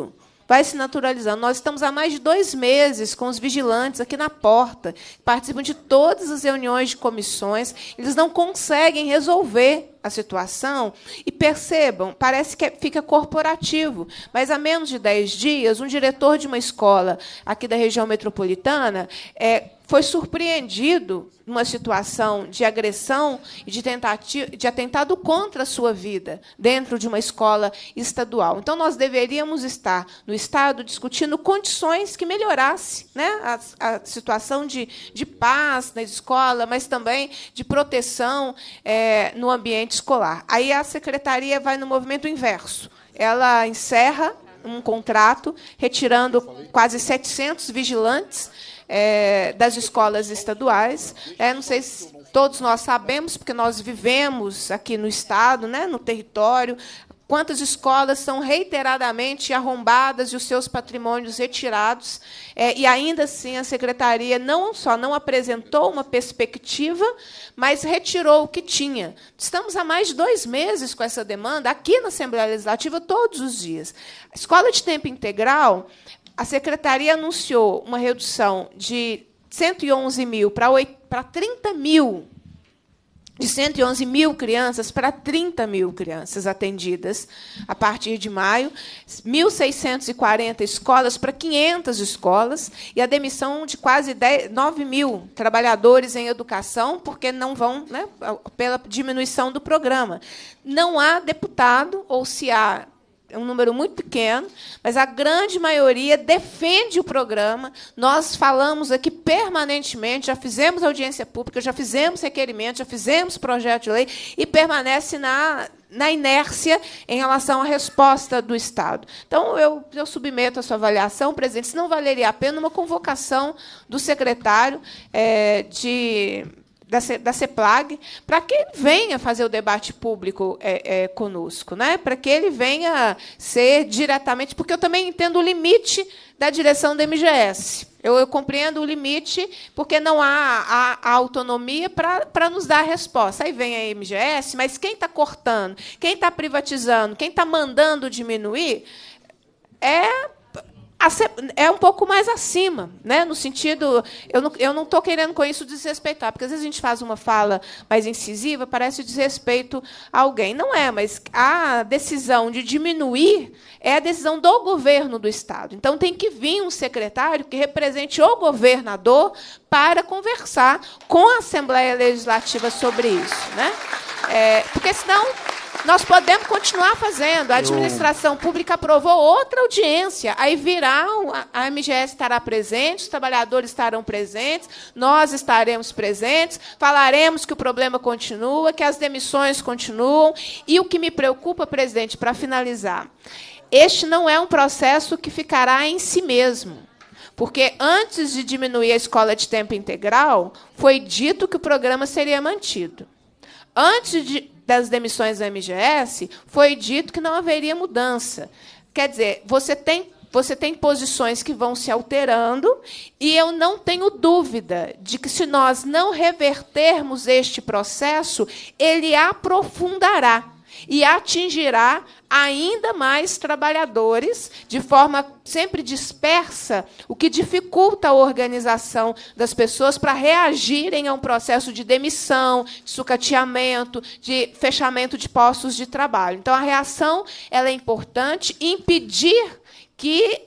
vai se naturalizando. Nós estamos há mais de dois meses com os vigilantes aqui na porta, participam de todas as reuniões de comissões, eles não conseguem resolver a situação. E percebam, parece que fica corporativo, mas há menos de dez dias, um diretor de uma escola aqui da região metropolitana é, foi surpreendido numa situação de agressão e de, tentativa, de atentado contra a sua vida dentro de uma escola estadual. Então, nós deveríamos estar, no Estado, discutindo condições que melhorassem, né, a, a situação de, de paz na escola, mas também de proteção é, no ambiente escolar. Aí a secretaria vai no movimento inverso. Ela encerra um contrato, retirando quase setecentos vigilantes É, das escolas estaduais. É, não sei se todos nós sabemos, porque nós vivemos aqui no Estado, né, no território, quantas escolas são reiteradamente arrombadas e os seus patrimônios retirados, é, e ainda assim a secretaria não só não apresentou uma perspectiva, mas retirou o que tinha. Estamos há mais de dois meses com essa demanda aqui na Assembleia Legislativa todos os dias. A escola de tempo integral, a secretaria anunciou uma redução de cento e onze mil para trinta mil, de cento e onze mil crianças para trinta mil crianças atendidas a partir de maio, mil seiscentas e quarenta escolas para quinhentas escolas, e a demissão de quase nove mil trabalhadores em educação, porque não vão, né, pela diminuição do programa. Não há deputado, ou se há, é um número muito pequeno, mas a grande maioria defende o programa. Nós falamos aqui permanentemente, já fizemos audiência pública, já fizemos requerimento, já fizemos projeto de lei, e permanece na, na inércia em relação à resposta do Estado. Então, eu, eu submeto a sua avaliação, presidente, se não valeria a pena uma convocação do secretário é, de... da, da CEPLAG, para que ele venha fazer o debate público é, é, conosco, né? Para que ele venha ser diretamente, porque eu também entendo o limite da direção da M G S. Eu, eu compreendo o limite, porque não há a, a autonomia para nos dar a resposta. Aí vem a M G S, mas quem está cortando, quem está privatizando, quem está mandando diminuir, é... é um pouco mais acima, né? No sentido, eu não eu não estou querendo com isso desrespeitar, porque às vezes a gente faz uma fala mais incisiva, parece desrespeito a alguém. Não é, mas a decisão de diminuir é a decisão do governo do Estado. Então tem que vir um secretário que represente o governador para conversar com a Assembleia Legislativa sobre isso, né? É, porque senão nós podemos continuar fazendo. A administração pública aprovou outra audiência. Aí virá, a M G S estará presente, os trabalhadores estarão presentes, nós estaremos presentes, falaremos que o problema continua, que as demissões continuam. E o que me preocupa, presidente, para finalizar, este não é um processo que ficará em si mesmo. Porque, antes de diminuir a escola de tempo integral, foi dito que o programa seria mantido. Antes de, das demissões da M G S, foi dito que não haveria mudança. Quer dizer, você tem, você tem posições que vão se alterando, e eu não tenho dúvida de que, se nós não revertermos este processo, ele aprofundará e atingirá ainda mais trabalhadores, de forma sempre dispersa, o que dificulta a organização das pessoas para reagirem a um processo de demissão, de sucateamento, de fechamento de postos de trabalho. Então, a reação ela é importante. Impedir que,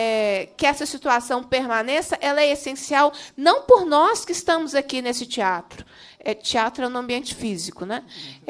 é, que essa situação permaneça, ela é essencial, não por nós que estamos aqui nesse teatro. É, teatro é no ambiente físico, né?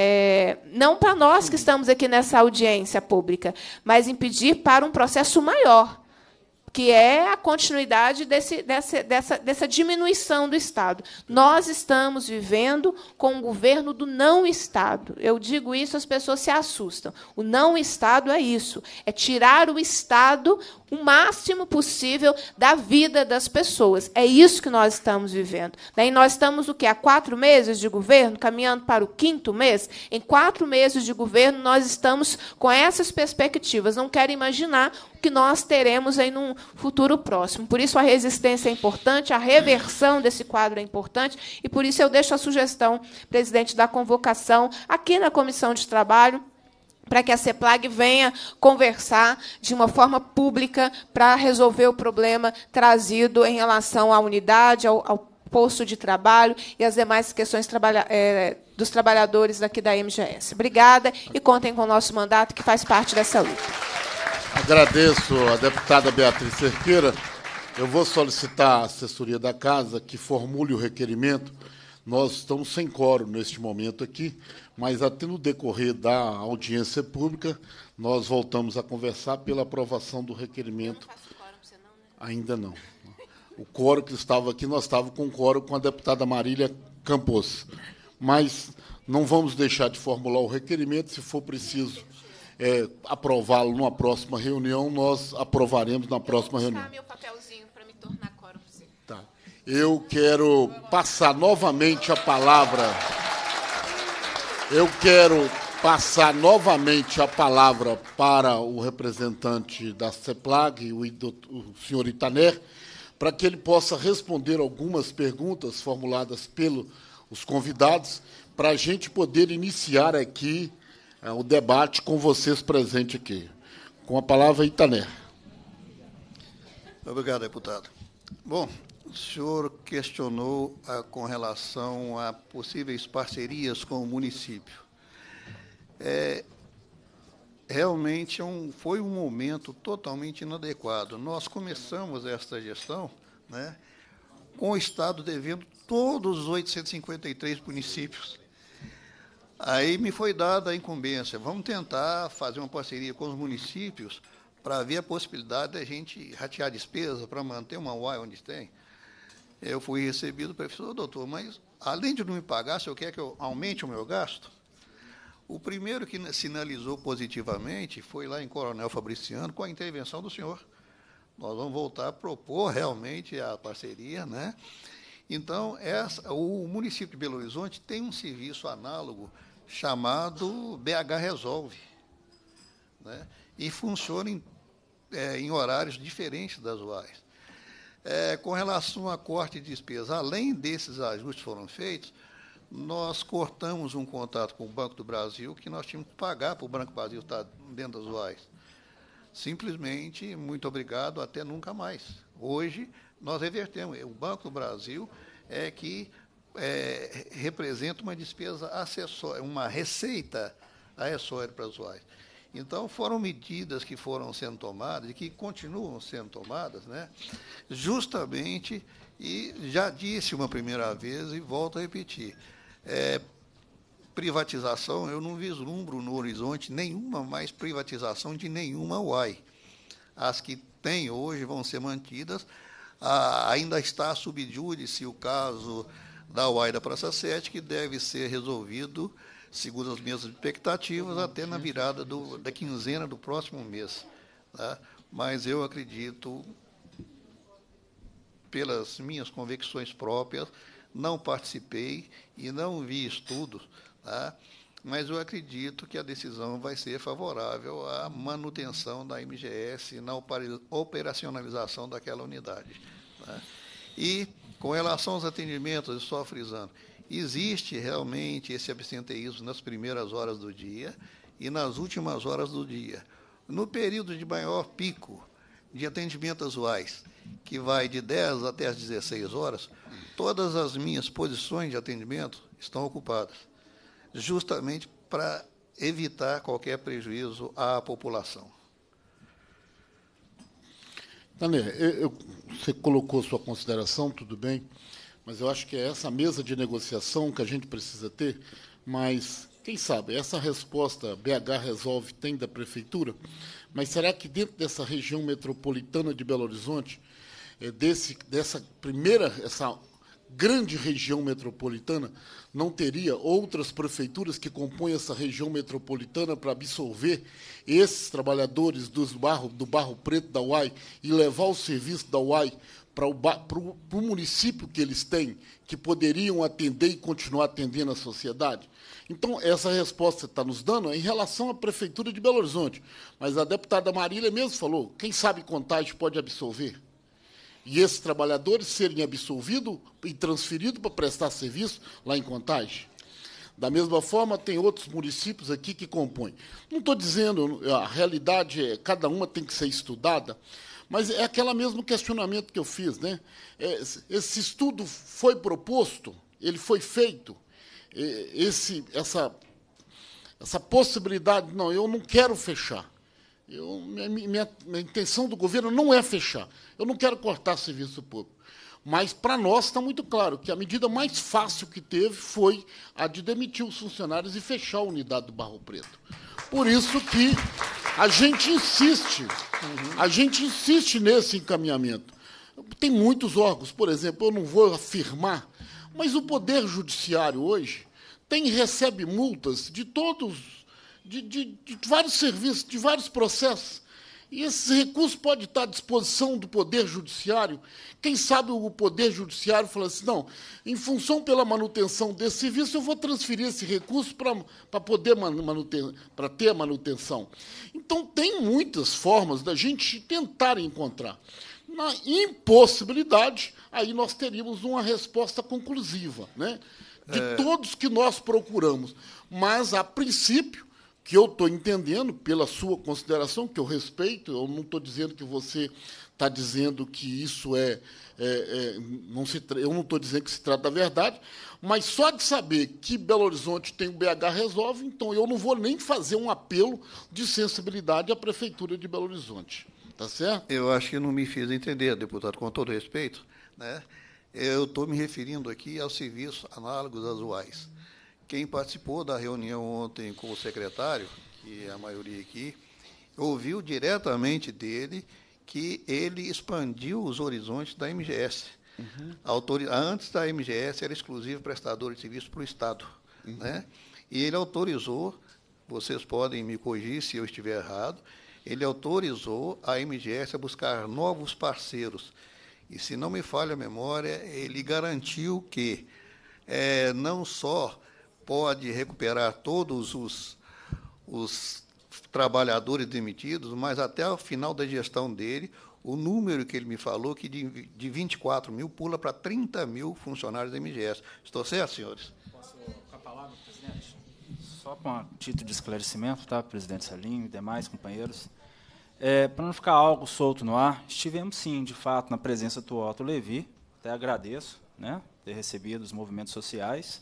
É, não para nós que estamos aqui nessa audiência pública, mas impedir para um processo maior, que é a continuidade desse, dessa, dessa, dessa diminuição do Estado. Nós estamos vivendo com um governo do não-Estado. Eu digo isso, as pessoas se assustam. O não-Estado é isso, é tirar o Estado o máximo possível da vida das pessoas. É isso que nós estamos vivendo. E nós estamos o quê? Há quatro meses de governo, caminhando para o quinto mês. Em quatro meses de governo, nós estamos com essas perspectivas. Não quero imaginar o que nós teremos aí num futuro próximo. Por isso, a resistência é importante, a reversão desse quadro é importante, e por isso eu deixo a sugestão, presidente, da convocação aqui na Comissão de Trabalho, para que a CEPLAG venha conversar de uma forma pública para resolver o problema trazido em relação à unidade, ao, ao posto de trabalho e as demais questões trabalha, é, dos trabalhadores daqui da M G S. Obrigada e contem com o nosso mandato, que faz parte dessa luta. Agradeço a deputada Beatriz Cerqueira. Eu vou solicitar à assessoria da Casa que formule o requerimento. Nós estamos sem quórum neste momento aqui, mas até no decorrer da audiência pública, nós voltamos a conversar pela aprovação do requerimento. Eu não faço quórum para você não, né? Ainda não. O quórum que estava aqui, nós estávamos com quórum com a deputada Marília Campos. Mas não vamos deixar de formular o requerimento. Se for preciso é, aprová-lo numa próxima reunião, nós aprovaremos na próxima reunião. Eu vou buscar meu papelzinho para me tornar quórum para você. Tá. Eu quero passar novamente a palavra. Eu quero passar novamente a palavra para o representante da CEPLAG, o, o senhor Itaner, para que ele possa responder algumas perguntas formuladas pelos convidados, para a gente poder iniciar aqui é, o debate com vocês presentes aqui. Com a palavra, Itaner. Obrigado, deputado. Bom, o senhor questionou ah, com relação a possíveis parcerias com o município. É, realmente é um, foi um momento totalmente inadequado. Nós começamos esta gestão, né, com o Estado devendo todos os oitocentos e cinquenta e três municípios. Aí me foi dada a incumbência. Vamos tentar fazer uma parceria com os municípios para ver a possibilidade de a gente ratear despesa para manter uma U A I onde tem. Eu fui recebido para o doutor, mas, além de não me pagar, se eu quer que eu aumente o meu gasto, o primeiro que sinalizou positivamente foi lá em Coronel Fabriciano, com a intervenção do senhor. Nós vamos voltar a propor realmente a parceria, né? Então, essa, o município de Belo Horizonte tem um serviço análogo chamado B H Resolve, né? E funciona em, é, em horários diferentes das U A Is. É, com relação a corte de despesa, além desses ajustes que foram feitos, nós cortamos um contato com o Banco do Brasil, que nós tínhamos que pagar para o Banco do Brasil estar dentro das U A Is. Simplesmente, muito obrigado, até nunca mais. Hoje, nós revertemos. O Banco do Brasil é que é, representa uma despesa acessória, uma receita acessória para as U A Is. Então, foram medidas que foram sendo tomadas e que continuam sendo tomadas, né, justamente, e já disse uma primeira vez e volto a repetir, é, privatização, eu não vislumbro no horizonte nenhuma mais privatização de nenhuma U A I. As que tem hoje vão ser mantidas. Ah, ainda está sob júdice o caso da U A I da Praça sete, que deve ser resolvido, segundo as minhas expectativas, até na virada do, da quinzena do próximo mês. Tá? Mas eu acredito, pelas minhas convicções próprias, não participei e não vi estudos, tá? Mas eu acredito que a decisão vai ser favorável à manutenção da M G S na operacionalização daquela unidade. Tá? E, com relação aos atendimentos, só frisando, existe realmente esse absenteísmo nas primeiras horas do dia e nas últimas horas do dia. No período de maior pico de atendimento às U A Is, que vai de dez até as dezesseis horas, todas as minhas posições de atendimento estão ocupadas, justamente para evitar qualquer prejuízo à população. Taner, eu, eu, você colocou sua consideração, tudo bem, mas eu acho que é essa mesa de negociação que a gente precisa ter, mas, quem sabe, essa resposta B H Resolve tem da Prefeitura, mas será que dentro dessa região metropolitana de Belo Horizonte, é, desse, dessa primeira, essa grande região metropolitana, não teria outras prefeituras que compõem essa região metropolitana para absorver esses trabalhadores dos barro, do Barro Preto da U A I e levar o serviço da U A I para o, para o município que eles têm, que poderiam atender e continuar atendendo a sociedade? Então, essa resposta está nos dando é em relação à Prefeitura de Belo Horizonte. Mas a deputada Marília mesmo falou, quem sabe Contagem pode absorver? E esses trabalhadores serem absolvidos e transferidos para prestar serviço lá em Contagem? Da mesma forma, tem outros municípios aqui que compõem. Não estou dizendo, a realidade é, cada uma tem que ser estudada, mas é aquele mesmo questionamento que eu fiz, né? Esse estudo foi proposto, ele foi feito, esse, essa, essa possibilidade, não, eu não quero fechar. Eu, minha, minha, minha intenção do governo não é fechar. Eu não quero cortar serviço público. Mas, para nós, está muito claro que a medida mais fácil que teve foi a de demitir os funcionários e fechar a unidade do Barro Preto. Por isso que a gente insiste, a gente insiste nesse encaminhamento. Tem muitos órgãos, por exemplo, eu não vou afirmar, mas o Poder Judiciário hoje tem, recebe multas de todos, de, de, de vários serviços, de vários processos. E esse recurso pode estar à disposição do Poder Judiciário. Quem sabe o Poder Judiciário fala assim, não, em função pela manutenção desse serviço, eu vou transferir esse recurso para poder manuten, para ter a manutenção. Então, tem muitas formas da gente tentar encontrar. Na impossibilidade, aí nós teríamos uma resposta conclusiva, né, de é... todos que nós procuramos. Mas, a princípio, que eu estou entendendo, pela sua consideração, que eu respeito, eu não estou dizendo que você está dizendo que isso é... é, é não se, eu não estou dizendo que se trata da verdade, mas só de saber que Belo Horizonte tem o B H Resolve, então eu não vou nem fazer um apelo de sensibilidade à Prefeitura de Belo Horizonte. Está certo? Eu acho que não me fiz entender, deputado, com todo respeito, né? Eu estou me referindo aqui aos serviços análogos às U A Is. Quem participou da reunião ontem com o secretário, que é a maioria aqui, ouviu diretamente dele que ele expandiu os horizontes da M G S. Uhum. Autori- Antes da M G S era exclusivo prestador de serviço para o Estado. Uhum. Né? E ele autorizou, vocês podem me corrigir se eu estiver errado, ele autorizou a M G S a buscar novos parceiros. E, se não me falha a memória, ele garantiu que é, não só pode recuperar todos os, os trabalhadores demitidos, mas até o final da gestão dele, o número que ele me falou, que de, de vinte e quatro mil pula para trinta mil funcionários da M G S. Estou certo, senhores? Posso com a palavra, presidente? Só para título de esclarecimento, tá, presidente Celinho e demais companheiros. É, para não ficar algo solto no ar, estivemos, sim, de fato, na presença do Otto Levi, até agradeço, né, ter recebido os movimentos sociais.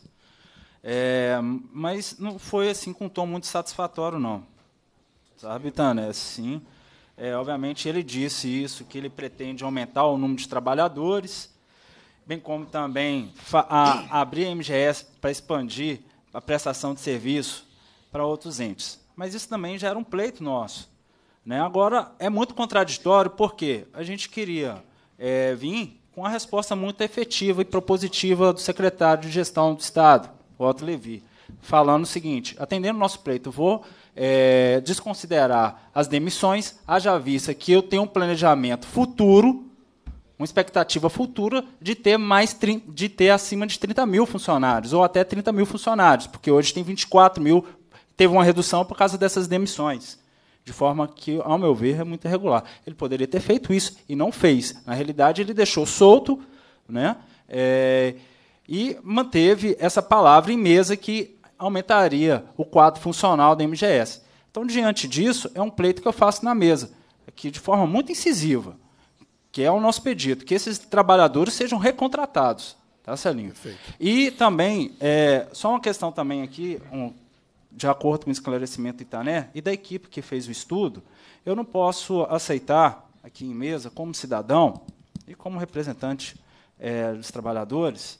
É, mas não foi assim com um tom muito satisfatório, não. Sabe, Tânia? Sim. É, obviamente, ele disse isso, que ele pretende aumentar o número de trabalhadores, bem como também a, abrir a M G S para expandir a prestação de serviço para outros entes. Mas isso também já era um pleito nosso. Né? Agora, é muito contraditório, porque a gente queria é, vir com uma resposta muito efetiva e propositiva do secretário de Gestão do Estado, Otto Levi, falando o seguinte, atendendo o nosso pleito, vou é, desconsiderar as demissões, haja vista que eu tenho um planejamento futuro, uma expectativa futura de ter, mais, de ter acima de trinta mil funcionários, ou até trinta mil funcionários, porque hoje tem vinte e quatro mil, teve uma redução por causa dessas demissões, de forma que, ao meu ver, é muito irregular. Ele poderia ter feito isso, e não fez. Na realidade, ele deixou solto, né, é, e manteve essa palavra em mesa que aumentaria o quadro funcional da M G S. Então, diante disso, é um pleito que eu faço na mesa, aqui de forma muito incisiva, que é o nosso pedido, que esses trabalhadores sejam recontratados. Tá, Celinho? Perfeito. E também, é, só uma questão também aqui, um, de acordo com o esclarecimento do Itané, e da equipe que fez o estudo, eu não posso aceitar, aqui em mesa, como cidadão e como representante é, dos trabalhadores,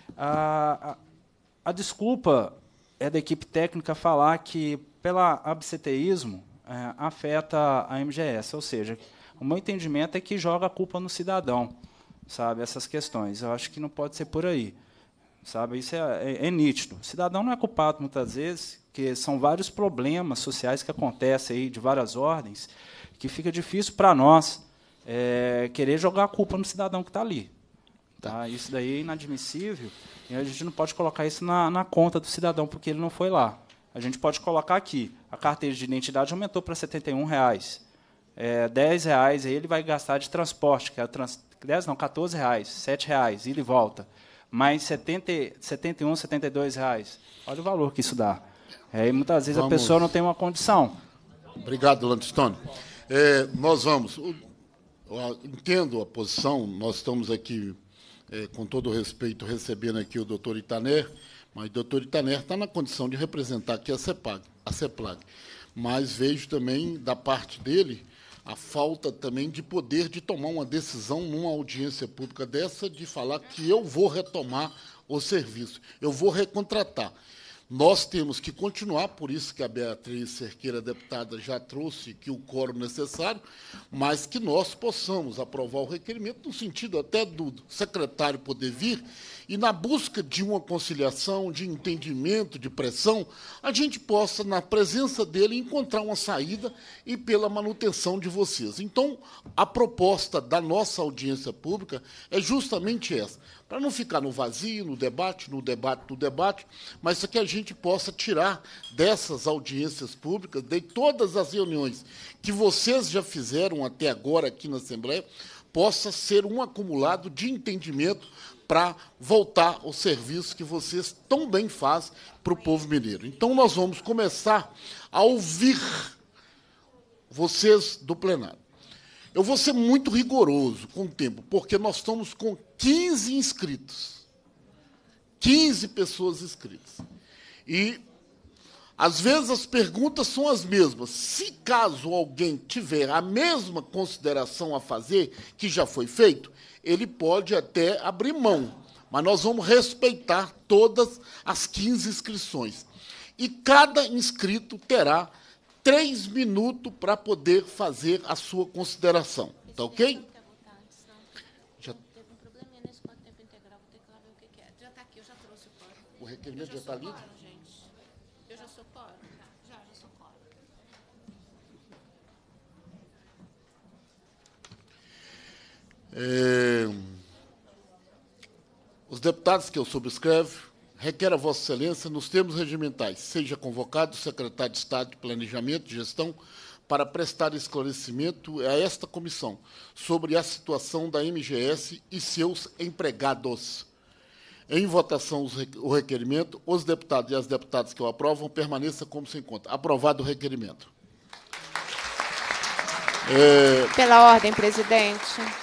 a, a, a desculpa é da equipe técnica falar que, pelo absenteísmo, é, afeta a M G S. Ou seja, o meu entendimento é que joga a culpa no cidadão, sabe, essas questões. Eu acho que não pode ser por aí. Sabe, isso é, é, é nítido. O cidadão não é culpado, muitas vezes, porque são vários problemas sociais que acontecem aí, de várias ordens, que fica difícil para nós é, querer jogar a culpa no cidadão que está ali. Tá? Isso daí é inadmissível, e a gente não pode colocar isso na, na conta do cidadão, porque ele não foi lá. A gente pode colocar aqui, a carteira de identidade aumentou para setenta e um reais. É, dez reais aí ele vai gastar de transporte, que é trans, dez não, quatorze reais, sete reais, ida e volta. mais setenta, setenta e um, setenta e dois reais. Olha o valor que isso dá. É, e muitas vezes Vamos. a pessoa não tem uma condição. Obrigado, Landstone. É, nós vamos. Eu, eu entendo a posição, nós estamos aqui, é, com todo o respeito, recebendo aqui o doutor Itaner, mas o doutor Itaner está na condição de representar aqui a CEPLAG, a CEPLAG. Mas vejo também, da parte dele, a falta também de poder de tomar uma decisão numa audiência pública dessa, de falar que eu vou retomar o serviço, eu vou recontratar. Nós temos que continuar, por isso que a Beatriz Cerqueira, deputada, já trouxe aqui o quórum necessário, mas que nós possamos aprovar o requerimento, no sentido até do secretário poder vir, e na busca de uma conciliação, de entendimento, de pressão, a gente possa, na presença dele, encontrar uma saída e pela manutenção de vocês. Então, a proposta da nossa audiência pública é justamente essa, para não ficar no vazio, no debate, no debate, no debate, mas que a gente possa tirar dessas audiências públicas, de todas as reuniões que vocês já fizeram até agora aqui na Assembleia, possa ser um acumulado de entendimento para voltar ao serviço que vocês tão bem fazem para o povo mineiro. Então, nós vamos começar a ouvir vocês do plenário. Eu vou ser muito rigoroso com o tempo, porque nós estamos com quinze inscritos. quinze pessoas inscritas. E, às vezes, as perguntas são as mesmas. Se, caso alguém tiver a mesma consideração a fazer, que já foi feito, ele pode até abrir mão. Mas nós vamos respeitar todas as quinze inscrições. E cada inscrito terá três minutos para poder fazer a sua consideração. Está ok? Já... O requerimento já está lido? Eu já sou quórum? Já, já sou quórum. É... Os deputados que eu subscrevo requer a Vossa Excelência, nos termos regimentais, seja convocado o secretário de Estado de Planejamento e Gestão para prestar esclarecimento a esta comissão sobre a situação da M G S e seus empregados. Em votação o requerimento, os deputados e as deputadas que o aprovam permaneçam como se encontra. Aprovado o requerimento. É... Pela ordem, presidente.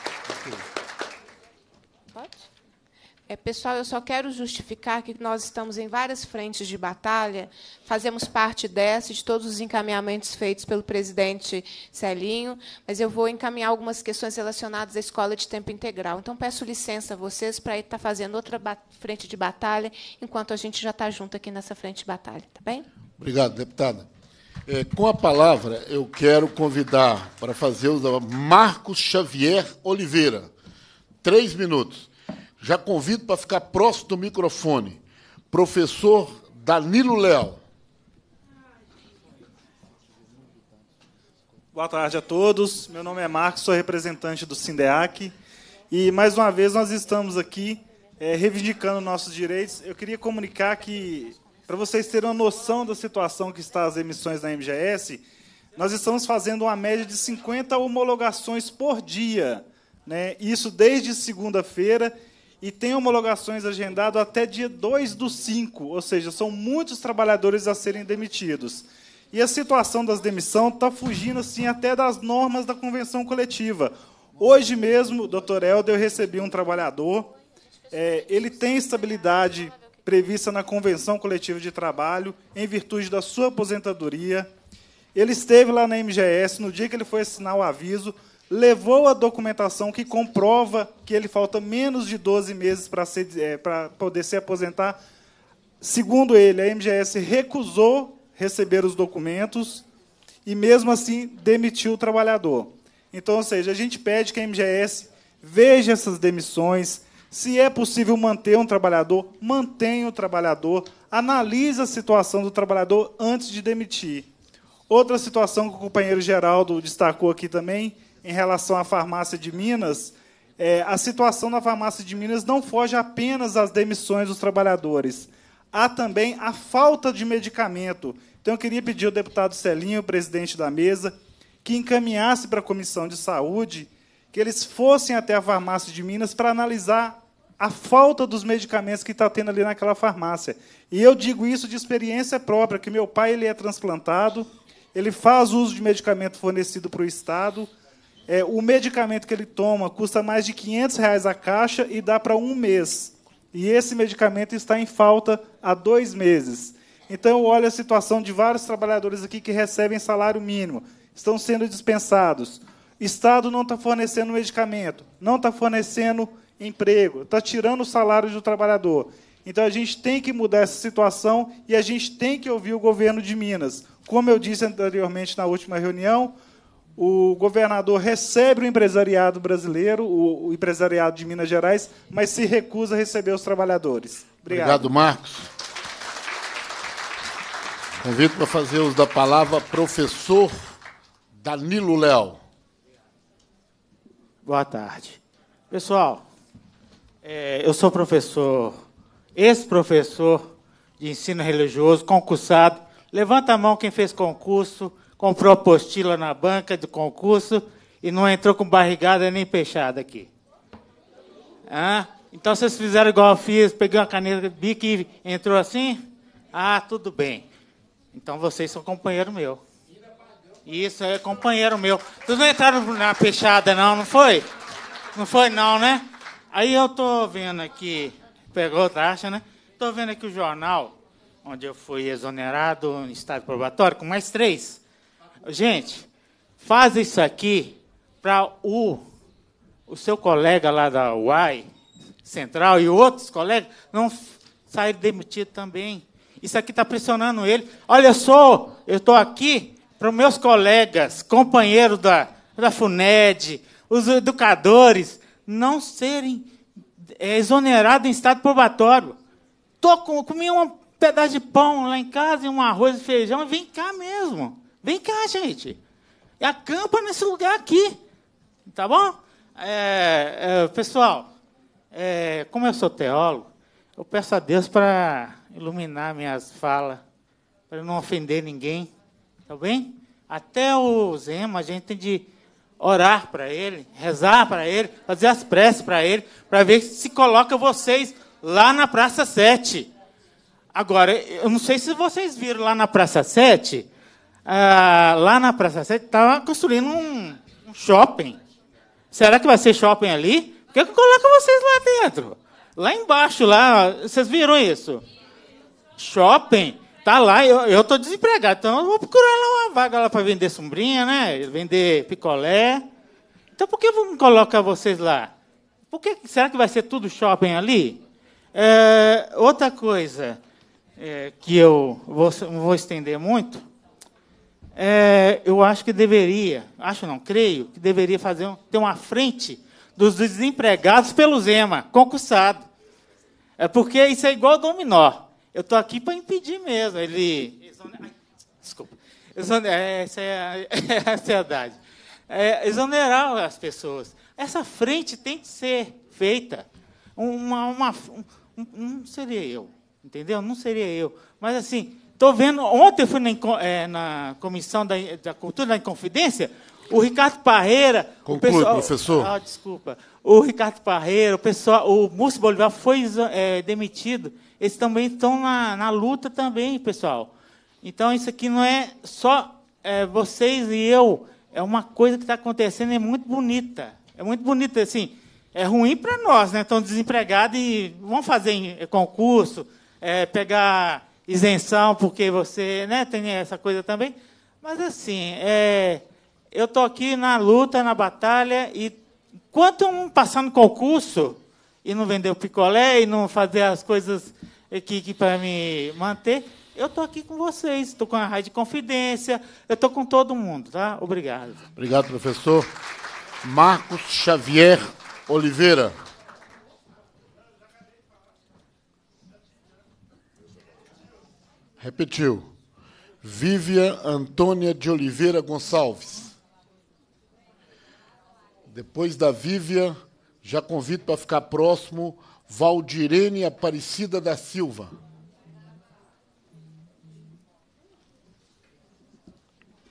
Pode? É, pessoal, eu só quero justificar que nós estamos em várias frentes de batalha, fazemos parte dessa, de todos os encaminhamentos feitos pelo presidente Celinho, mas eu vou encaminhar algumas questões relacionadas à escola de tempo integral. Então, peço licença a vocês para estar fazendo outra frente de batalha, enquanto a gente já está junto aqui nessa frente de batalha. Tá bem? Obrigado, deputada. É, com a palavra, eu quero convidar para fazer o Marcos Xavier Oliveira. Três minutos. Já convido para ficar próximo do microfone. Professor Danilo Leal. Boa tarde a todos. Meu nome é Marcos, sou representante do SINDEAC. E, mais uma vez, nós estamos aqui é, reivindicando nossos direitos. Eu queria comunicar que, para vocês terem uma noção da situação que está as emissões da M G S, nós estamos fazendo uma média de cinquenta homologações por dia, né? Isso desde segunda-feira, e tem homologações agendadas até dia dois do cinco, ou seja, são muitos trabalhadores a serem demitidos. E a situação das demissões está fugindo assim, até das normas da convenção coletiva. Hoje mesmo, doutor Helder, eu recebi um trabalhador, é, ele tem estabilidade prevista na convenção coletiva de trabalho, em virtude da sua aposentadoria. Ele esteve lá na M G S, no dia que ele foi assinar o aviso, levou a documentação que comprova que ele falta menos de doze meses para ser, é, para poder se aposentar. Segundo ele, a M G S recusou receber os documentos e, mesmo assim, demitiu o trabalhador. Então, ou seja, a gente pede que a M G S veja essas demissões, se é possível manter um trabalhador, mantenha o trabalhador, analise a situação do trabalhador antes de demitir. Outra situação que o companheiro Geraldo destacou aqui também, em relação à farmácia de Minas, é, a situação na farmácia de Minas não foge apenas às demissões dos trabalhadores. Há também a falta de medicamento. Então, eu queria pedir ao deputado Celinho, presidente da mesa, que encaminhasse para a Comissão de Saúde, que eles fossem até a farmácia de Minas para analisar a falta dos medicamentos que está tendo ali naquela farmácia. E eu digo isso de experiência própria, que meu pai ele é transplantado, ele faz uso de medicamento fornecido para o Estado. É, o medicamento que ele toma custa mais de quinhentos reais a caixa e dá para um mês. E esse medicamento está em falta há dois meses. Então, eu olho a situação de vários trabalhadores aqui que recebem salário mínimo, estão sendo dispensados. O Estado não está fornecendo medicamento, não está fornecendo emprego, está tirando o salário do trabalhador. Então, a gente tem que mudar essa situação e a gente tem que ouvir o governo de Minas. Como eu disse anteriormente na última reunião, o governador recebe o empresariado brasileiro, o, o empresariado de Minas Gerais, mas se recusa a receber os trabalhadores. Obrigado. Obrigado, Marcos. Convido para fazer uso da palavra professor Danilo Léo. Boa tarde. Pessoal, é, eu sou professor, ex-professor de ensino religioso, concursado. Levanta a mão quem fez concurso, comprou apostila na banca do concurso e não entrou com barrigada nem peixada aqui. Ah, então, vocês fizeram igual eu fiz, peguei uma caneta de bico e entrou assim? Ah, tudo bem. Então, vocês são companheiro meu. Isso, é companheiro meu. Vocês não entraram na peixada, não, não foi? Não foi, não, né? Aí eu estou vendo aqui, pegou taxa, né? Estou vendo aqui o jornal, onde eu fui exonerado em estado probatório, com mais três. Gente, faz isso aqui para o, o seu colega lá da U A I Central e outros colegas não saírem demitidos também. Isso aqui está pressionando ele. Olha só, eu estou aqui para os meus colegas, companheiros da, da FUNED, os educadores, não serem é, exonerados em estado probatório. Tô com, comi um pedaço de pão lá em casa e um arroz e feijão. Vem cá mesmo. Vem cá, gente. E acampa nesse lugar aqui. Tá bom? É, é, pessoal, é, como eu sou teólogo, eu peço a Deus para iluminar minhas falas, para não ofender ninguém. Tá bem? Até o Zema, a gente tem de orar para ele, rezar para ele, fazer as preces para ele, para ver se coloca vocês lá na Praça sete. Agora, eu não sei se vocês viram lá na Praça sete, ah, lá na Praça sete estava construindo um, um shopping. Será que vai ser shopping ali? Por que que coloca vocês lá dentro? Lá embaixo, lá, vocês viram isso? Shopping, tá lá, eu estou desempregado, então eu vou procurar lá uma vaga lá para vender sombrinha, né? Vender picolé. Então, por que não colocar vocês lá? Por que, será que vai ser tudo shopping ali? É, outra coisa é, que eu vou, não vou estender muito, é, eu acho que deveria, acho não, creio, que deveria fazer um, ter uma frente dos desempregados pelo Zema, concursado. É porque isso é igual dominó. Eu estou aqui para impedir mesmo. Ele. Desculpa. Essa é a ansiedade. É, exonerar as pessoas. Essa frente tem que ser feita. Uma, uma, um, não seria eu, entendeu? Não seria eu. Mas, assim, estou vendo... Ontem eu fui na, é, na Comissão da, da Cultura da Inconfidência, o Ricardo Parreira... Conclui, o pessoal, professor. Ah, desculpa. O Ricardo Parreira, o, pessoal, o Múcio Bolivar foi é, demitido. Eles também estão na, na luta também, pessoal. Então, isso aqui não é só é, vocês e eu. É uma coisa que está acontecendo, é muito bonita. É muito bonita, assim. É ruim para nós, né? Estão desempregados e vão fazer concurso, é, pegar isenção, porque você, né, tem essa coisa também. Mas, assim, é, eu estou aqui na luta, na batalha, e enquanto um passar no concurso e não vender o picolé e não fazer as coisas que, que para me manter, eu estou aqui com vocês, estou com a Rádio Confidência, eu estou com todo mundo, tá? Obrigado. Obrigado, professor. Marcos Xavier Oliveira. Repetiu. Vívia Antônia de Oliveira Gonçalves. Depois da Vívia, já convido para ficar próximo Valdirene Aparecida da Silva.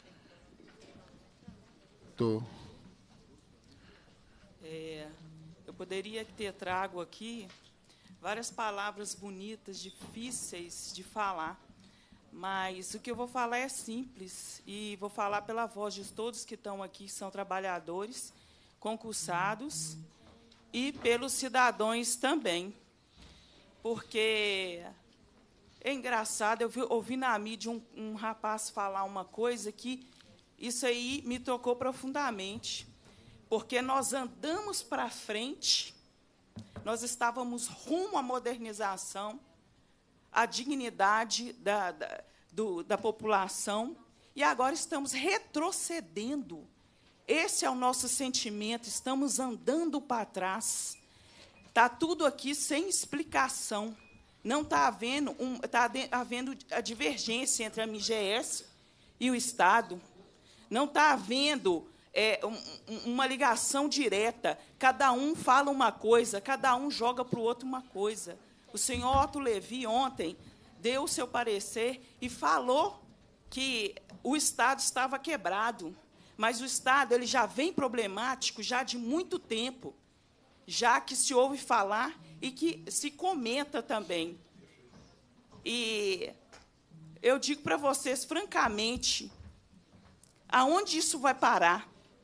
É, eu poderia ter trago aqui várias palavras bonitas, difíceis de falar, mas o que eu vou falar é simples, e vou falar pela voz de todos que estão aqui, que são trabalhadores, concursados, e pelos cidadãos também. Porque é engraçado, eu vi, ouvi na mídia um, um rapaz falar uma coisa que isso aí me tocou profundamente, porque nós andamos para frente, nós estávamos rumo à modernização, à dignidade da, da, do, da população, e agora estamos retrocedendo. Esse é o nosso sentimento, estamos andando para trás. Está tudo aqui sem explicação. Não está havendo, um, tá havendo a divergência entre a M G S e o Estado. Não está havendo é, um, uma ligação direta. Cada um fala uma coisa, cada um joga para o outro uma coisa. O senhor Otto Levi, ontem, deu o seu parecer e falou que o Estado estava quebrado. Mas o Estado ele já vem problemático já de muito tempo, já que se ouve falar e que se comenta também. E eu digo para vocês, francamente, aonde isso vai parar?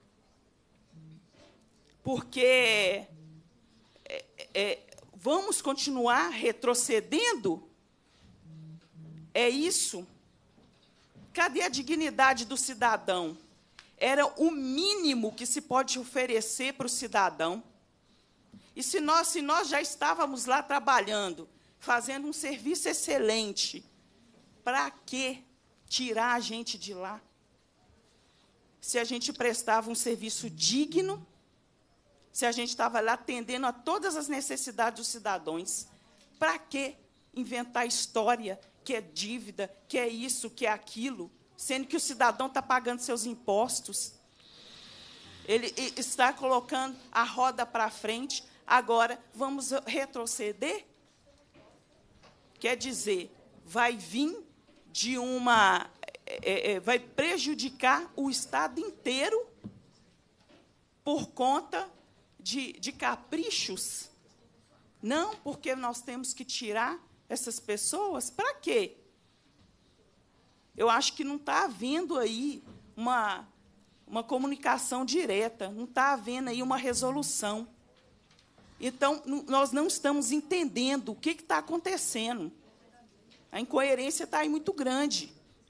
Porque é, é, vamos continuar retrocedendo? É isso? Cadê a dignidade do cidadão? Era o mínimo que se pode oferecer para o cidadão. E se nós, se nós já estávamos lá trabalhando, fazendo um serviço excelente, para que tirar a gente de lá? Se a gente prestava um serviço digno, se a gente estava lá atendendo a todas as necessidades dos cidadãos, para que inventar história que é dívida, que é isso, que é aquilo, sendo que o cidadão está pagando seus impostos? Ele está colocando a roda para frente. Agora, vamos retroceder? Quer dizer, vai vir de uma... É, é, vai prejudicar o Estado inteiro por conta de, de caprichos? Não, porque nós temos que tirar essas pessoas? Para quê? Eu acho que não está havendo aí uma, uma comunicação direta, não está havendo aí uma resolução. Então, nós não estamos entendendo o que está acontecendo. A incoerência está aí muito grande,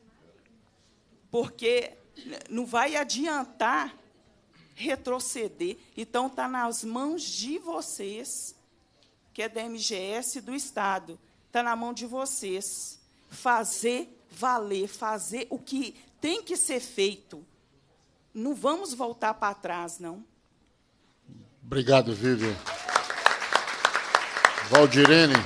porque não vai adiantar retroceder. Então, está nas mãos de vocês, que é da M G S e do Estado, está na mão de vocês fazer valer, fazer o que tem que ser feito. Não vamos voltar para trás, não. Obrigado, Vivian. Valdirene.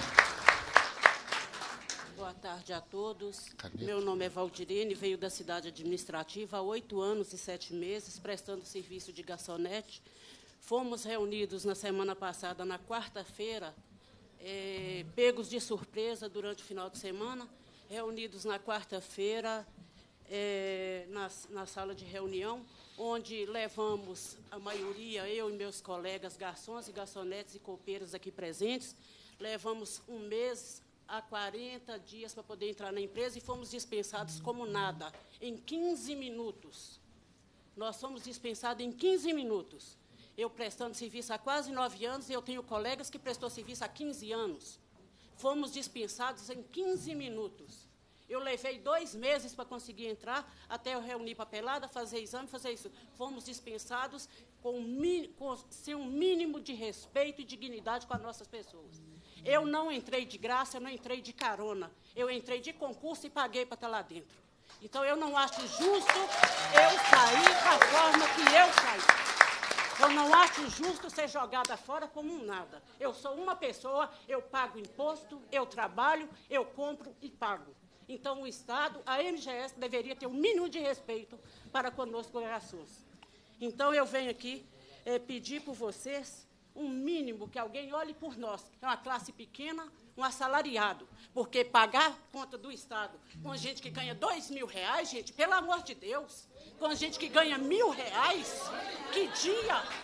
Boa tarde a todos. Caneta. Meu nome é Valdirene, veio da cidade administrativa há oito anos e sete meses, prestando serviço de garçonete. Fomos reunidos na semana passada, na quarta-feira, é, pegos de surpresa durante o final de semana, reunidos na quarta-feira, é, na, na sala de reunião, onde levamos a maioria, eu e meus colegas garçons e garçonetes e copeiros aqui presentes, levamos um mês a quarenta dias para poder entrar na empresa e fomos dispensados como nada, em quinze minutos. Nós fomos dispensados em quinze minutos. Eu prestando serviço há quase nove anos, e eu tenho colegas que prestou serviço há quinze anos. Fomos dispensados em quinze minutos. Eu levei dois meses para conseguir entrar, até eu reunir papelada, fazer exame, fazer isso. Fomos dispensados com, com, sem um mínimo de respeito e dignidade com as nossas pessoas. Eu não entrei de graça, eu não entrei de carona. Eu entrei de concurso e paguei para estar lá dentro. Então, eu não acho justo eu sair da forma que eu saí. Eu não acho justo ser jogada fora como um nada. Eu sou uma pessoa, eu pago imposto, eu trabalho, eu compro e pago. Então, o Estado, a M G S, deveria ter um mínimo de respeito para conosco, garçons. Então, eu venho aqui é, pedir por vocês um mínimo, que alguém olhe por nós, que é uma classe pequena, um assalariado, porque pagar conta do Estado com gente que ganha dois mil reais, gente, pelo amor de Deus, com gente que ganha mil reais, que dia,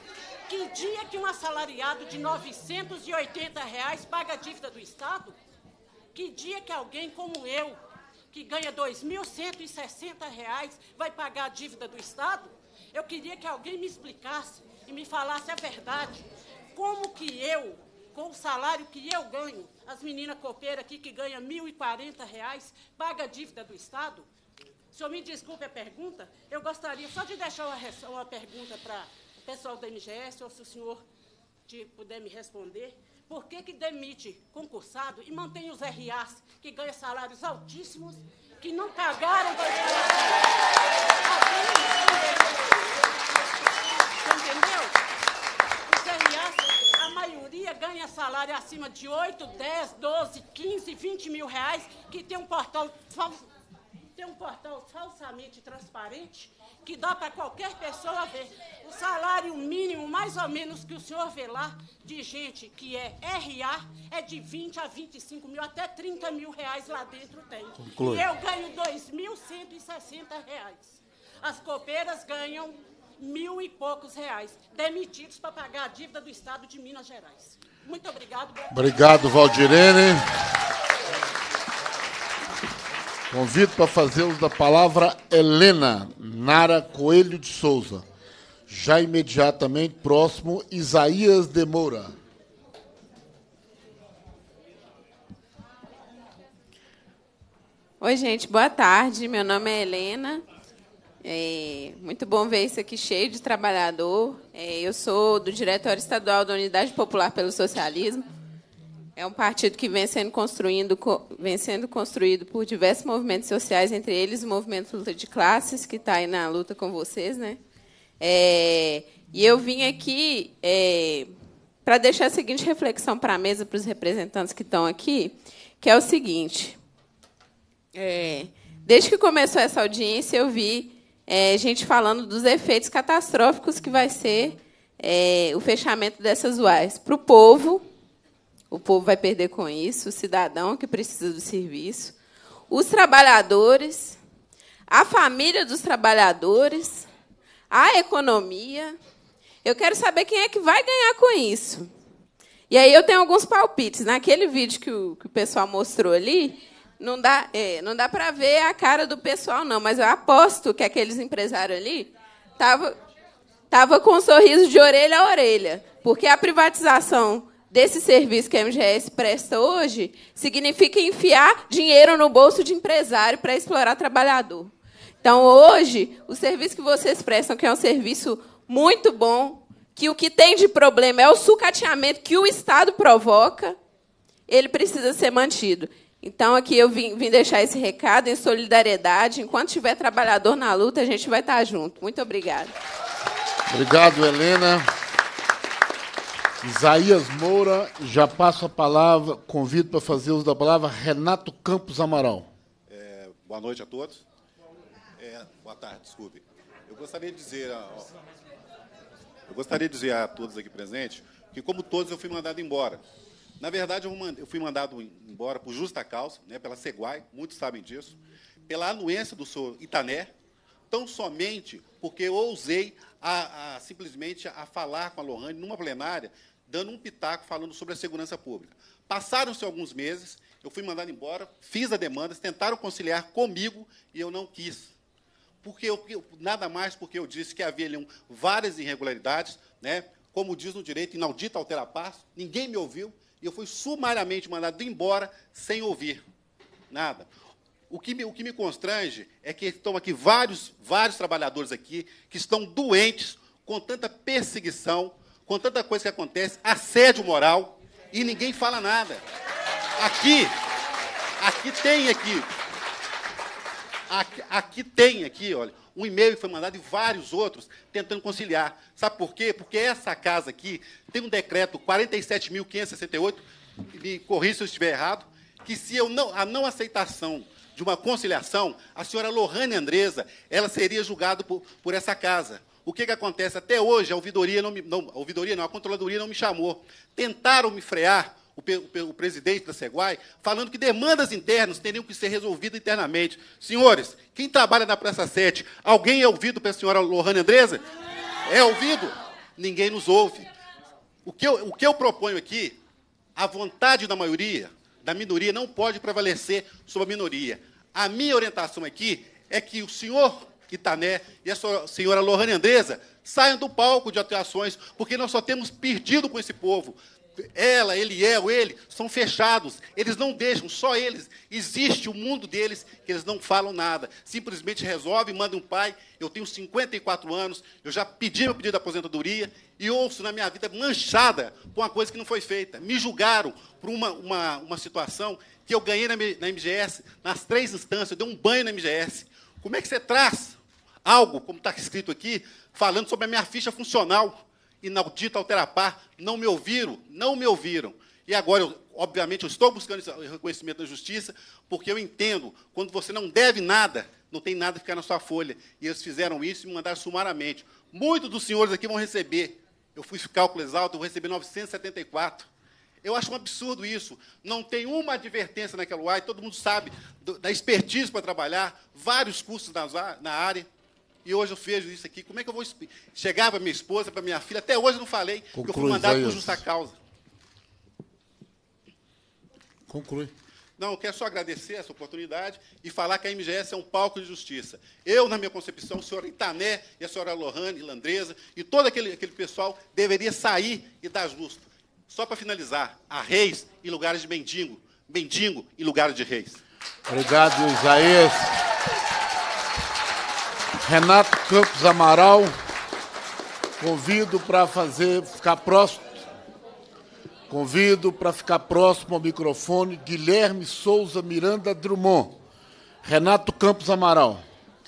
Que dia que um assalariado de novecentos e oitenta reais paga a dívida do Estado? Que dia que alguém como eu, que ganha dois mil cento e sessenta reais, vai pagar a dívida do Estado? Eu queria que alguém me explicasse e me falasse a verdade. Como que eu, com o salário que eu ganho, as meninas copeiras aqui que ganham mil e quarenta reais, paga a dívida do Estado? O senhor me desculpe a pergunta, eu gostaria só de deixar uma, uma pergunta para o pessoal da M G S, ou se o senhor de, puder me responder. Por que que demite concursado e mantém os R As que ganham salários altíssimos, que não pagaram... Você entendeu? Os R As, a maioria ganha salário acima de oito, dez, doze, quinze, vinte mil reais, que tem um portal... Tem um portal falsamente transparente que dá para qualquer pessoa ver. O salário mínimo, mais ou menos, que o senhor vê lá, de gente que é R A, é de vinte a vinte e cinco mil, até trinta mil reais lá dentro tem. Conclui. E eu ganho dois mil cento e sessenta reais. As copeiras ganham mil e poucos reais, demitidos para pagar a dívida do Estado de Minas Gerais. Muito obrigado. Obrigado, Valdirene. Convido para fazer uso da palavra Helena Nara Coelho de Souza. Já imediatamente próximo, Isaías de Moura. Oi, gente, boa tarde. Meu nome é Helena. É muito bom ver isso aqui cheio de trabalhador. É, eu sou do Diretório Estadual da Unidade Popular pelo Socialismo. É um partido que vem sendo, construindo, vem sendo construído por diversos movimentos sociais, entre eles o movimento Luta de Classes, que está aí na luta com vocês, né? É, e eu vim aqui é, para deixar a seguinte reflexão para a mesa, para os representantes que estão aqui, que é o seguinte. É, desde que começou essa audiência, eu vi é, gente falando dos efeitos catastróficos que vai ser é, o fechamento dessas U A S para o povo. O povo vai perder com isso, o cidadão que precisa do serviço, os trabalhadores, a família dos trabalhadores, a economia. Eu quero saber quem é que vai ganhar com isso. E aí eu tenho alguns palpites. Naquele vídeo que o, que o pessoal mostrou ali, não dá, é, não dá para ver a cara do pessoal, não, mas eu aposto que aqueles empresários ali estavam tava com um sorriso de orelha a orelha, porque a privatização desse serviço que a M G S presta hoje significa enfiar dinheiro no bolso de empresário para explorar trabalhador. Então, hoje, o serviço que vocês prestam, que é um serviço muito bom, que o que tem de problema é o sucateamento que o Estado provoca, ele precisa ser mantido. Então, aqui eu vim, vim deixar esse recado em solidariedade. Enquanto tiver trabalhador na luta, a gente vai estar junto. Muito obrigada. Obrigado, Helena. Isaías Moura, já passo a palavra, convido para fazer uso da palavra Renato Campos Amaral. É, boa noite a todos. É, boa tarde, desculpe. Eu gostaria de dizer, a, eu gostaria de dizer a todos aqui presentes que, como todos, eu fui mandado embora. Na verdade, eu fui mandado embora por justa causa, né, pela Seguai, muitos sabem disso, pela anuência do senhor Itané, tão somente porque eu ousei a, a, simplesmente a falar com a Lohane numa plenária, dando um pitaco falando sobre a segurança pública. Passaram-se alguns meses, eu fui mandado embora, fiz a demanda, tentaram conciliar comigo e eu não quis. Porque eu, nada mais porque eu disse que havia ali um, várias irregularidades, né, como diz no direito, inaudita altera passo, ninguém me ouviu, e eu fui sumariamente mandado embora sem ouvir nada. O que, me, o que me constrange é que estão aqui vários, vários trabalhadores aqui que estão doentes com tanta perseguição, com tanta coisa que acontece, assédio moral, e ninguém fala nada. Aqui, aqui tem aqui, aqui, aqui tem aqui, olha, um e-mail que foi mandado e vários outros tentando conciliar. Sabe por quê? Porque essa casa aqui tem um decreto quarenta e sete mil quinhentos e sessenta e oito, me corrija se eu estiver errado, que se eu não, a não aceitação de uma conciliação, a senhora Lohane Andresa, ela seria julgada por, por essa casa. O que, que acontece? Até hoje, a ouvidoria, não me, não, a ouvidoria não, a controladoria não me chamou. Tentaram me frear, o, o, o presidente da Seguai, falando que demandas internas teriam que ser resolvidas internamente. Senhores, quem trabalha na Praça sete, alguém é ouvido pela senhora Lohane Andresa? É ouvido? ninguém nos ouve. O que eu, o que eu proponho aqui, a vontade da maioria, da minoria, não pode prevalecer sobre a minoria. A minha orientação aqui é que o senhor Itané e a senhora Lohane Andresa saiam do palco de atuações, porque nós só temos perdido com esse povo. Ela, Eliel, ele, são fechados. Eles não deixam, só eles. Existe o mundo deles que eles não falam nada. Simplesmente resolvem, mandam um pai. Eu tenho cinquenta e quatro anos, eu já pedi meu pedido de aposentadoria e ouço na minha vida manchada por uma coisa que não foi feita. Me julgaram por uma, uma, uma situação que eu ganhei na, na M G S, nas três instâncias, eu dei um banho na M G S. Como é que você traz algo, como está escrito aqui, falando sobre a minha ficha funcional? Inaudito Alterapar, não me ouviram, não me ouviram. E agora, eu, obviamente, eu estou buscando esse reconhecimento da justiça, porque eu entendo, quando você não deve nada, não tem nada a ficar na sua folha. E eles fizeram isso e me mandaram sumariamente. Muitos dos senhores aqui vão receber. Eu fiz cálculo exato, eu vou receber novecentos e setenta e quatro. Eu acho um absurdo isso. Não tem uma advertência naquela U A I, todo mundo sabe do, da expertise para trabalhar, vários cursos na, na área. E hoje eu vejo isso aqui. Como é que eu vou chegar para minha esposa, para minha filha? Até hoje eu não falei, Conclui, porque eu fui mandado por justa causa. Conclui. Não, eu quero só agradecer essa oportunidade e falar que a M G S é um palco de justiça. Eu, na minha concepção, o senhor Itané e a senhora Lohane Landresa e todo aquele, aquele pessoal deveria sair e dar justo. Só para finalizar, a reis em lugares de mendigo, mendigo em lugares de reis. Obrigado, Isaías. Renato Campos Amaral, convido para fazer, ficar próximo, convido para ficar próximo ao microfone Guilherme Souza Miranda Drummond. Renato Campos Amaral.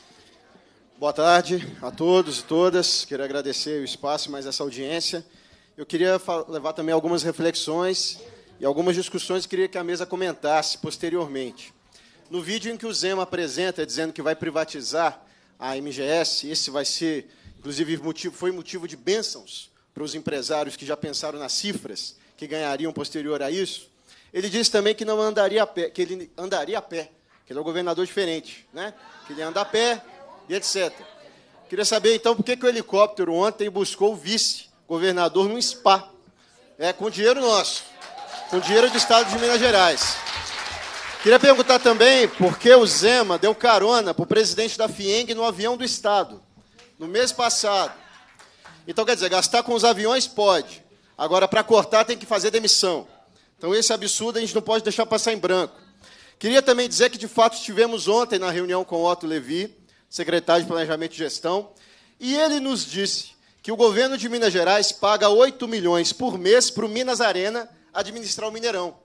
Boa tarde a todos e todas. Quero agradecer o espaço, mais essa audiência. Eu queria levar também algumas reflexões e algumas discussões que queria que a mesa comentasse posteriormente. No vídeo em que o Zema apresenta, dizendo que vai privatizar a M G S, esse vai ser, inclusive, motivo, foi motivo de bênçãos para os empresários que já pensaram nas cifras que ganhariam posterior a isso. Ele disse também que não andaria a pé, que ele andaria a pé, que ele é um governador diferente, né? Que ele anda a pé e etcétera. Queria saber, então, por que, que o helicóptero ontem buscou o vice-governador num spa, é, com dinheiro nosso, com dinheiro do Estado de Minas Gerais. Queria perguntar também por que o Zema deu carona para o presidente da FIENG no avião do Estado, no mês passado. Então, quer dizer, gastar com os aviões pode. Agora, para cortar, tem que fazer demissão. Então, esse absurdo a gente não pode deixar passar em branco. Queria também dizer que, de fato, estivemos ontem na reunião com o Otto Levi, secretário de Planejamento e Gestão, e ele nos disse que o governo de Minas Gerais paga oito milhões por mês para o Minas Arena administrar o Mineirão.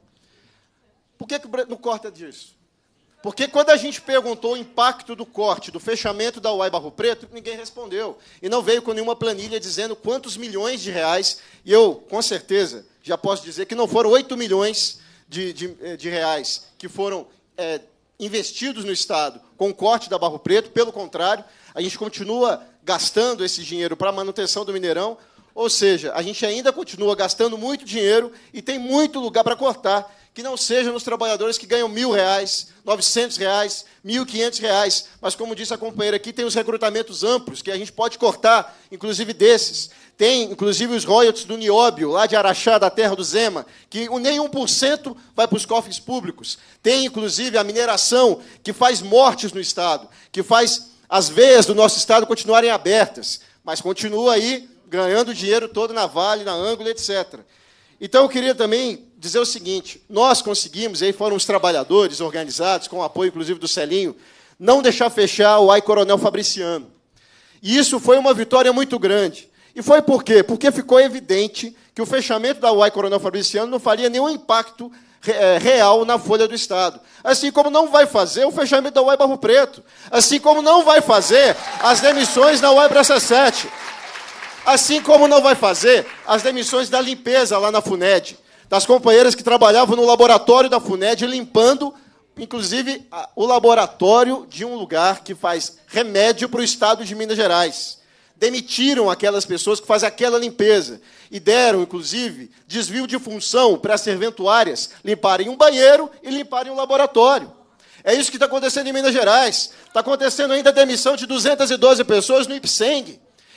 Por que, que não corta disso? Porque quando a gente perguntou o impacto do corte, do fechamento da U A I Barro Preto, ninguém respondeu. E não veio com nenhuma planilha dizendo quantos milhões de reais, e eu, com certeza, já posso dizer que não foram oito milhões de, de, de reais que foram é, investidos no Estado com o corte da Barro Preto. Pelo contrário, a gente continua gastando esse dinheiro para a manutenção do Mineirão, ou seja, a gente ainda continua gastando muito dinheiro e tem muito lugar para cortar, que não sejam nos trabalhadores que ganham mil reais, novecentos reais, mil e quinhentos reais. Mas, como disse a companheira aqui, tem os recrutamentos amplos, que a gente pode cortar, inclusive desses. Tem, inclusive, os royalties do Nióbio, lá de Araxá, da terra do Zema, que nem um por cento vai para os cofres públicos. Tem, inclusive, a mineração, que faz mortes no Estado, que faz as veias do nosso Estado continuarem abertas, mas continua aí ganhando dinheiro todo na Vale, na Ângulo, etcétera. Então, eu queria também dizer o seguinte, nós conseguimos, e aí foram os trabalhadores organizados, com o apoio, inclusive, do Celinho, não deixar fechar o A I Coronel Fabriciano. E isso foi uma vitória muito grande. E foi por quê? Porque ficou evidente que o fechamento da U A I Coronel Fabriciano não faria nenhum impacto é, real na folha do Estado. Assim como não vai fazer o fechamento da U A I Barro Preto. Assim como não vai fazer as demissões na U A I Praça sete. Assim como não vai fazer as demissões da limpeza lá na FUNED, das companheiras que trabalhavam no laboratório da FUNED, limpando, inclusive, o laboratório de um lugar que faz remédio para o Estado de Minas Gerais. Demitiram aquelas pessoas que fazem aquela limpeza e deram, inclusive, desvio de função para as serventuárias limparem um banheiro e limparem um laboratório. É isso que está acontecendo em Minas Gerais. Está acontecendo ainda a demissão de duzentas e doze pessoas no IPSENG.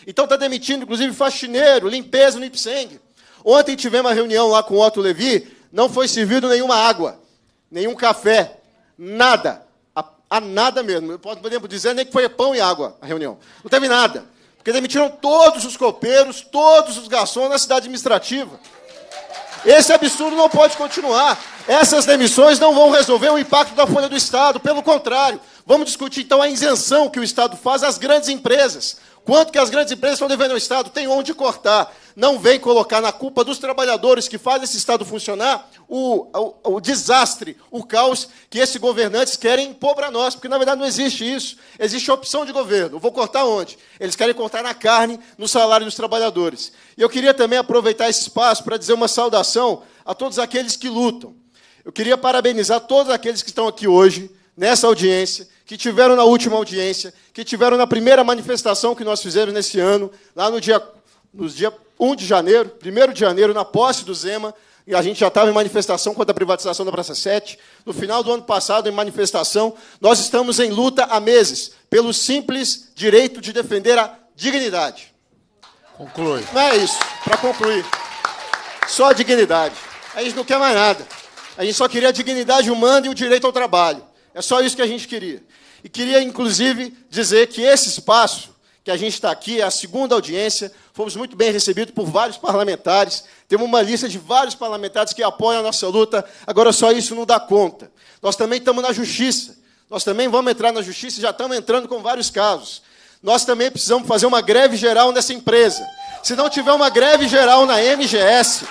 Então está demitindo, inclusive, faxineiro, limpeza no Ipseng. Ontem tivemos uma reunião lá com o Otto Levi, não foi servido nenhuma água, nenhum café, nada. A, a nada mesmo. Podemos dizer nem que foi pão e água a reunião. Não teve nada. Porque demitiram todos os copeiros, todos os garçons na cidade administrativa. Esse absurdo não pode continuar. Essas demissões não vão resolver o impacto da folha do Estado. Pelo contrário, vamos discutir, então, a isenção que o Estado faz às grandes empresas. Quanto que as grandes empresas estão devendo ao Estado? Tem onde cortar. Não vem colocar na culpa dos trabalhadores que fazem esse Estado funcionar o, o, o desastre, o caos que esses governantes querem impor para nós, porque, na verdade, não existe isso. Existe a opção de governo. Vou cortar onde? Eles querem cortar na carne, no salário dos trabalhadores. E eu queria também aproveitar esse espaço para dizer uma saudação a todos aqueles que lutam. Eu queria parabenizar todos aqueles que estão aqui hoje, nessa audiência, que tiveram na última audiência, que tiveram na primeira manifestação que nós fizemos nesse ano, lá no dia, no dia primeiro de janeiro, primeiro de janeiro, na posse do Zema, e a gente já estava em manifestação contra a privatização da Praça sete. No final do ano passado, em manifestação, nós estamos em luta há meses, pelo simples direito de defender a dignidade. Conclui. Não é isso, para concluir. Só a dignidade. A gente não quer mais nada. A gente só queria a dignidade humana e o direito ao trabalho. É só isso que a gente queria. E queria, inclusive, dizer que esse espaço que a gente está aqui, é a segunda audiência, fomos muito bem recebidos por vários parlamentares, temos uma lista de vários parlamentares que apoiam a nossa luta, agora só isso não dá conta. Nós também estamos na justiça, nós também vamos entrar na justiça e já estamos entrando com vários casos. Nós também precisamos fazer uma greve geral nessa empresa. Se não tiver uma greve geral na M G S,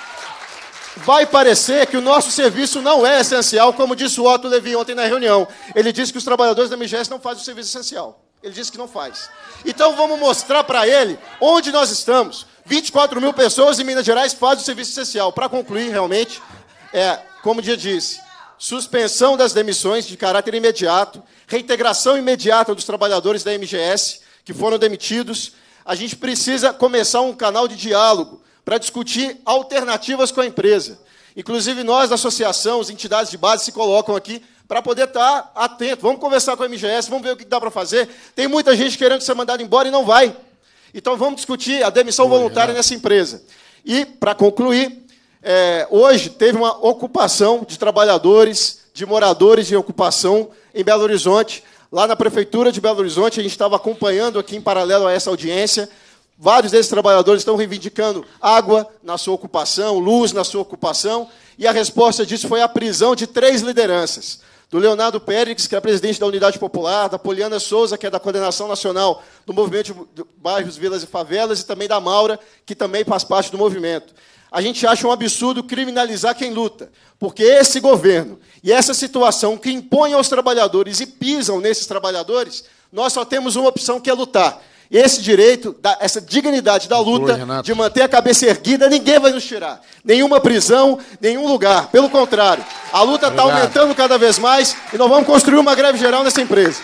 vai parecer que o nosso serviço não é essencial, como disse o Otto Levi ontem na reunião. Ele disse que os trabalhadores da M G S não fazem o serviço essencial. Ele disse que não faz. Então vamos mostrar para ele onde nós estamos. vinte e quatro mil pessoas em Minas Gerais fazem o serviço essencial. Para concluir, realmente, é, como o dia disse, suspensão das demissões de caráter imediato, reintegração imediata dos trabalhadores da M G S que foram demitidos. A gente precisa começar um canal de diálogo para discutir alternativas com a empresa. Inclusive, nós, da associação, as entidades de base se colocam aqui para poder estar atento. Vamos conversar com a M G S, vamos ver o que dá para fazer. Tem muita gente querendo ser mandada embora e não vai. Então, vamos discutir a demissão voluntária nessa empresa. E, para concluir, é, hoje teve uma ocupação de trabalhadores, de moradores em ocupação em Belo Horizonte. Lá na Prefeitura de Belo Horizonte, a gente estava acompanhando aqui, em paralelo a essa audiência. Vários desses trabalhadores estão reivindicando água na sua ocupação, luz na sua ocupação, e a resposta disso foi a prisão de três lideranças. Do Leonardo Pérez, que é presidente da Unidade Popular, da Poliana Souza, que é da Coordenação Nacional do Movimento de Bairros, Vilas e Favelas, e também da Maura, que também faz parte do movimento. A gente acha um absurdo criminalizar quem luta, porque esse governo e essa situação que impõe aos trabalhadores e pisam nesses trabalhadores, nós só temos uma opção, que é lutar. Esse direito, essa dignidade da luta, de manter a cabeça erguida, ninguém vai nos tirar. Nenhuma prisão, nenhum lugar. Pelo contrário, a luta está aumentando cada vez mais e nós vamos construir uma greve geral nessa empresa.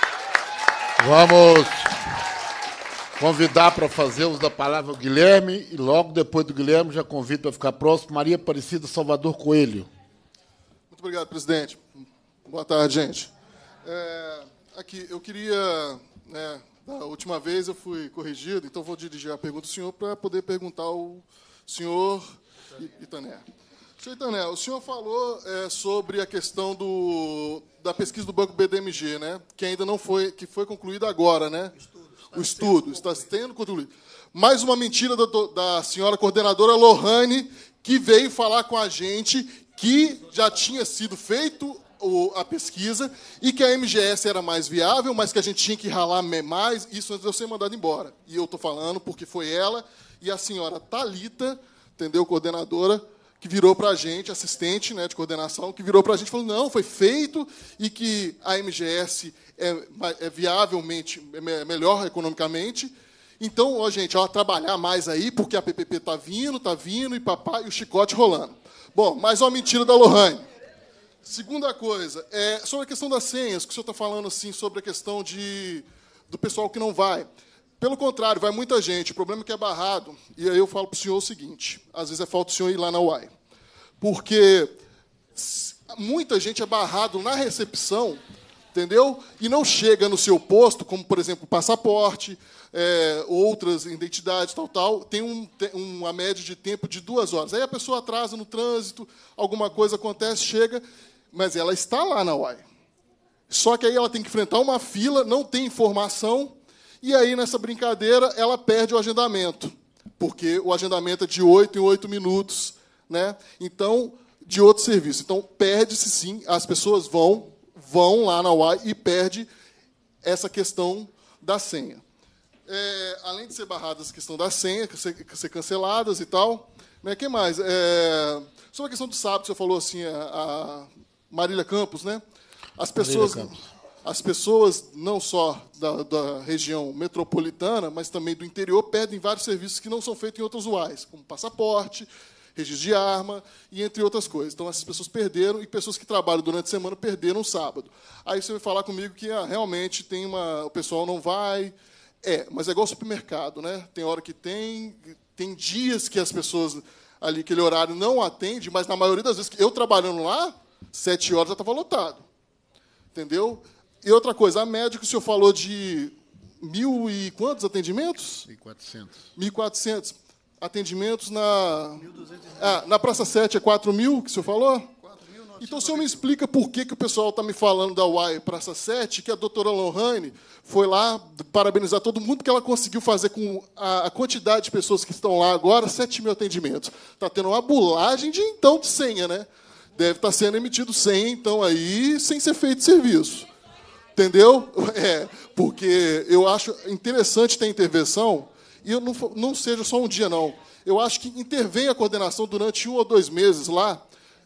Vamos convidar para fazer uso da palavra o Guilherme, e logo depois do Guilherme já convido para ficar próximo Maria Aparecida Salvador Coelho. Muito obrigado, presidente. Boa tarde, gente. É, aqui, eu queria... Né, da última vez eu fui corrigido, então vou dirigir a pergunta ao senhor para poder perguntar ao senhor Itané. Senhor Itané, o senhor falou é, sobre a questão do, da pesquisa do Banco B D M G, né, que ainda não foi, que foi concluída agora, né? O estudo está sendo concluído. Mais uma mentira da, da senhora coordenadora Lohane, que veio falar com a gente que já tinha sido feito a pesquisa e que a M G S era mais viável, mas que a gente tinha que ralar mais, isso antes de eu ser mandado embora. E eu estou falando porque foi ela e a senhora Thalita, entendeu, coordenadora, que virou para a gente, assistente, né, de coordenação, que virou para a gente e falou, não, foi feito e que a M G S é, é viavelmente, é melhor economicamente. Então, ó, gente, ó, trabalhar mais aí, porque a P P P está vindo, está vindo, e papai, e o chicote rolando. Bom, mais uma mentira da Lohane. Segunda coisa, é sobre a questão das senhas, que o senhor está falando assim, sobre a questão de, do pessoal que não vai. Pelo contrário, vai muita gente. O problema é que é barrado. E aí eu falo para o senhor o seguinte, às vezes é falta o senhor ir lá na U A I. Porque muita gente é barrado na recepção entendeu? E não chega no seu posto, como, por exemplo, passaporte, é, outras identidades, tal, tal, tem, um, tem uma média de tempo de duas horas. Aí a pessoa atrasa no trânsito, alguma coisa acontece, chega, mas ela está lá na U A I. Só que aí ela tem que enfrentar uma fila, não tem informação, e aí, nessa brincadeira, ela perde o agendamento, porque o agendamento é de oito em oito minutos, né? Então, de outro serviço. Então, perde-se, sim, as pessoas vão, vão lá na U A I e perde essa questão da senha. É, além de ser barradas a questão da senha, ser, ser canceladas e tal, né? Que mais? É, sobre a questão do sábado, você falou assim, a, a Marília Campos, né? As pessoas, as pessoas não só da, da região metropolitana, mas também do interior, pedem vários serviços que não são feitos em outros U A Is, como passaporte, registro de arma, e entre outras coisas. Então, essas pessoas perderam, e pessoas que trabalham durante a semana perderam o sábado. Aí você vai falar comigo que ah, realmente tem uma, o pessoal não vai. É, mas é igual ao supermercado, né? Tem hora que tem, tem dias que as pessoas ali, aquele horário, não atendem, mas na maioria das vezes, eu trabalhando lá, sete horas já estava lotado. Entendeu? E outra coisa, a média que o senhor falou de mil e quantos atendimentos? mil e quatrocentos. mil e quatrocentos atendimentos na... Ah, na Praça sete é quatro mil, que o senhor falou? Então, o senhor me explica por que, que o pessoal está me falando da U A I Praça sete, que a doutora Lohane foi lá parabenizar todo mundo, que ela conseguiu fazer com a, a quantidade de pessoas que estão lá agora, sete mil atendimentos. Está tendo uma bulagem de, então, de senha, né? Deve estar sendo emitido senha, então, aí, sem ser feito serviço. Entendeu? É, porque eu acho interessante ter intervenção, e eu não, não seja só um dia, não. Eu acho que intervém a coordenação durante um ou dois meses lá,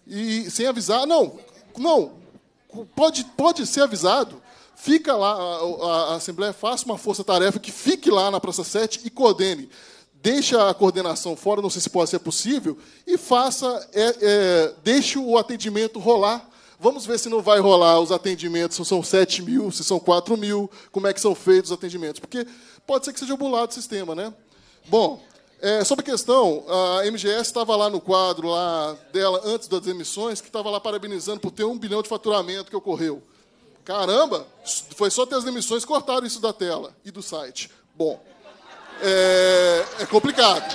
e sem avisar. Não, não. Pode, pode ser avisado. Fica lá, a, a Assembleia faça uma força-tarefa que fique lá na Praça sete e coordene. Deixa a coordenação fora, não sei se pode ser possível, e faça, é, é, deixe o atendimento rolar. Vamos ver se não vai rolar os atendimentos, se são sete mil, se são quatro mil, como é que são feitos os atendimentos. Porque pode ser que seja bulado o sistema, né? Bom, é, sobre a questão, a M G S estava lá no quadro lá dela, antes das emissões, que estava lá parabenizando por ter um bilhão de faturamento que ocorreu. Caramba, foi só ter as emissões, cortaram isso da tela e do site. Bom... É, é complicado.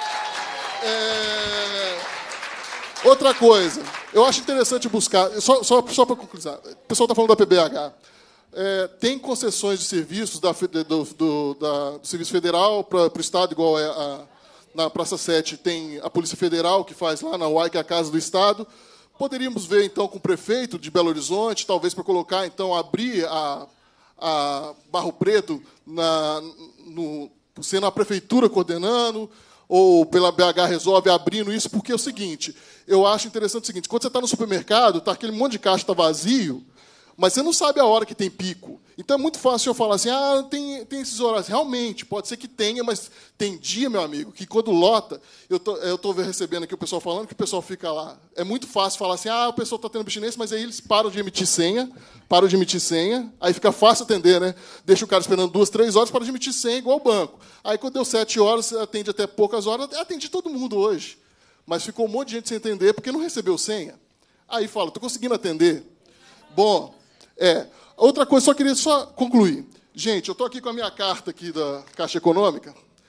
É, outra coisa, eu acho interessante buscar, só, só, só para concluir, o pessoal está falando da P B H. É, tem concessões de serviços da, do, do, da, do Serviço Federal para o Estado, igual é a, na Praça sete tem a Polícia Federal, que faz lá na U A I, que é a Casa do Estado. Poderíamos ver, então, com o prefeito de Belo Horizonte, talvez para colocar, então, abrir a, a Barro Preto na, no... sendo a prefeitura coordenando, ou pela B H Resolve abrindo isso, porque é o seguinte, eu acho interessante o seguinte, quando você está no supermercado, tá, aquele monte de caixa está vazio, mas você não sabe a hora que tem pico. Então é muito fácil eu falar assim, ah, tem, tem esses horários. Realmente, pode ser que tenha, mas tem dia, meu amigo, que quando lota, eu tô, eu estou recebendo aqui o pessoal falando que o pessoal fica lá. É muito fácil falar assim, ah, o pessoal está tendo abstinência, mas aí eles param de emitir senha, param de emitir senha, aí fica fácil atender, né? Deixa o cara esperando duas, três horas para de emitir senha, igual o banco. Aí quando deu sete horas, atende até poucas horas, atendi todo mundo hoje. Mas ficou um monte de gente sem atender porque não recebeu senha. Aí fala, estou conseguindo atender. Bom... É. Outra coisa, só queria só concluir. Gente, eu estou aqui com a minha carta aqui da Caixa Econômica,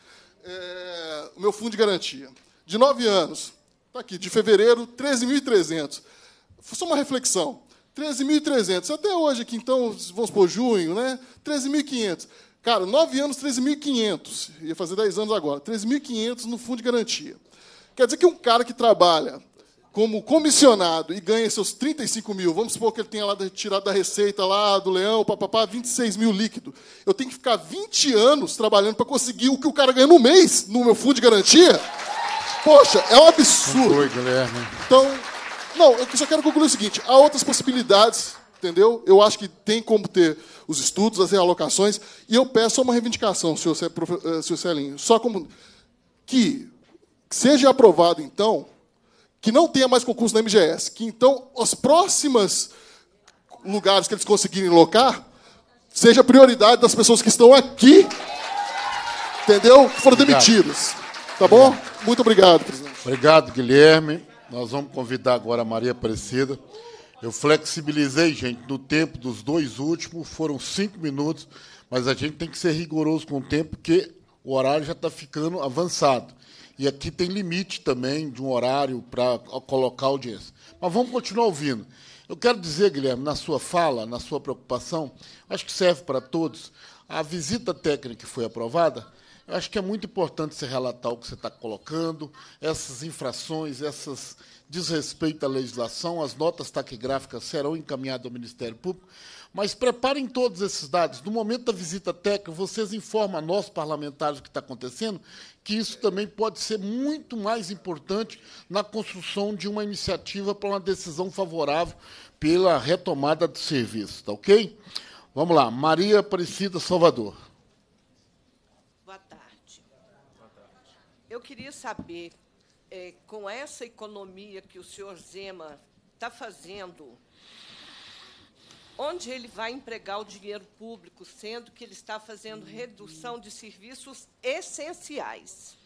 é, o meu fundo de garantia. De nove anos, está aqui, de fevereiro, treze mil e trezentos. Só uma reflexão. treze mil e trezentos. Até hoje, aqui, então, vamos por junho, né? treze mil e quinhentos. Cara, nove anos, treze mil e quinhentos. Ia fazer dez anos agora. treze mil e quinhentos no fundo de garantia. Quer dizer que um cara que trabalha como comissionado e ganha seus trinta e cinco mil, vamos supor que ele tenha lá tirado da receita lá do leão, papapá, vinte e seis mil líquido. Eu tenho que ficar vinte anos trabalhando para conseguir o que o cara ganha no mês, no meu fundo de garantia? Poxa, é um absurdo. Conclui, Guilherme. Então, não, eu só quero concluir o seguinte, há outras possibilidades, entendeu? Eu acho que tem como ter os estudos, as realocações, e eu peço uma reivindicação, senhor, senhor Celinho, só como que seja aprovado, então, que não tenha mais concurso na M G S, que, então, os próximos lugares que eles conseguirem locar seja prioridade das pessoas que estão aqui, entendeu? Que foram Obrigado. demitidas. Tá bom? Obrigado. Muito obrigado, presidente. Obrigado, Guilherme. Nós vamos convidar agora a Maria Aparecida. Eu flexibilizei, gente, no tempo dos dois últimos, foram cinco minutos, mas a gente tem que ser rigoroso com o tempo, porque o horário já está ficando avançado. E aqui tem limite também de um horário para colocar audiência. Mas vamos continuar ouvindo. Eu quero dizer, Guilherme, na sua fala, na sua preocupação, acho que serve para todos, a visita técnica que foi aprovada, eu acho que é muito importante você relatar o que você está colocando, essas infrações, esses desrespeito à legislação, as notas taquigráficas serão encaminhadas ao Ministério Público, mas preparem todos esses dados. No momento da visita técnica, vocês informam a nós, parlamentares, o que está acontecendo, que isso também pode ser muito mais importante na construção de uma iniciativa para uma decisão favorável pela retomada do serviço. Tá ok? Vamos lá. Maria Aparecida, Salvador. Boa tarde. Eu queria saber, é, com essa economia que o senhor Zema está fazendo, onde ele vai empregar o dinheiro público, sendo que ele está fazendo redução de serviços essenciais?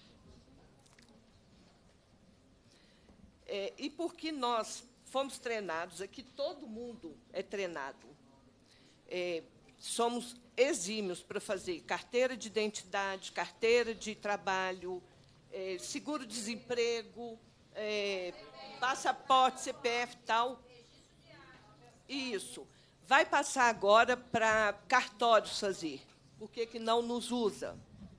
É, e porque nós fomos treinados, aqui todo mundo é treinado, é, somos exímios para fazer carteira de identidade, carteira de trabalho, é, seguro-desemprego, é, passaporte, C P F e tal. Isso. Vai passar agora para cartórios fazer. Por que que não nos usa?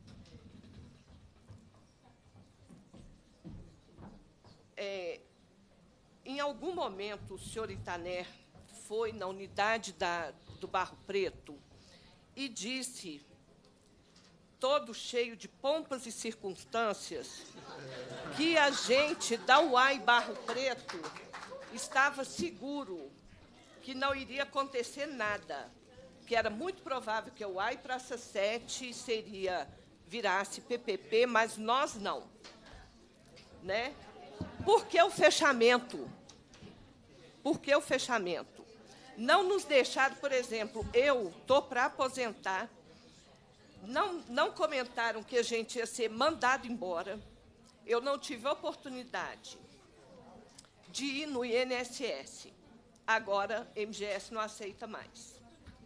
É, em algum momento, o senhor Itaner foi na unidade da, do Barro Preto e disse, todo cheio de pompas e circunstâncias, que a gente da U A I Barro Preto estava seguro que não iria acontecer nada, que era muito provável que a U A I Praça sete seria, virasse P P P, mas nós não. Né? Por que o fechamento? Por que o fechamento? Não nos deixaram, por exemplo, eu estou para aposentar, não, não comentaram que a gente ia ser mandado embora, eu não tive a oportunidade de ir no I N S S. Agora, M G S não aceita mais.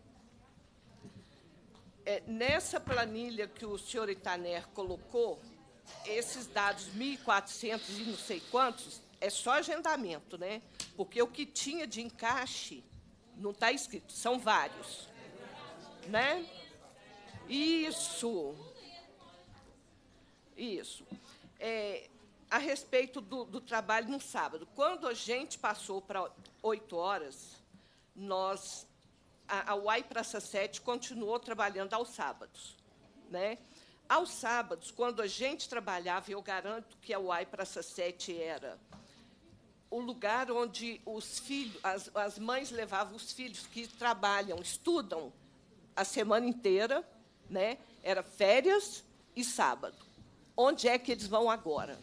É, nessa planilha que o senhor Itaner colocou, esses dados mil e quatrocentos e não sei quantos, é só agendamento, né? Porque o que tinha de encaixe não está escrito, são vários. Né? Isso. Isso. É, a respeito do, do trabalho no sábado, quando a gente passou para oito horas, nós, a, a U A I Praça sete continuou trabalhando aos sábados. Né? Aos sábados, quando a gente trabalhava, eu garanto que a U A I Praça sete era o lugar onde os filhos, as, as mães levavam os filhos que trabalham, estudam a semana inteira, né? Era férias e sábado. Onde é que eles vão agora?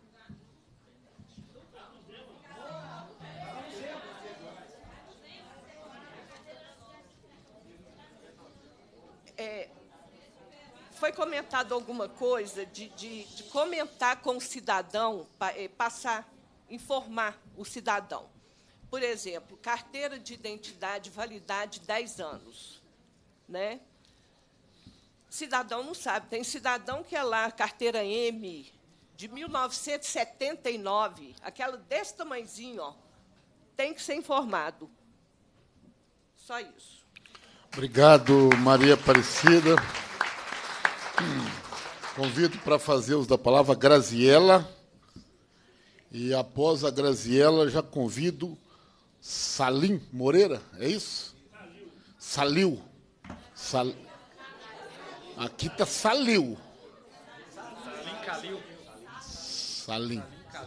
É, foi comentado alguma coisa de, de, de comentar com o cidadão, é, passar, informar o cidadão. Por exemplo, carteira de identidade, validade dez anos. Né? Cidadão não sabe. Tem cidadão que é lá, carteira M, de mil novecentos e setenta e nove, aquela desse tamanhozinho, ó, tem que ser informado. Só isso. Obrigado, Maria Aparecida. Convido para fazer uso da palavra Graziela. E, após a Graziela, já convido Salim Moreira, é isso? Salil. Sal... Aqui está Salil. Salim Calil. Salim.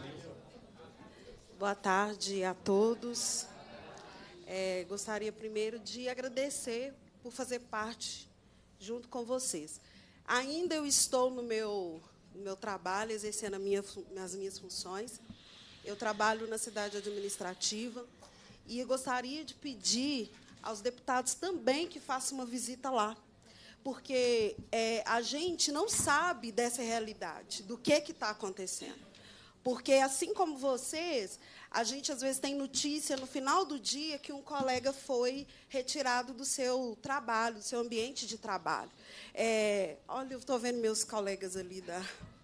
Boa tarde a todos. É, gostaria primeiro de agradecer por fazer parte junto com vocês. Ainda eu estou no meu, no meu trabalho, exercendo a minha, as minhas funções. Eu trabalho na cidade administrativa e eu gostaria de pedir aos deputados também que façam uma visita lá, porque é, a gente não sabe dessa realidade, do que que está acontecendo. Porque, assim como vocês, a gente, às vezes, tem notícia no final do dia que um colega foi retirado do seu trabalho, do seu ambiente de trabalho. É, olha, eu estou vendo meus colegas ali. Da...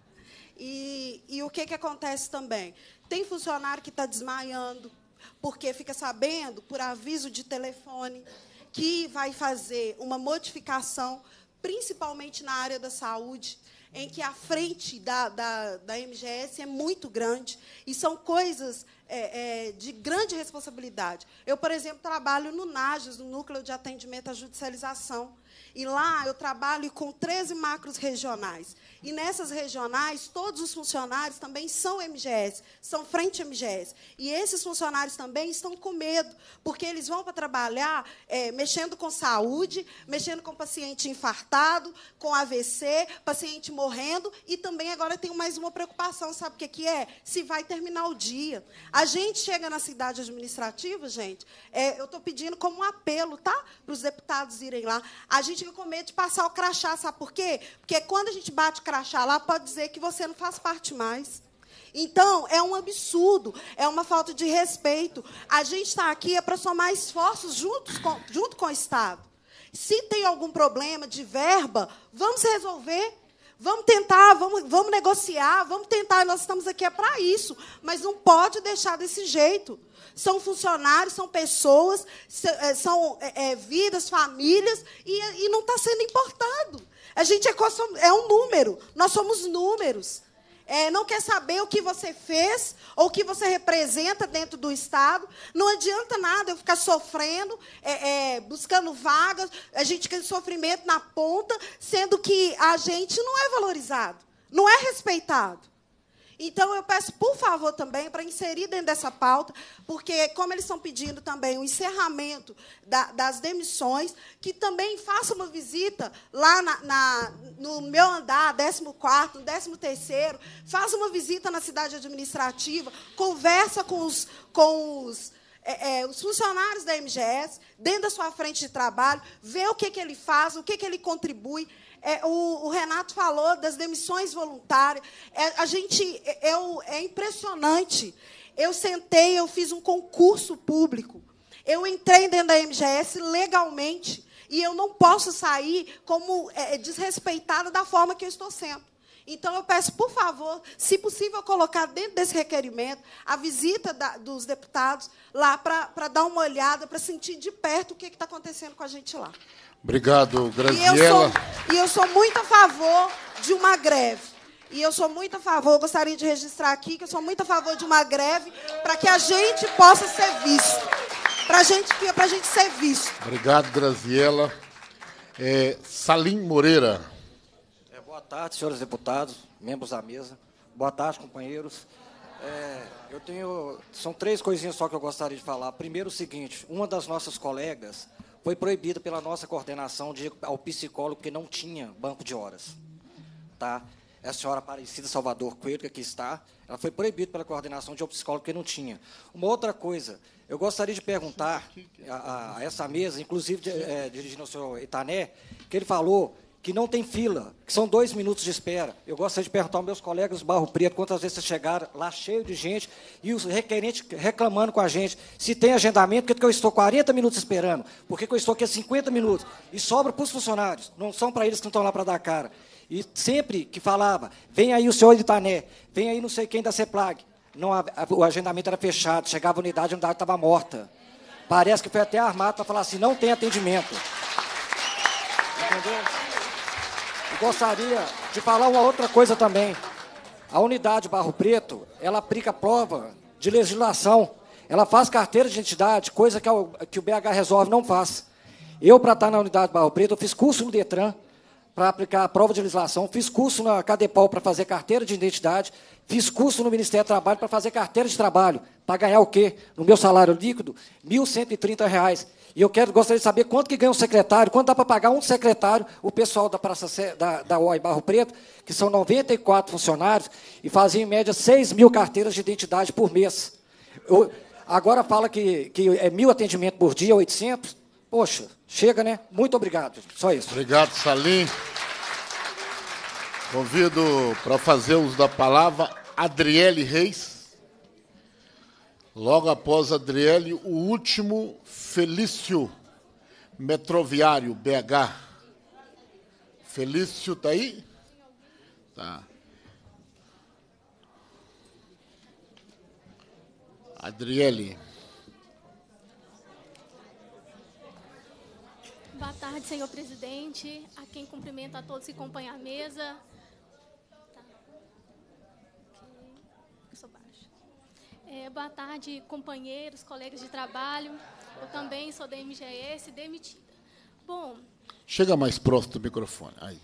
E, e o que, que acontece também? Tem funcionário que está desmaiando, porque fica sabendo, por aviso de telefone, que vai fazer uma modificação, principalmente na área da saúde, em que a frente da, da, da M G S é muito grande, e são coisas é, é, de grande responsabilidade. Eu, por exemplo, trabalho no NAGES, no Núcleo de Atendimento à Judicialização, e lá eu trabalho com treze macros regionais. E nessas regionais, todos os funcionários também são M G S, são frente M G S. E esses funcionários também estão com medo, porque eles vão para trabalhar é, mexendo com saúde, mexendo com paciente infartado, com A V C, paciente morrendo, e também agora tem mais uma preocupação, sabe o que, que é? Se vai terminar o dia. A gente chega na cidade administrativa, gente, é, eu estou pedindo como um apelo, tá? Para os deputados irem lá. A gente fica com medo de passar o crachá, sabe por quê? Porque quando a gente bate o crachá lá, pode dizer que você não faz parte mais. Então, é um absurdo, é uma falta de respeito. A gente está aqui é para somar esforços juntos com, junto com o Estado. Se tem algum problema de verba, vamos resolver. Vamos tentar, vamos, vamos negociar, vamos tentar. Nós estamos aqui é para isso, mas não pode deixar desse jeito. São funcionários, são pessoas, são é, é, vidas, famílias, e, e não está sendo importado. A gente é, é um número, nós somos números. É, não quer saber o que você fez ou o que você representa dentro do Estado. Não adianta nada eu ficar sofrendo, é, é, buscando vagas, a gente quer sofrimento na ponta, sendo que a gente não é valorizado, não é respeitado. Então, eu peço, por favor, também, para inserir dentro dessa pauta, porque, como eles estão pedindo também o encerramento da, das demissões, que também faça uma visita lá na, na, no meu andar, décimo quarto, no décimo terceiro, faça uma visita na cidade administrativa, conversa com os, com os, é, é, os funcionários da M G S, dentro da sua frente de trabalho, vê o que, que ele faz, o que, que ele contribui. É, o, o Renato falou das demissões voluntárias. É, a gente é, é impressionante. Eu sentei, eu fiz um concurso público. Eu entrei dentro da M G S legalmente. E eu não posso sair como é, desrespeitada da forma que eu estou sendo. Então, eu peço, por favor, se possível, colocar dentro desse requerimento a visita da, dos deputados lá para dar uma olhada, para sentir de perto o que está acontecendo com a gente lá. Obrigado, Graziela. E eu, sou, e eu sou muito a favor de uma greve. E eu sou muito a favor, gostaria de registrar aqui, que eu sou muito a favor de uma greve para que a gente possa ser visto. Para a gente, para a gente ser visto. Obrigado, Graziela. É, Salim Moreira. É, boa tarde, senhores deputados, membros da mesa. Boa tarde, companheiros. É, eu tenho... São três coisinhas só que eu gostaria de falar. Primeiro, o seguinte, uma das nossas colegas foi proibida pela nossa coordenação de ir ao psicólogo porque não tinha banco de horas. Tá? É a senhora Aparecida Salvador Coelho, que aqui está, ela foi proibida pela coordenação de ir ao psicólogo porque não tinha. Uma outra coisa, eu gostaria de perguntar a, a essa mesa, inclusive de, é, dirigindo ao senhor Itané, que ele falou que não tem fila, que são dois minutos de espera. Eu gostaria de perguntar aos meus colegas do Barro Preto quantas vezes vocês chegaram lá cheio de gente e os requerentes reclamando com a gente se tem agendamento, por que eu estou quarenta minutos esperando, por que eu estou aqui há cinquenta minutos, e sobra para os funcionários, não são para eles que não estão lá para dar cara. E sempre que falava, vem aí o senhor Itané, vem aí não sei quem da CEPLAG, não, o agendamento era fechado, chegava a unidade, a unidade estava morta. Parece que foi até armado para falar assim, não tem atendimento. Entendeu? Gostaria de falar uma outra coisa também. A unidade Barro Preto, ela aplica prova de legislação. Ela faz carteira de identidade, coisa que, a, que o B H Resolve não faz. Eu, para estar na unidade Barro Preto, eu fiz curso no DETRAN para aplicar a prova de legislação, fiz curso na CADEPOL para fazer carteira de identidade, fiz curso no Ministério do Trabalho para fazer carteira de trabalho, para ganhar o quê? No meu salário líquido, mil cento e trinta reais. E eu quero, gostaria de saber quanto que ganha um secretário, quanto dá para pagar um secretário, o pessoal da Praça da, da O A I Barro Preto, que são noventa e quatro funcionários, e faziam, em média, seis mil carteiras de identidade por mês. Eu, agora fala que, que é mil atendimentos por dia, oitocentos. Poxa, chega, né? Muito obrigado. Só isso. Obrigado, Salim. Convido para fazer uso da palavra Adriele Reis. Logo após Adriele, o último, Felício, Metroviário, B H. Felício, está aí? Tá. Adriele. Boa tarde, senhor presidente, a quem cumprimento a todos que acompanham a mesa. Tá. Eu sou baixa. É, boa tarde, companheiros, colegas de trabalho. Eu também sou da M G S, demitida. Bom... Chega mais próximo do microfone. Aí.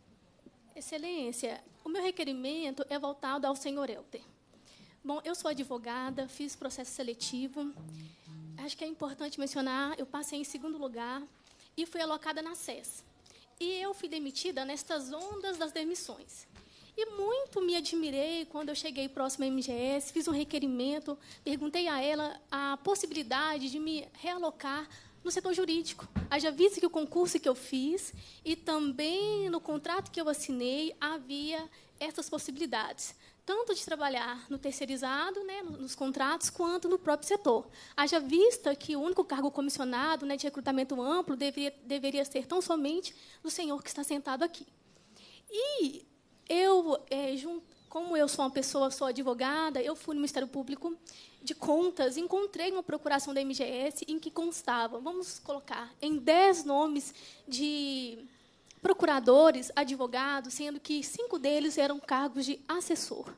Excelência, o meu requerimento é voltado ao senhor Helder. Bom, eu sou advogada, fiz processo seletivo. Acho que é importante mencionar, eu passei em segundo lugar e fui alocada na S E S. E eu fui demitida nestas ondas das demissões. E muito me admirei quando eu cheguei próximo à M G S, fiz um requerimento, perguntei a ela a possibilidade de me realocar no setor jurídico. Haja visto que o concurso que eu fiz e também no contrato que eu assinei havia essas possibilidades, tanto de trabalhar no terceirizado, né, nos contratos, quanto no próprio setor. Haja vista que o único cargo comissionado, né, de recrutamento amplo deveria, deveria ser tão somente do senhor que está sentado aqui. E eu, é, junto, como eu sou uma pessoa, sou advogada, eu fui no Ministério Público de Contas, encontrei uma procuração da M G S em que constava, vamos colocar, em dez nomes de procuradores, advogados, sendo que cinco deles eram cargos de assessor.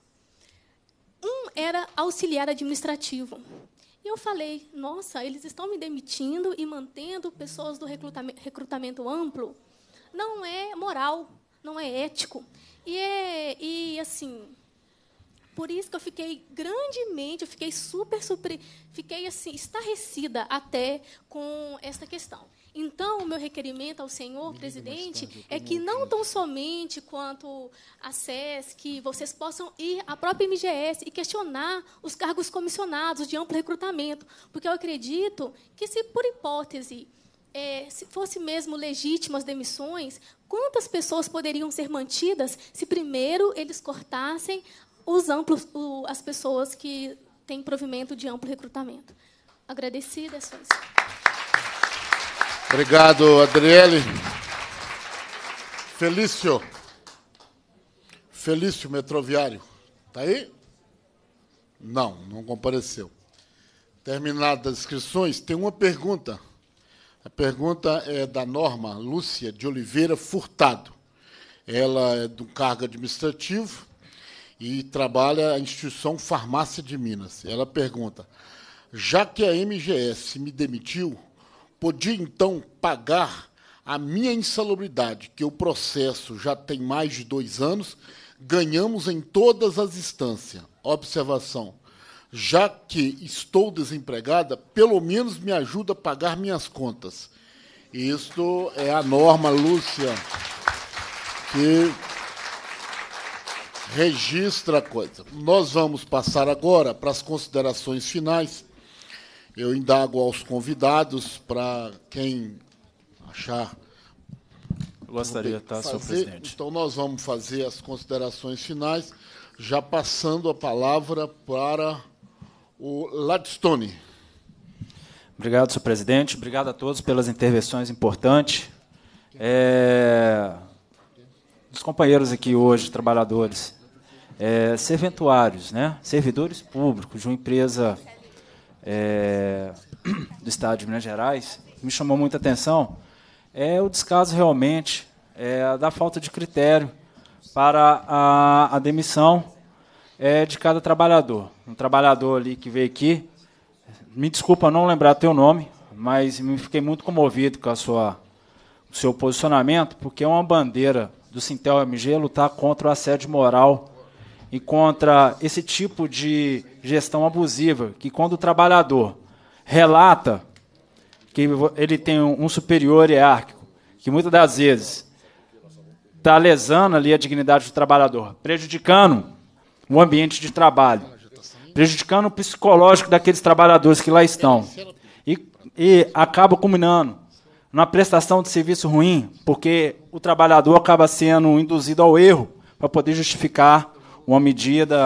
Um era auxiliar administrativo. E eu falei, nossa, eles estão me demitindo e mantendo pessoas do recrutamento, recrutamento amplo. Não é moral, não é ético. E, é, e assim, por isso que eu fiquei grandemente, eu fiquei super, super, fiquei assim, estarrecida até com esta questão. Então, o meu requerimento ao senhor presidente é que não tão somente quanto a S E S, que vocês possam ir à própria M G S e questionar os cargos comissionados de amplo recrutamento, porque eu acredito que, se por hipótese, é, se fosse mesmo legítimas demissões, quantas pessoas poderiam ser mantidas se primeiro eles cortassem os amplos, o, as pessoas que têm provimento de amplo recrutamento? Agradecida, é só isso. Obrigado, Adriele. Felício. Felício, Metroviário. Está aí? Não, não compareceu. Terminadas as inscrições, tem uma pergunta. A pergunta é da Norma Lúcia de Oliveira Furtado. Ela é do cargo administrativo e trabalha a instituição Farmácia de Minas. Ela pergunta, já que a M G S me demitiu, podia, então, pagar a minha insalubridade, que o processo já tem mais de dois anos, ganhamos em todas as instâncias. Observação. Já que estou desempregada, pelo menos me ajuda a pagar minhas contas. Isto é a Norma Lúcia, que registra a coisa. Nós vamos passar agora para as considerações finais. Eu indago aos convidados, para quem achar... Eu gostaria, tá, senhor presidente. Então, nós vamos fazer as considerações finais, já passando a palavra para o Ladstone. Obrigado, senhor presidente. Obrigado a todos pelas intervenções importantes. É, os companheiros aqui hoje, trabalhadores, é, serventuários, né, servidores públicos de uma empresa... É, do Estado de Minas Gerais, me chamou muita atenção, é o descaso realmente é, da falta de critério para a, a demissão é, de cada trabalhador. Um trabalhador ali que veio aqui, me desculpa não lembrar teu nome, mas me fiquei muito comovido com a sua, o seu posicionamento, porque é uma bandeira do Sintel M G lutar contra o assédio moral e contra esse tipo de gestão abusiva, que quando o trabalhador relata que ele tem um superior hierárquico, que muitas das vezes está lesando ali a dignidade do trabalhador, prejudicando o ambiente de trabalho, prejudicando o psicológico daqueles trabalhadores que lá estão, e, e acaba culminando numa prestação de serviço ruim, porque o trabalhador acaba sendo induzido ao erro para poder justificar uma medida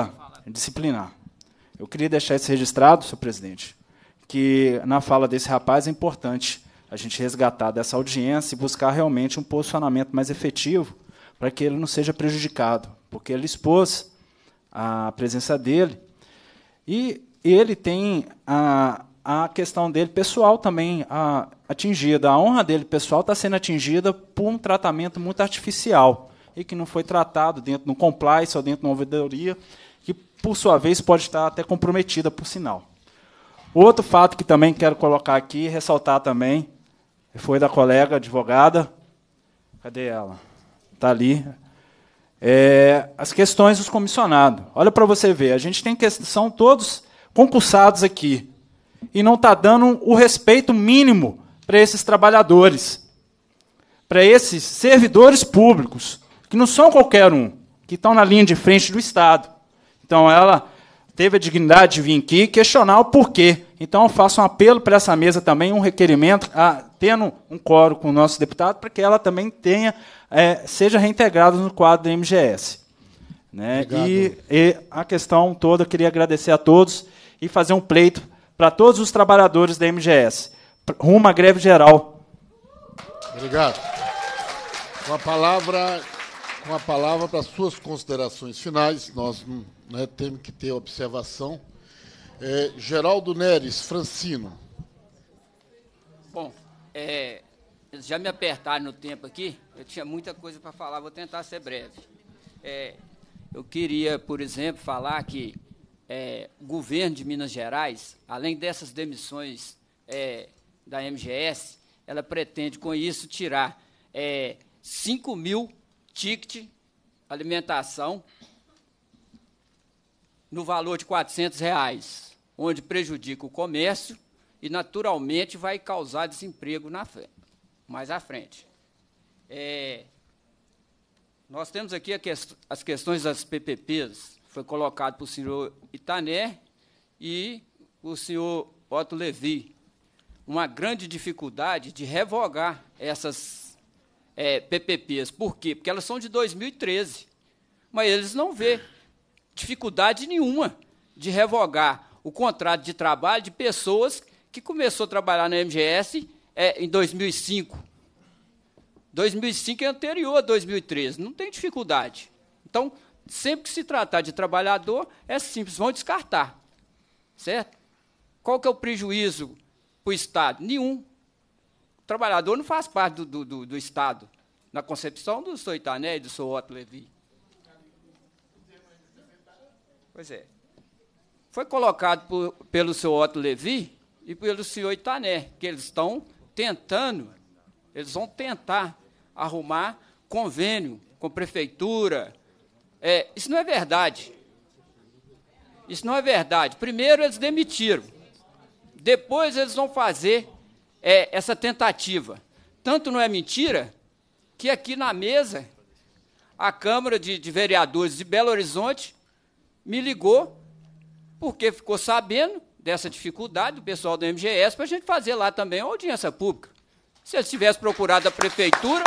disciplinar. Eu queria deixar isso registrado, senhor presidente, que na fala desse rapaz é importante a gente resgatar dessa audiência e buscar realmente um posicionamento mais efetivo para que ele não seja prejudicado, porque ele expôs a presença dele e ele tem a, a questão dele pessoal também a, atingida. A honra dele pessoal está sendo atingida por um tratamento muito artificial e que não foi tratado dentro de um compliance ou dentro de uma ouvidoria, que, por sua vez, pode estar até comprometida, por sinal. Outro fato que também quero colocar aqui, ressaltar também, foi da colega advogada. Cadê ela? Está ali. É, as questões dos comissionados. Olha para você ver, a gente tem questão, são todos concursados aqui, e não está dando o respeito mínimo para esses trabalhadores, para esses servidores públicos, que não são qualquer um, que estão na linha de frente do Estado. Então, ela teve a dignidade de vir aqui e questionar o porquê. Então, eu faço um apelo para essa mesa também, um requerimento, a, tendo um quórum com o nosso deputado, para que ela também tenha, é, seja reintegrada no quadro da M G S. Né? E, e a questão toda, eu queria agradecer a todos e fazer um pleito para todos os trabalhadores da M G S, rumo à greve geral. Obrigado. Com a palavra, com a palavra para suas considerações finais, nós né, temos que ter observação. É, Geraldo Neres Francino. Bom, é, eles já me apertaram no tempo aqui, eu tinha muita coisa para falar, vou tentar ser breve. É, eu queria, por exemplo, falar que é, o governo de Minas Gerais, além dessas demissões é, da M G S, ela pretende, com isso, tirar é, cinco mil tickets alimentação no valor de quatrocentos reais, onde prejudica o comércio e, naturalmente, vai causar desemprego na frente, mais à frente. É, nós temos aqui a quest as questões das P P Ps, foi colocado para o senhor Itané e o senhor Otto Levi, uma grande dificuldade de revogar essas é, P P Ps. Por quê? Porque elas são de dois mil e treze, mas eles não vê dificuldade nenhuma de revogar o contrato de trabalho de pessoas que começou a trabalhar na M G S é, em dois mil e cinco. dois mil e cinco é anterior a dois mil e treze, não tem dificuldade. Então, sempre que se tratar de trabalhador, é simples, vão descartar. Certo? Qual que é o prejuízo para o Estado? Nenhum. O trabalhador não faz parte do, do, do, do Estado, na concepção do senhor Itané e do senhor Otto Levi. Pois é. Foi colocado por, pelo senhor Otto Levi e pelo senhor Itané, que eles estão tentando, eles vão tentar arrumar convênio com prefeitura. É, isso não é verdade. Isso não é verdade. Primeiro, eles demitiram. Depois, eles vão fazer é, essa tentativa. Tanto não é mentira que aqui na mesa, a Câmara de, de Vereadores de Belo Horizonte me ligou, porque ficou sabendo dessa dificuldade do pessoal do M G S, para a gente fazer lá também uma audiência pública. Se eles tivessem procurado a prefeitura,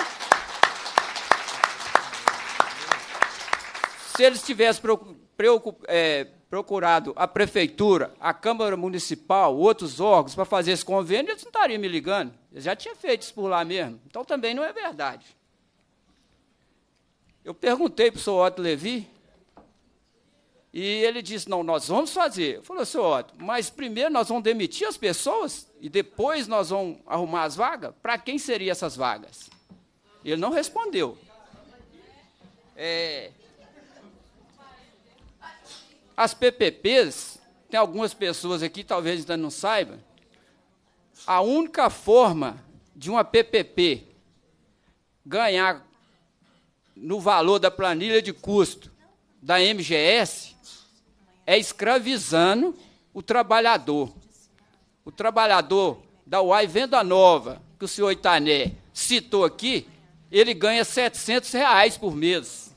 se eles tivessem é, procurado a prefeitura, a Câmara Municipal, outros órgãos, para fazer esse convênio, eles não estariam me ligando. Eles já tinham feito isso por lá mesmo. Então, também não é verdade. Eu perguntei para o senhor Otto Levi, e ele disse, não, nós vamos fazer. Eu falei, senhor Otto, mas primeiro nós vamos demitir as pessoas e depois nós vamos arrumar as vagas? Para quem seriam essas vagas? Ele não respondeu. É, as P P Ps, tem algumas pessoas aqui, talvez ainda não saibam, a única forma de uma P P P ganhar no valor da planilha de custo da M G S é escravizando o trabalhador. O trabalhador da U A I Venda Nova, que o senhor Itané citou aqui, ele ganha setecentos reais por mês.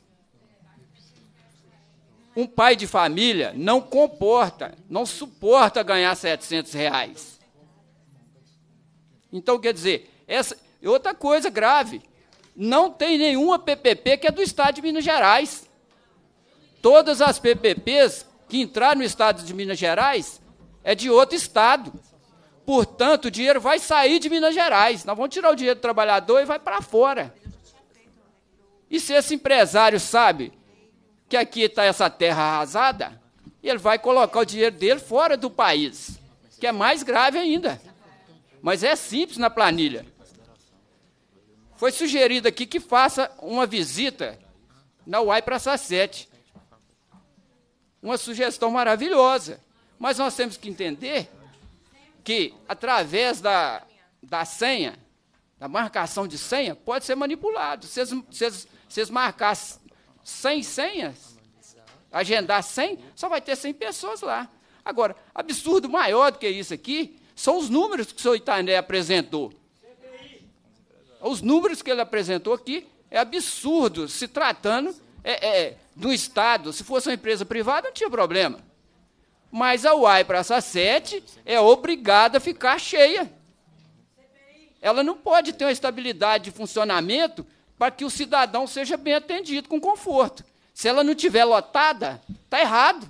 Um pai de família não comporta, não suporta ganhar setecentos reais. Então, quer dizer, essa, outra coisa grave, não tem nenhuma P P P que é do Estado de Minas Gerais. Todas as P P Ps que entrar no estado de Minas Gerais é de outro estado. Portanto, o dinheiro vai sair de Minas Gerais. Nós vamos tirar o dinheiro do trabalhador e vai para fora. E se esse empresário sabe que aqui está essa terra arrasada, ele vai colocar o dinheiro dele fora do país, que é mais grave ainda. Mas é simples na planilha. Foi sugerido aqui que faça uma visita na U A I Praça sete. Uma sugestão maravilhosa. Mas nós temos que entender que, através da, da senha, da marcação de senha, pode ser manipulado. Se vocês, vocês, vocês marcar cem senhas, agendar cem, só vai ter cem pessoas lá. Agora, absurdo maior do que isso aqui são os números que o senhor Itané apresentou. Os números que ele apresentou aqui é absurdo, se tratando é, é, do Estado. Se fosse uma empresa privada, não tinha problema. Mas a U A I Praça sete é obrigada a ficar cheia. Ela não pode ter uma estabilidade de funcionamento para que o cidadão seja bem atendido com conforto. Se ela não estiver lotada, está errado.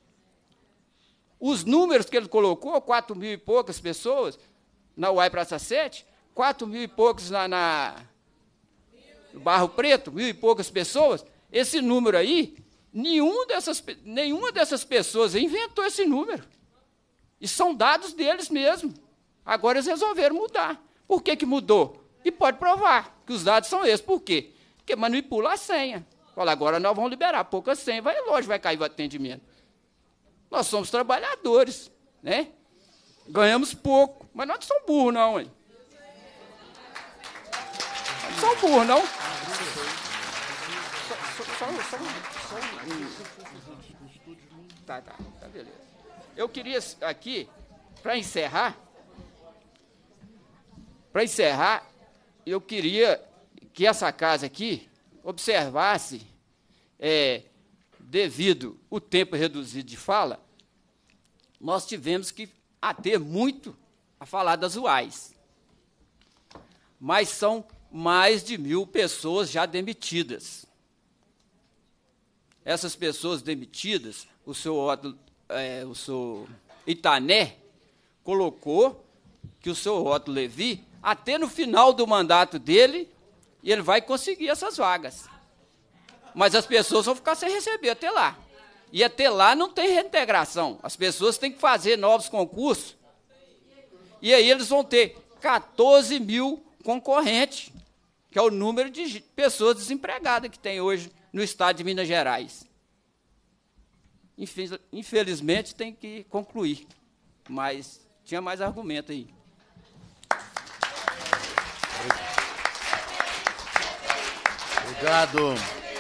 Os números que ele colocou, quatro mil e poucas pessoas na U A I Praça sete, quatro mil e poucos na, na no Barro Preto, mil e poucas pessoas, esse número aí, nenhum dessas, nenhuma dessas pessoas inventou esse número. E são dados deles mesmo. Agora eles resolveram mudar. Por que que mudou? E pode provar que os dados são esses. Por quê? Porque manipula a senha. Fala, agora nós vamos liberar pouca senha, vai longe, vai cair o atendimento. Nós somos trabalhadores, né? Ganhamos pouco, mas nós não somos burros, não, hein? Nós não somos burros, não. Só, só, só, só um... Tá, tá, tá, beleza. Eu queria aqui, para encerrar, para encerrar, eu queria que essa casa aqui observasse, é, devido o tempo reduzido de fala, nós tivemos que ater muito a falar das U A Is. Mas são mais de mil pessoas já demitidas. Essas pessoas demitidas, o senhor, é, o senhor Itané colocou que o senhor Otto Levi, até no final do mandato dele, ele vai conseguir essas vagas. Mas as pessoas vão ficar sem receber até lá. E até lá não tem reintegração. As pessoas têm que fazer novos concursos. E aí eles vão ter quatorze mil concorrentes, que é o número de pessoas desempregadas que tem hoje no estado de Minas Gerais. Infelizmente, tem que concluir. Mas tinha mais argumento aí. Obrigado.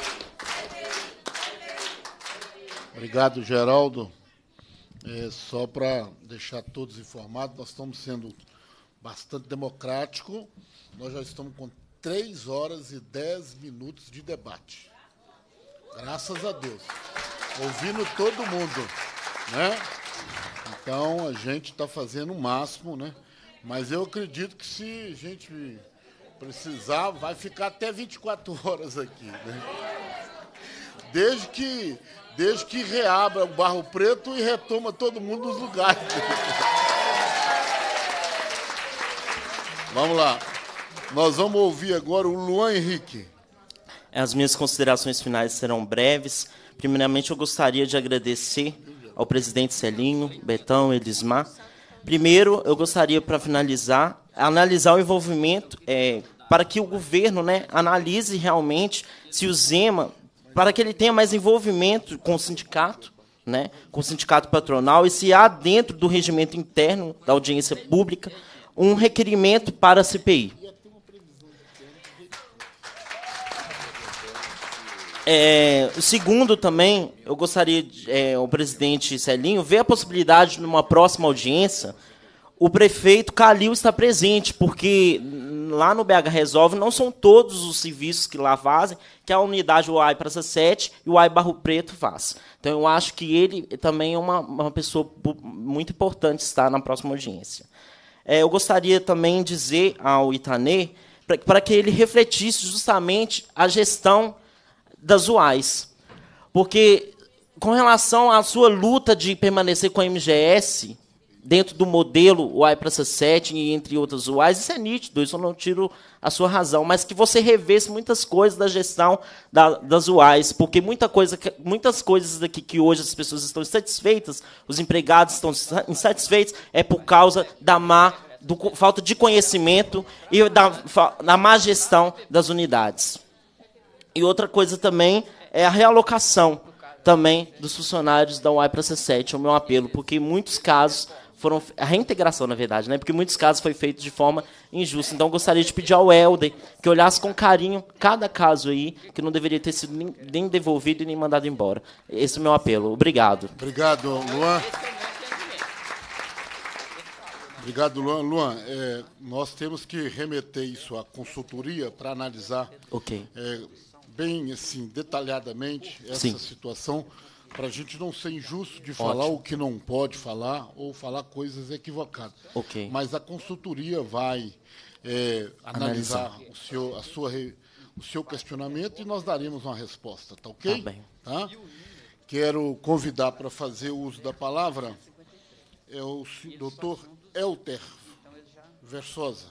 Obrigado, Geraldo. É, só para deixar todos informados, nós estamos sendo bastante democráticos. Nós já estamos com três horas e dez minutos de debate. Graças a Deus. Ouvindo todo mundo, né? Então, a gente está fazendo o máximo, né? Mas eu acredito que se a gente precisar, vai ficar até vinte e quatro horas aqui, né? Desde que, desde que reabra o Barro Preto e retoma todo mundo nos lugares. Vamos lá. Nós vamos ouvir agora o Luan Henrique. As minhas considerações finais serão breves. Primeiramente, eu gostaria de agradecer ao presidente Celinho, Betão, Elismar. Primeiro, eu gostaria, para finalizar, analisar o envolvimento, é, para que o governo, né, analise realmente se o Zema, para que ele tenha mais envolvimento com o sindicato, né, com o sindicato patronal, e se há dentro do regimento interno da audiência pública um requerimento para a C P I. É, o segundo também, eu gostaria, é, o presidente Celinho, ver a possibilidade, numa próxima audiência, o prefeito Calil estar presente, porque lá no B H Resolve não são todos os serviços que lá fazem, que a unidade U A I Praça sete e o U A I Barro Preto faz. Então, eu acho que ele também é uma, uma pessoa muito importante estar na próxima audiência. É, eu gostaria também de dizer ao Itané, para que ele refletisse justamente a gestão das U A Is. Porque com relação à sua luta de permanecer com a M G S, dentro do modelo U A I Praça sete e entre outras U A Is, isso é nítido, isso eu não tiro a sua razão, mas que você revesse muitas coisas da gestão da, das U A Is, porque muita coisa, muitas coisas daqui que hoje as pessoas estão insatisfeitas, os empregados estão insatisfeitos, é por causa da má, do, falta de conhecimento e da, da má gestão das unidades. E outra coisa também é a realocação também dos funcionários da U A I Praça sete, é o meu apelo, porque em muitos casos foram a reintegração, na verdade, né? Porque em muitos casos foi feito de forma injusta. Então, eu gostaria de pedir ao Helder que olhasse com carinho cada caso aí, que não deveria ter sido nem, nem devolvido e nem mandado embora. Esse é o meu apelo. Obrigado. Obrigado, Luan. Obrigado, Luan. Luan, é, nós temos que remeter isso à consultoria para analisar okay. é, bem assim, detalhadamente essa Sim. situação, para a gente não ser injusto de falar Ótimo. o que não pode falar ou falar coisas equivocadas. Okay. Mas a consultoria vai é, analisar, Analisar. O, seu, a sua, o seu questionamento e nós daremos uma resposta, tá ok? Tá bem. Tá? Quero convidar para fazer uso da palavra é o doutor Elter Versosa.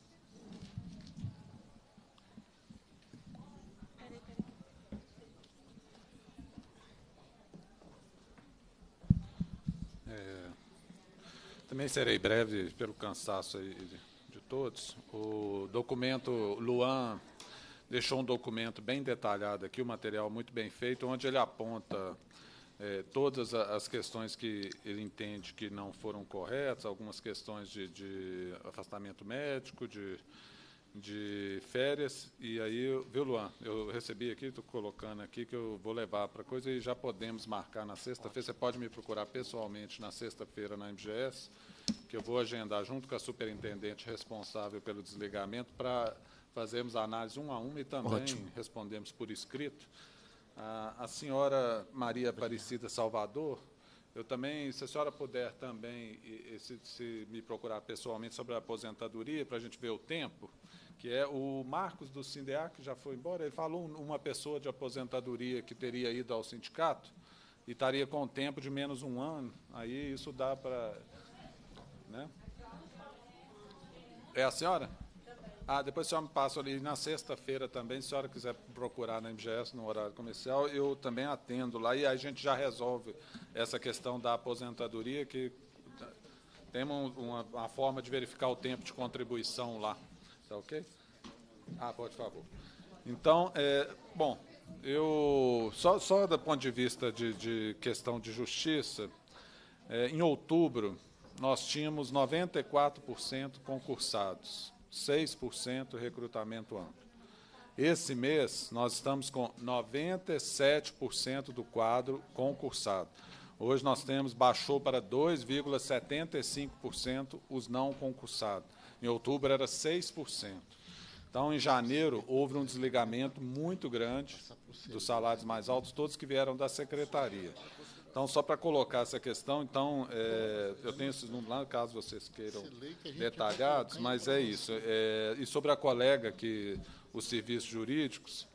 Também serei breve pelo cansaço aí de, de todos. O documento, Luan deixou um documento bem detalhado aqui, um material muito bem feito, onde ele aponta é, todas as questões que ele entende que não foram corretas, algumas questões de, de afastamento médico, de, de férias. E aí, viu, Luan, eu recebi aqui, estou colocando aqui, que eu vou levar para coisa e já podemos marcar na sexta-feira. Você pode me procurar pessoalmente na sexta-feira na M G S, que eu vou agendar junto com a superintendente responsável pelo desligamento para fazermos a análise um a um e também Ótimo. respondemos por escrito. A, a senhora Maria Aparecida Salvador, eu também, se a senhora puder também e, e se, se me procurar pessoalmente sobre a aposentadoria, para a gente ver o tempo, que é o Marcos do Sindeac, que já foi embora, ele falou uma pessoa de aposentadoria que teria ido ao sindicato e estaria com tempo de menos um ano, aí isso dá para... Né? É a senhora? Ah, depois a senhora me passa ali na sexta-feira também, se a senhora quiser procurar na M G S no horário comercial, eu também atendo lá e aí a gente já resolve essa questão da aposentadoria, que temos uma, uma forma de verificar o tempo de contribuição lá. Tá ok? Ah, pode, por favor. Então, é, bom, eu, só, só do ponto de vista de, de questão de justiça, é, em outubro, nós tínhamos noventa e quatro por cento concursados, seis por cento recrutamento amplo. Esse mês, nós estamos com noventa e sete por cento do quadro concursado. Hoje nós temos, baixou para dois vírgula setenta e cinco por cento os não concursados. Em outubro era seis por cento. Então, em janeiro, houve um desligamento muito grande dos salários mais altos, todos que vieram da secretaria. Então, só para colocar essa questão, então, é, eu tenho esses números lá, caso vocês queiram detalhados, mas é isso. É, e sobre a colega que os serviços jurídicos,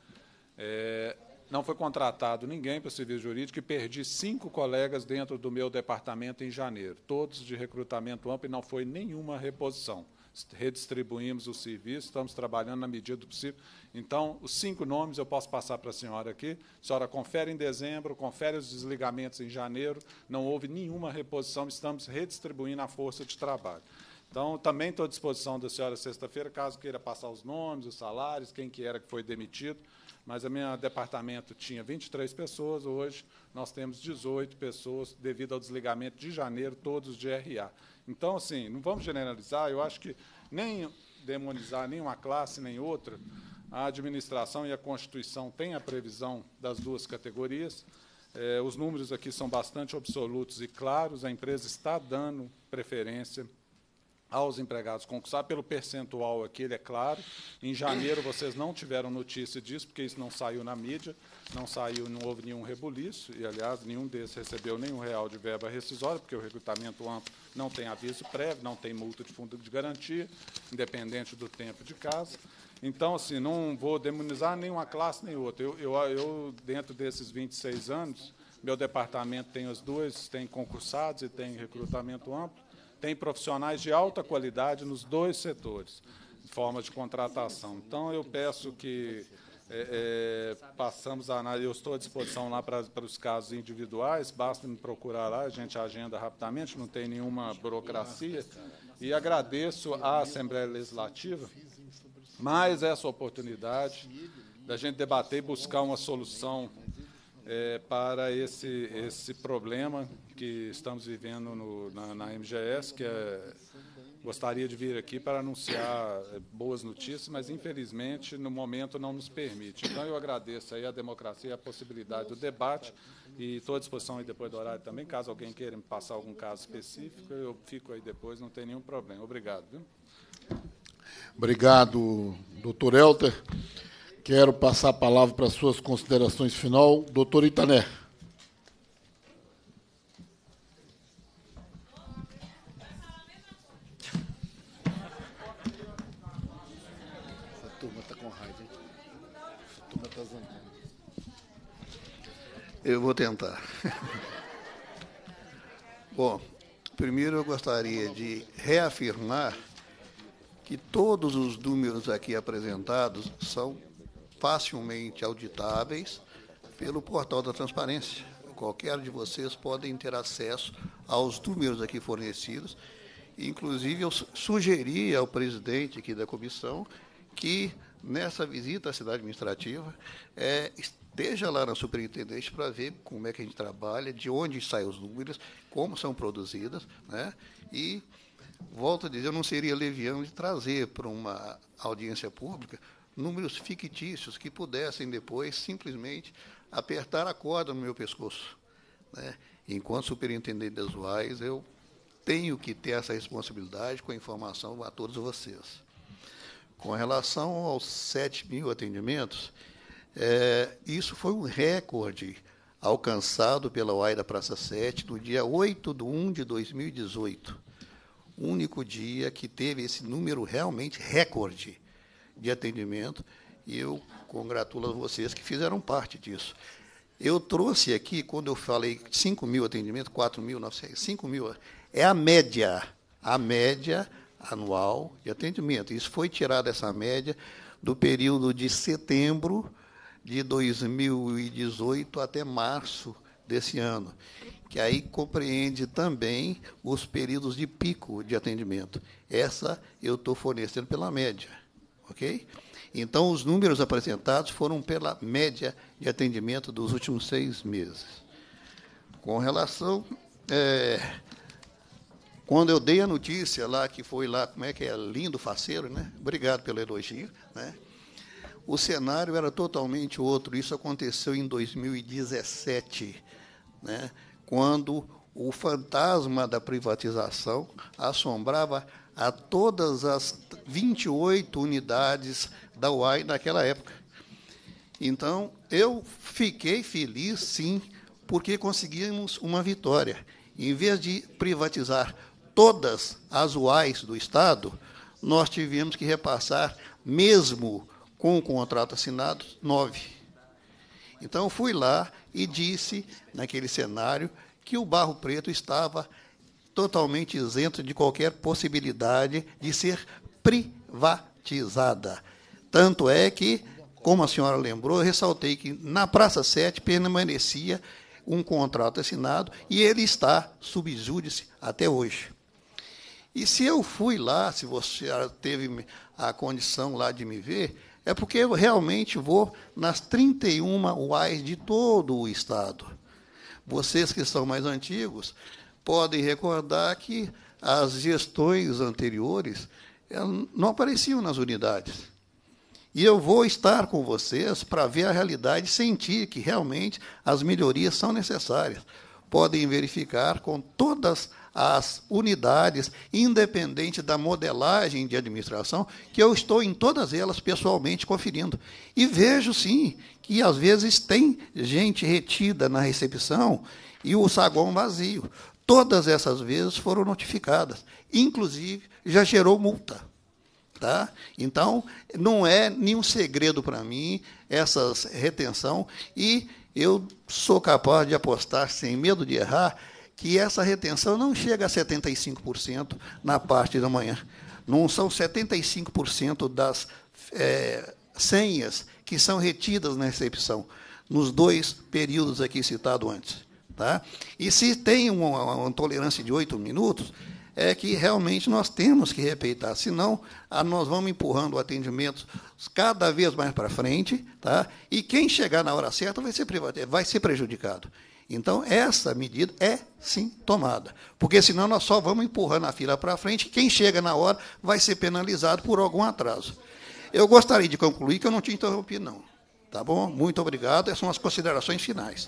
é, não foi contratado ninguém para o serviço jurídico e perdi cinco colegas dentro do meu departamento em janeiro, todos de recrutamento amplo e não foi nenhuma reposição. Redistribuímos o serviço, estamos trabalhando na medida do possível. Então, os cinco nomes eu posso passar para a senhora aqui. A senhora confere em dezembro, confere os desligamentos em janeiro, não houve nenhuma reposição, estamos redistribuindo a força de trabalho. Então, também estou à disposição da senhora sexta-feira, caso queira passar os nomes, os salários, quem que era que foi demitido. Mas o meu departamento tinha vinte e três pessoas, hoje nós temos dezoito pessoas, devido ao desligamento de janeiro, todos de R A. Então, assim, não vamos generalizar, eu acho que nem demonizar nenhuma classe nem outra, a administração e a Constituição têm a previsão das duas categorias. É, os números aqui são bastante absolutos e claros, a empresa está dando preferência aos empregados concursados, pelo percentual aqui, ele é claro. Em janeiro, vocês não tiveram notícia disso, porque isso não saiu na mídia, não saiu, não houve nenhum rebuliço, e, aliás, nenhum desses recebeu nenhum real de verba rescisória, porque o recrutamento amplo não tem aviso prévio, não tem multa de fundo de garantia, independente do tempo de casa. Então, assim, não vou demonizar nenhuma classe nem outra. Eu, eu, eu dentro desses vinte e seis anos, Meu departamento tem as duas, tem concursados e tem recrutamento amplo, tem profissionais de alta qualidade nos dois setores, forma de contratação. Então, eu peço que é, é, passamos a análise. Eu estou à disposição lá para, para os casos individuais, basta me procurar lá, a gente agenda rapidamente, não tem nenhuma burocracia. E agradeço à Assembleia Legislativa mais essa oportunidade da gente debater e buscar uma solução é, para esse, esse problema que estamos vivendo no, na, na M G S, que é, gostaria de vir aqui para anunciar boas notícias, mas, infelizmente, no momento não nos permite. Então, eu agradeço aí a democracia e a possibilidade do debate e estou à disposição aí depois do horário também, caso alguém queira me passar algum caso específico, eu fico aí depois, não tem nenhum problema. Obrigado. Viu? Obrigado, doutor Helder. Quero passar a palavra para as suas considerações final. Doutor Itané. Essa turma está com raiva, hein? Essa turma está zangando. Eu vou tentar. Bom, primeiro eu gostaria de reafirmar que todos os números aqui apresentados são facilmente auditáveis pelo portal da transparência. Qualquer de vocês podem ter acesso aos números aqui fornecidos. Inclusive, eu sugeri ao presidente aqui da comissão que, nessa visita à cidade administrativa, é, esteja lá na superintendente para ver como é que a gente trabalha, de onde saem os números, como são produzidas, né? E, volto a dizer, eu não seria leviano de trazer para uma audiência pública números fictícios que pudessem depois simplesmente apertar a corda no meu pescoço, né? Enquanto superintendente das U A S, eu tenho que ter essa responsabilidade com a informação a todos vocês. Com relação aos sete mil atendimentos, é, isso foi um recorde alcançado pela U A I da Praça sete no dia oito de um de dois mil e dezoito. O único dia que teve esse número realmente recorde de atendimento, e eu congratulo vocês que fizeram parte disso. Eu trouxe aqui, quando eu falei cinco mil atendimentos, quatro mil, cinco mil, é a média, a média anual de atendimento. Isso foi tirado, essa média, do período de setembro de dois mil e dezoito até março desse ano, que aí compreende também os períodos de pico de atendimento. Essa eu estou fornecendo pela média. Ok? Então, os números apresentados foram pela média de atendimento dos últimos seis meses. Com relação... É, quando eu dei a notícia lá, que foi lá, como é que é, lindo, faceiro, né? Obrigado pelo elogio, né? O cenário era totalmente outro. Isso aconteceu em dois mil e dezessete, né? Quando o fantasma da privatização assombrava a todas as vinte e oito unidades da U A I naquela época. Então, eu fiquei feliz, sim, porque conseguimos uma vitória. Em vez de privatizar todas as U A Is do Estado, nós tivemos que repassar, mesmo com o contrato assinado, nove. Então, fui lá e disse, naquele cenário, que o Barro Preto estava totalmente isento de qualquer possibilidade de ser privatizada. Tanto é que, como a senhora lembrou, eu ressaltei que na Praça sete permanecia um contrato assinado e ele está sob júdice até hoje. E se eu fui lá, se você teve a condição lá de me ver, é porque eu realmente vou nas trinta e uma U A Is de todo o Estado. Vocês que são mais antigos podem recordar que as gestões anteriores não apareciam nas unidades. E eu vou estar com vocês para ver a realidade e sentir que realmente as melhorias são necessárias. Podem verificar com todas as unidades, independente da modelagem de administração, que eu estou em todas elas pessoalmente conferindo. E vejo, sim, que às vezes tem gente retida na recepção e o saguão vazio. Todas essas vezes foram notificadas. Inclusive, já gerou multa. Tá? Então, não é nenhum segredo para mim essa retenção, e eu sou capaz de apostar, sem medo de errar, que essa retenção não chega a setenta e cinco por cento na parte da manhã. Não são setenta e cinco por cento das é, senhas que são retidas na recepção, nos dois períodos aqui citados antes. Tá? E se tem uma, uma tolerância de oito minutos, é que realmente nós temos que respeitar, senão nós vamos empurrando o atendimento cada vez mais para frente, tá? E quem chegar na hora certa vai ser, vai ser prejudicado. Então, essa medida é, sim, tomada, porque senão nós só vamos empurrando a fila para frente, e quem chega na hora vai ser penalizado por algum atraso. Eu gostaria de concluir que eu não te interrompi, não. Tá bom? Muito obrigado. Essas são as considerações finais.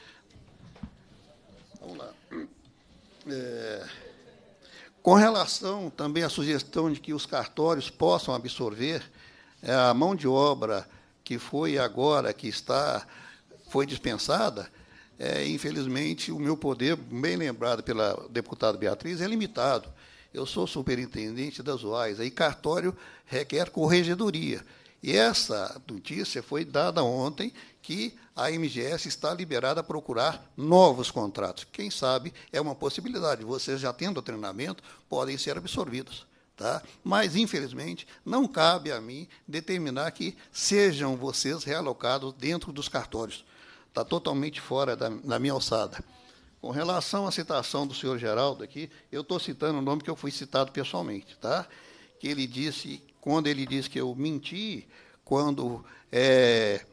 Vamos lá. É... Com relação também à sugestão de que os cartórios possam absorver a mão de obra que foi agora, que está, foi dispensada, é, infelizmente, o meu poder, bem lembrado pela deputada Beatriz, é limitado. Eu sou superintendente das U A S, aí cartório requer corregedoria. E essa notícia foi dada ontem, que a M G S está liberada a procurar novos contratos. Quem sabe é uma possibilidade. Vocês, já tendo treinamento, podem ser absorvidos. Tá? Mas, infelizmente, não cabe a mim determinar que sejam vocês realocados dentro dos cartórios. Está totalmente fora da, da minha alçada. Com relação à citação do senhor Geraldo aqui, eu estou citando o nome que eu fui citado pessoalmente, tá? Que ele disse, quando ele disse que eu menti, quando é,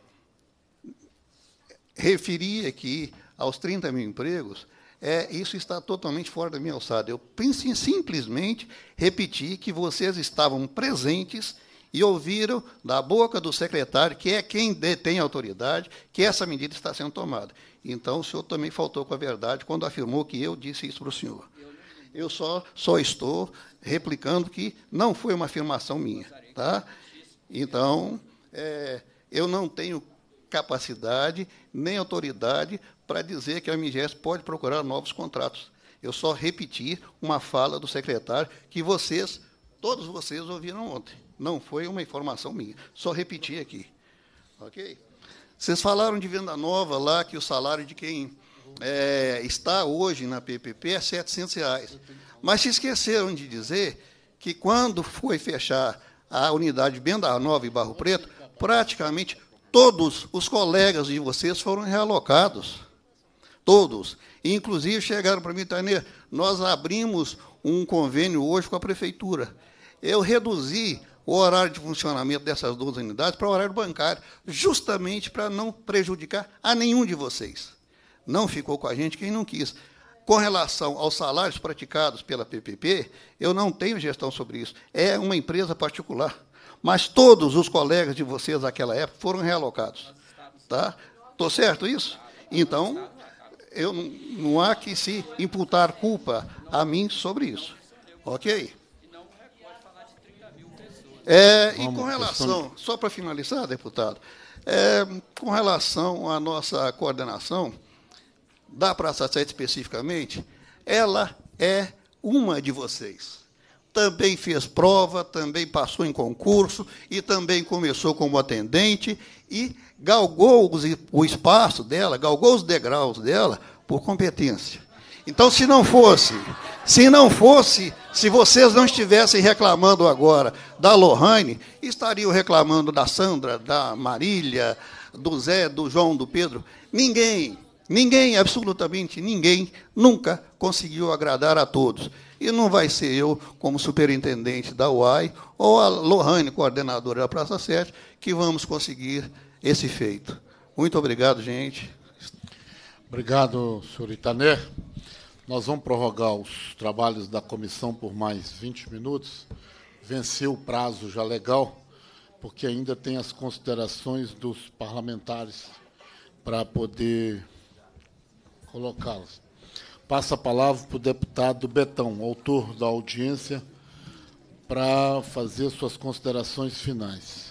referia aqui aos trinta mil empregos, é, isso está totalmente fora da minha alçada. Eu simplesmente repeti que vocês estavam presentes e ouviram da boca do secretário, que é quem detém a autoridade, que essa medida está sendo tomada. Então, o senhor também faltou com a verdade quando afirmou que eu disse isso para o senhor. Eu só, só estou replicando que não foi uma afirmação minha. Tá? Então, é, eu não tenho capacidade nem autoridade para dizer que a M G S pode procurar novos contratos. Eu só repeti uma fala do secretário que vocês, todos vocês, ouviram ontem. Não foi uma informação minha. Só repeti aqui. Ok? Vocês falaram de venda nova lá, que o salário de quem é, está hoje na P P P é setecentos reais. Mas se esqueceram de dizer que, quando foi fechar a unidade de Venda Nova e Barro Preto, praticamente todos os colegas de vocês foram realocados. Todos. E, inclusive, chegaram para mim, Tainer, nós abrimos um convênio hoje com a prefeitura. Eu reduzi o horário de funcionamento dessas duas unidades para o horário bancário, justamente para não prejudicar a nenhum de vocês. Não ficou com a gente quem não quis. Com relação aos salários praticados pela P P P, eu não tenho gestão sobre isso. É uma empresa particular. Mas todos os colegas de vocês naquela época foram realocados. Tá? Estou certo isso? Então, eu não, não há que se imputar culpa a mim sobre isso. Ok? É, e com relação, só para finalizar, deputado, é, com relação à nossa coordenação, da Praça sete especificamente, ela é uma de vocês. Também fez prova, também passou em concurso, e também começou como atendente, e galgou os, o espaço dela, galgou os degraus dela por competência. Então, se não fosse, se não fosse, se vocês não estivessem reclamando agora da Lohane, estariam reclamando da Sandra, da Marília, do Zé, do João, do Pedro. Ninguém, ninguém, absolutamente ninguém, nunca conseguiu agradar a todos. E não vai ser eu, como superintendente da U A I, ou a Lohane, coordenadora da Praça sete, que vamos conseguir esse feito. Muito obrigado, gente. Obrigado, senhor Itaner. Nós vamos prorrogar os trabalhos da comissão por mais vinte minutos. Venceu o prazo já legal, porque ainda tem as considerações dos parlamentares para poder colocá-las. Passa a palavra para o deputado Betão, autor da audiência, para fazer suas considerações finais.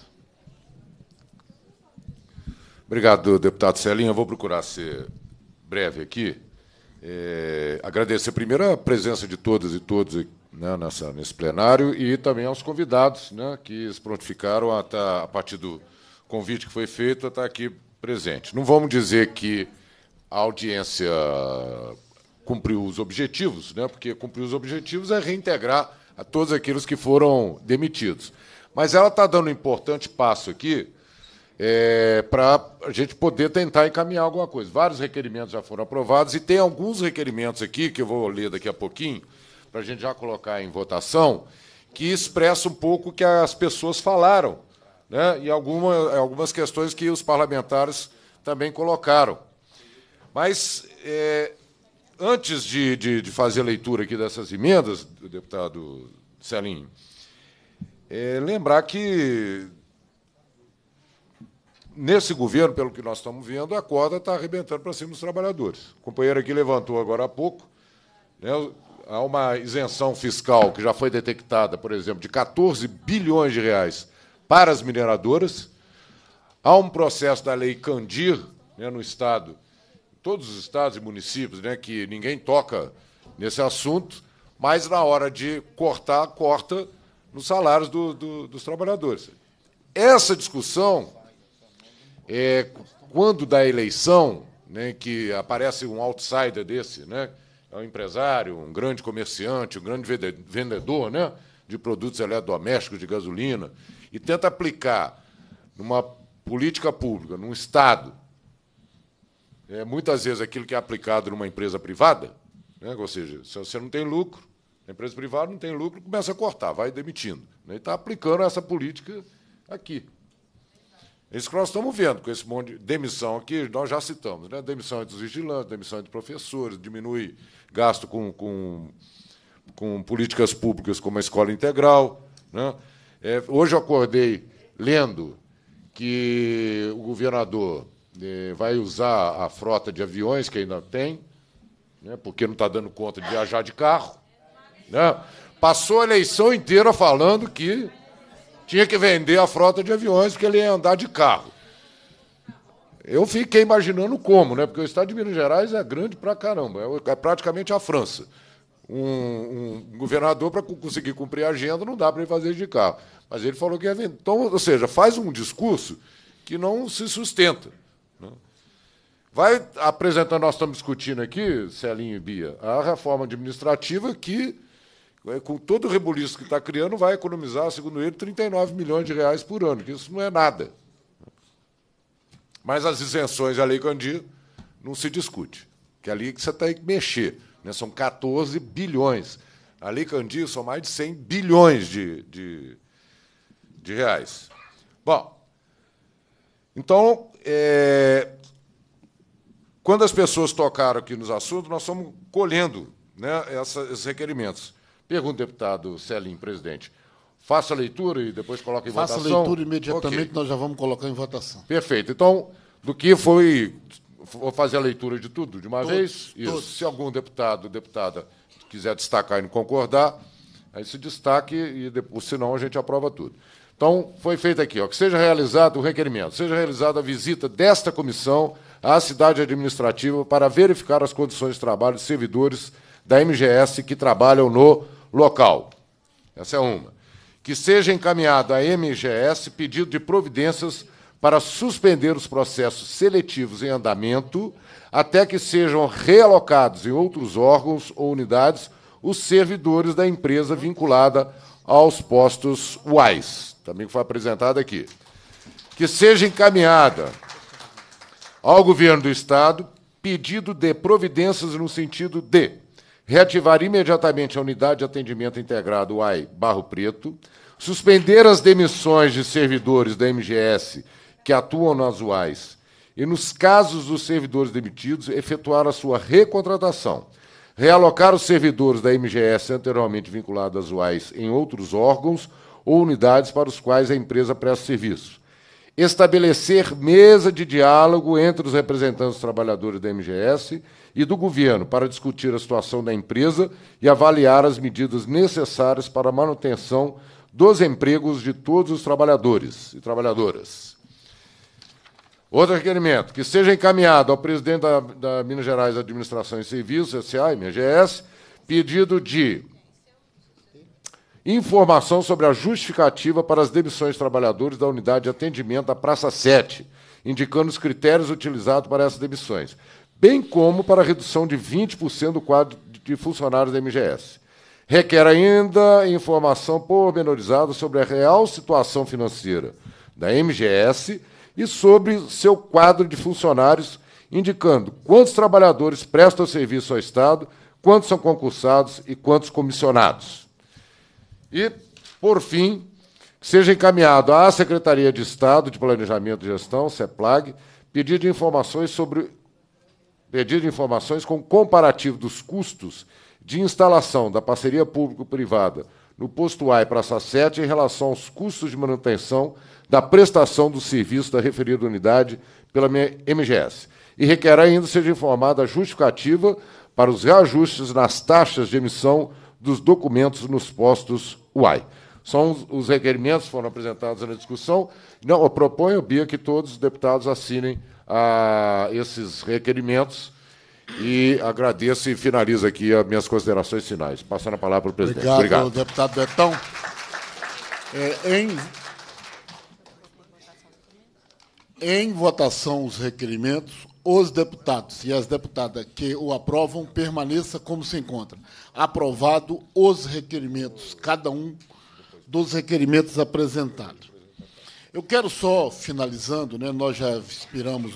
Obrigado, deputado Celinho. Eu vou procurar ser breve aqui. É, agradecer primeiro a presença de todas e todos né, nessa, nesse plenário, e também aos convidados, né, que se prontificaram a, tá, a partir do convite que foi feito a estar aqui presente. Não vamos dizer que a audiência cumpriu os objetivos, né, porque cumprir os objetivos é reintegrar a todos aqueles que foram demitidos. Mas ela está dando um importante passo aqui é, para a gente poder tentar encaminhar alguma coisa. Vários requerimentos já foram aprovados e tem alguns requerimentos aqui, que eu vou ler daqui a pouquinho, para a gente já colocar em votação, que expressa um pouco o que as pessoas falaram, né, e alguma, algumas questões que os parlamentares também colocaram. Mas, é, antes de, de, de fazer a leitura aqui dessas emendas, do deputado Celinho, é, lembrar que, nesse governo, pelo que nós estamos vendo, a corda está arrebentando para cima dos trabalhadores. O companheiro aqui levantou agora há pouco, né, há uma isenção fiscal que já foi detectada, por exemplo, de quatorze bilhões de reais para as mineradoras. Há um processo da Lei Candir, né, no Estado, todos os estados e municípios, né, que ninguém toca nesse assunto, mas, na hora de cortar, corta nos salários do, do, dos trabalhadores. Essa discussão, é, quando da eleição, né, que aparece um outsider desse, né, é um empresário, um grande comerciante, um grande vendedor, né, de produtos eletrodomésticos, de gasolina, e tenta aplicar numa política pública, num Estado, é, muitas vezes aquilo que é aplicado numa empresa privada, né, ou seja, se você não tem lucro, a empresa privada não tem lucro, começa a cortar, vai demitindo. Né, e está aplicando essa política aqui. É isso que nós estamos vendo, com esse monte de demissão aqui, nós já citamos, né, demissão dos vigilantes, demissão de professores, diminui gasto com, com, com políticas públicas como a escola integral. Né. É, hoje eu acordei lendo que o governador é, vai usar a frota de aviões que ainda tem, né, porque não está dando conta de viajar de carro. Né. Passou a eleição inteira falando que tinha que vender a frota de aviões porque ele ia andar de carro. Eu fiquei imaginando como, né, porque o estado de Minas Gerais é grande pra caramba, é praticamente a França. Um, um governador, para conseguir cumprir a agenda, não dá para ele fazer de carro. Mas ele falou que ia vender. Então, ou seja, faz um discurso que não se sustenta. Né? Vai apresentando, nós estamos discutindo aqui, Celinho e Bia, a reforma administrativa que, com todo o rebuliço que está criando, vai economizar, segundo ele, trinta e nove milhões de reais por ano, que isso não é nada. Mas as isenções à Lei Candir não se discute, que é ali que você tem que mexer. Né? São quatorze bilhões. A Lei Candir são mais de cem bilhões de, de, de reais. Bom, então, é, quando as pessoas tocaram aqui nos assuntos, nós estamos colhendo, né, essa, esses requerimentos. Pergunta, deputado Celinho, presidente. Faça a leitura e depois coloque em Faça votação. Faça a leitura imediatamente, okay. Nós já vamos colocar em votação. Perfeito. Então, do que foi... Vou fazer a leitura de tudo de uma todos, vez? Isso. Todos. Se algum deputado, deputada, quiser destacar e não concordar, aí se destaque e, depois, senão, a gente aprova tudo. Então, foi feito aqui, ó, que seja realizado o requerimento, seja realizada a visita desta comissão à cidade administrativa para verificar as condições de trabalho de servidores da M G S que trabalham no local. Essa é uma. Que seja encaminhado à M G S pedido de providências para suspender os processos seletivos em andamento até que sejam realocados em outros órgãos ou unidades os servidores da empresa vinculada aos postos U A S, também foi apresentado aqui. Que seja encaminhada ao governo do Estado pedido de providências no sentido de reativar imediatamente a unidade de atendimento integrado U A I Barro Preto, suspender as demissões de servidores da M G S que atuam nas U A Is e, nos casos dos servidores demitidos, efetuar a sua recontratação, realocar os servidores da M G S anteriormente vinculados às U A Is em outros órgãos ou unidades para os quais a empresa presta serviço, estabelecer mesa de diálogo entre os representantes dos trabalhadores da M G S e do governo para discutir a situação da empresa e avaliar as medidas necessárias para a manutenção dos empregos de todos os trabalhadores e trabalhadoras. Outro requerimento, que seja encaminhado ao presidente da, da Minas Gerais Administração e Serviços, S A, M G S, pedido de Informação sobre a justificativa para as demissões de trabalhadores da unidade de atendimento da Praça sete, indicando os critérios utilizados para essas demissões, bem como para a redução de vinte por cento do quadro de funcionários da M G S. Requer ainda informação pormenorizada sobre a real situação financeira da M G S e sobre seu quadro de funcionários, indicando quantos trabalhadores prestam serviço ao Estado, quantos são concursados e quantos comissionados. E, por fim, seja encaminhado à Secretaria de Estado de Planejamento e Gestão, CEPLAG, pedido de informações sobre pedido de informações com comparativo dos custos de instalação da parceria público-privada no posto A e Praça sete em relação aos custos de manutenção da prestação do serviço da referida unidade pela M G S. E requer ainda seja informada a justificativa para os reajustes nas taxas de emissão dos documentos nos postos U A I. São os requerimentos que foram apresentados na discussão. Não, eu proponho, Bia, que todos os deputados assinem a esses requerimentos e agradeço e finalizo aqui as minhas considerações finais. Passando a palavra para o presidente. Obrigado, Obrigado. deputado Betão. É, em, em votação os requerimentos, os deputados e as deputadas que o aprovam permaneça como se encontra. Aprovado os requerimentos, cada um dos requerimentos apresentados. Eu quero só, finalizando, né, nós já expiramos,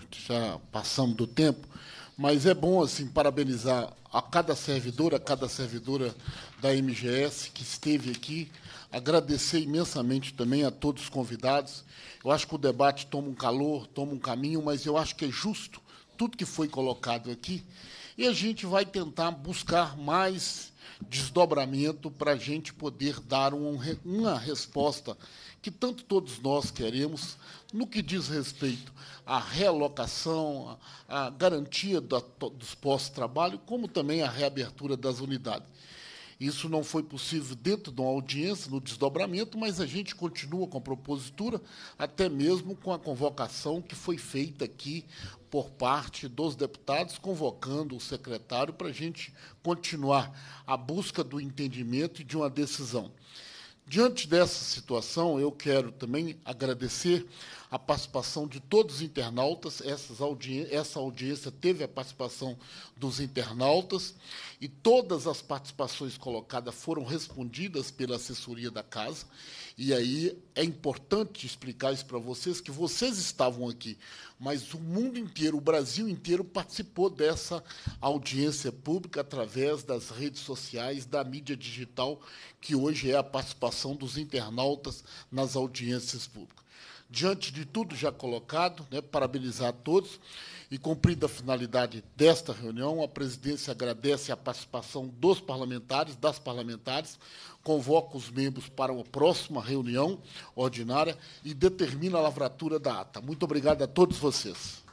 já passamos do tempo, mas é bom assim parabenizar a cada servidor, a cada servidora da M G S que esteve aqui, agradecer imensamente também a todos os convidados. Eu acho que o debate toma um calor, toma um caminho, mas eu acho que é justo tudo que foi colocado aqui, e a gente vai tentar buscar mais desdobramento para a gente poder dar um, uma resposta que tanto todos nós queremos no que diz respeito à realocação, à, à garantia da, dos postos de trabalho, como também à reabertura das unidades. Isso não foi possível dentro de uma audiência, no desdobramento, mas a gente continua com a propositura, até mesmo com a convocação que foi feita aqui por parte dos deputados, convocando o secretário para a gente continuar a busca do entendimento e de uma decisão. Diante dessa situação, eu quero também agradecer a participação de todos os internautas. Essas audi- essa audiência teve a participação dos internautas e todas as participações colocadas foram respondidas pela assessoria da Casa. E aí é importante explicar isso para vocês, que vocês estavam aqui, mas o mundo inteiro, o Brasil inteiro participou dessa audiência pública através das redes sociais, da mídia digital, que hoje é a participação dos internautas nas audiências públicas. Diante de tudo já colocado, né, parabenizar a todos e, cumprida a finalidade desta reunião, a presidência agradece a participação dos parlamentares, das parlamentares, convoca os membros para uma próxima reunião ordinária e determina a lavratura da ata. Muito obrigado a todos vocês.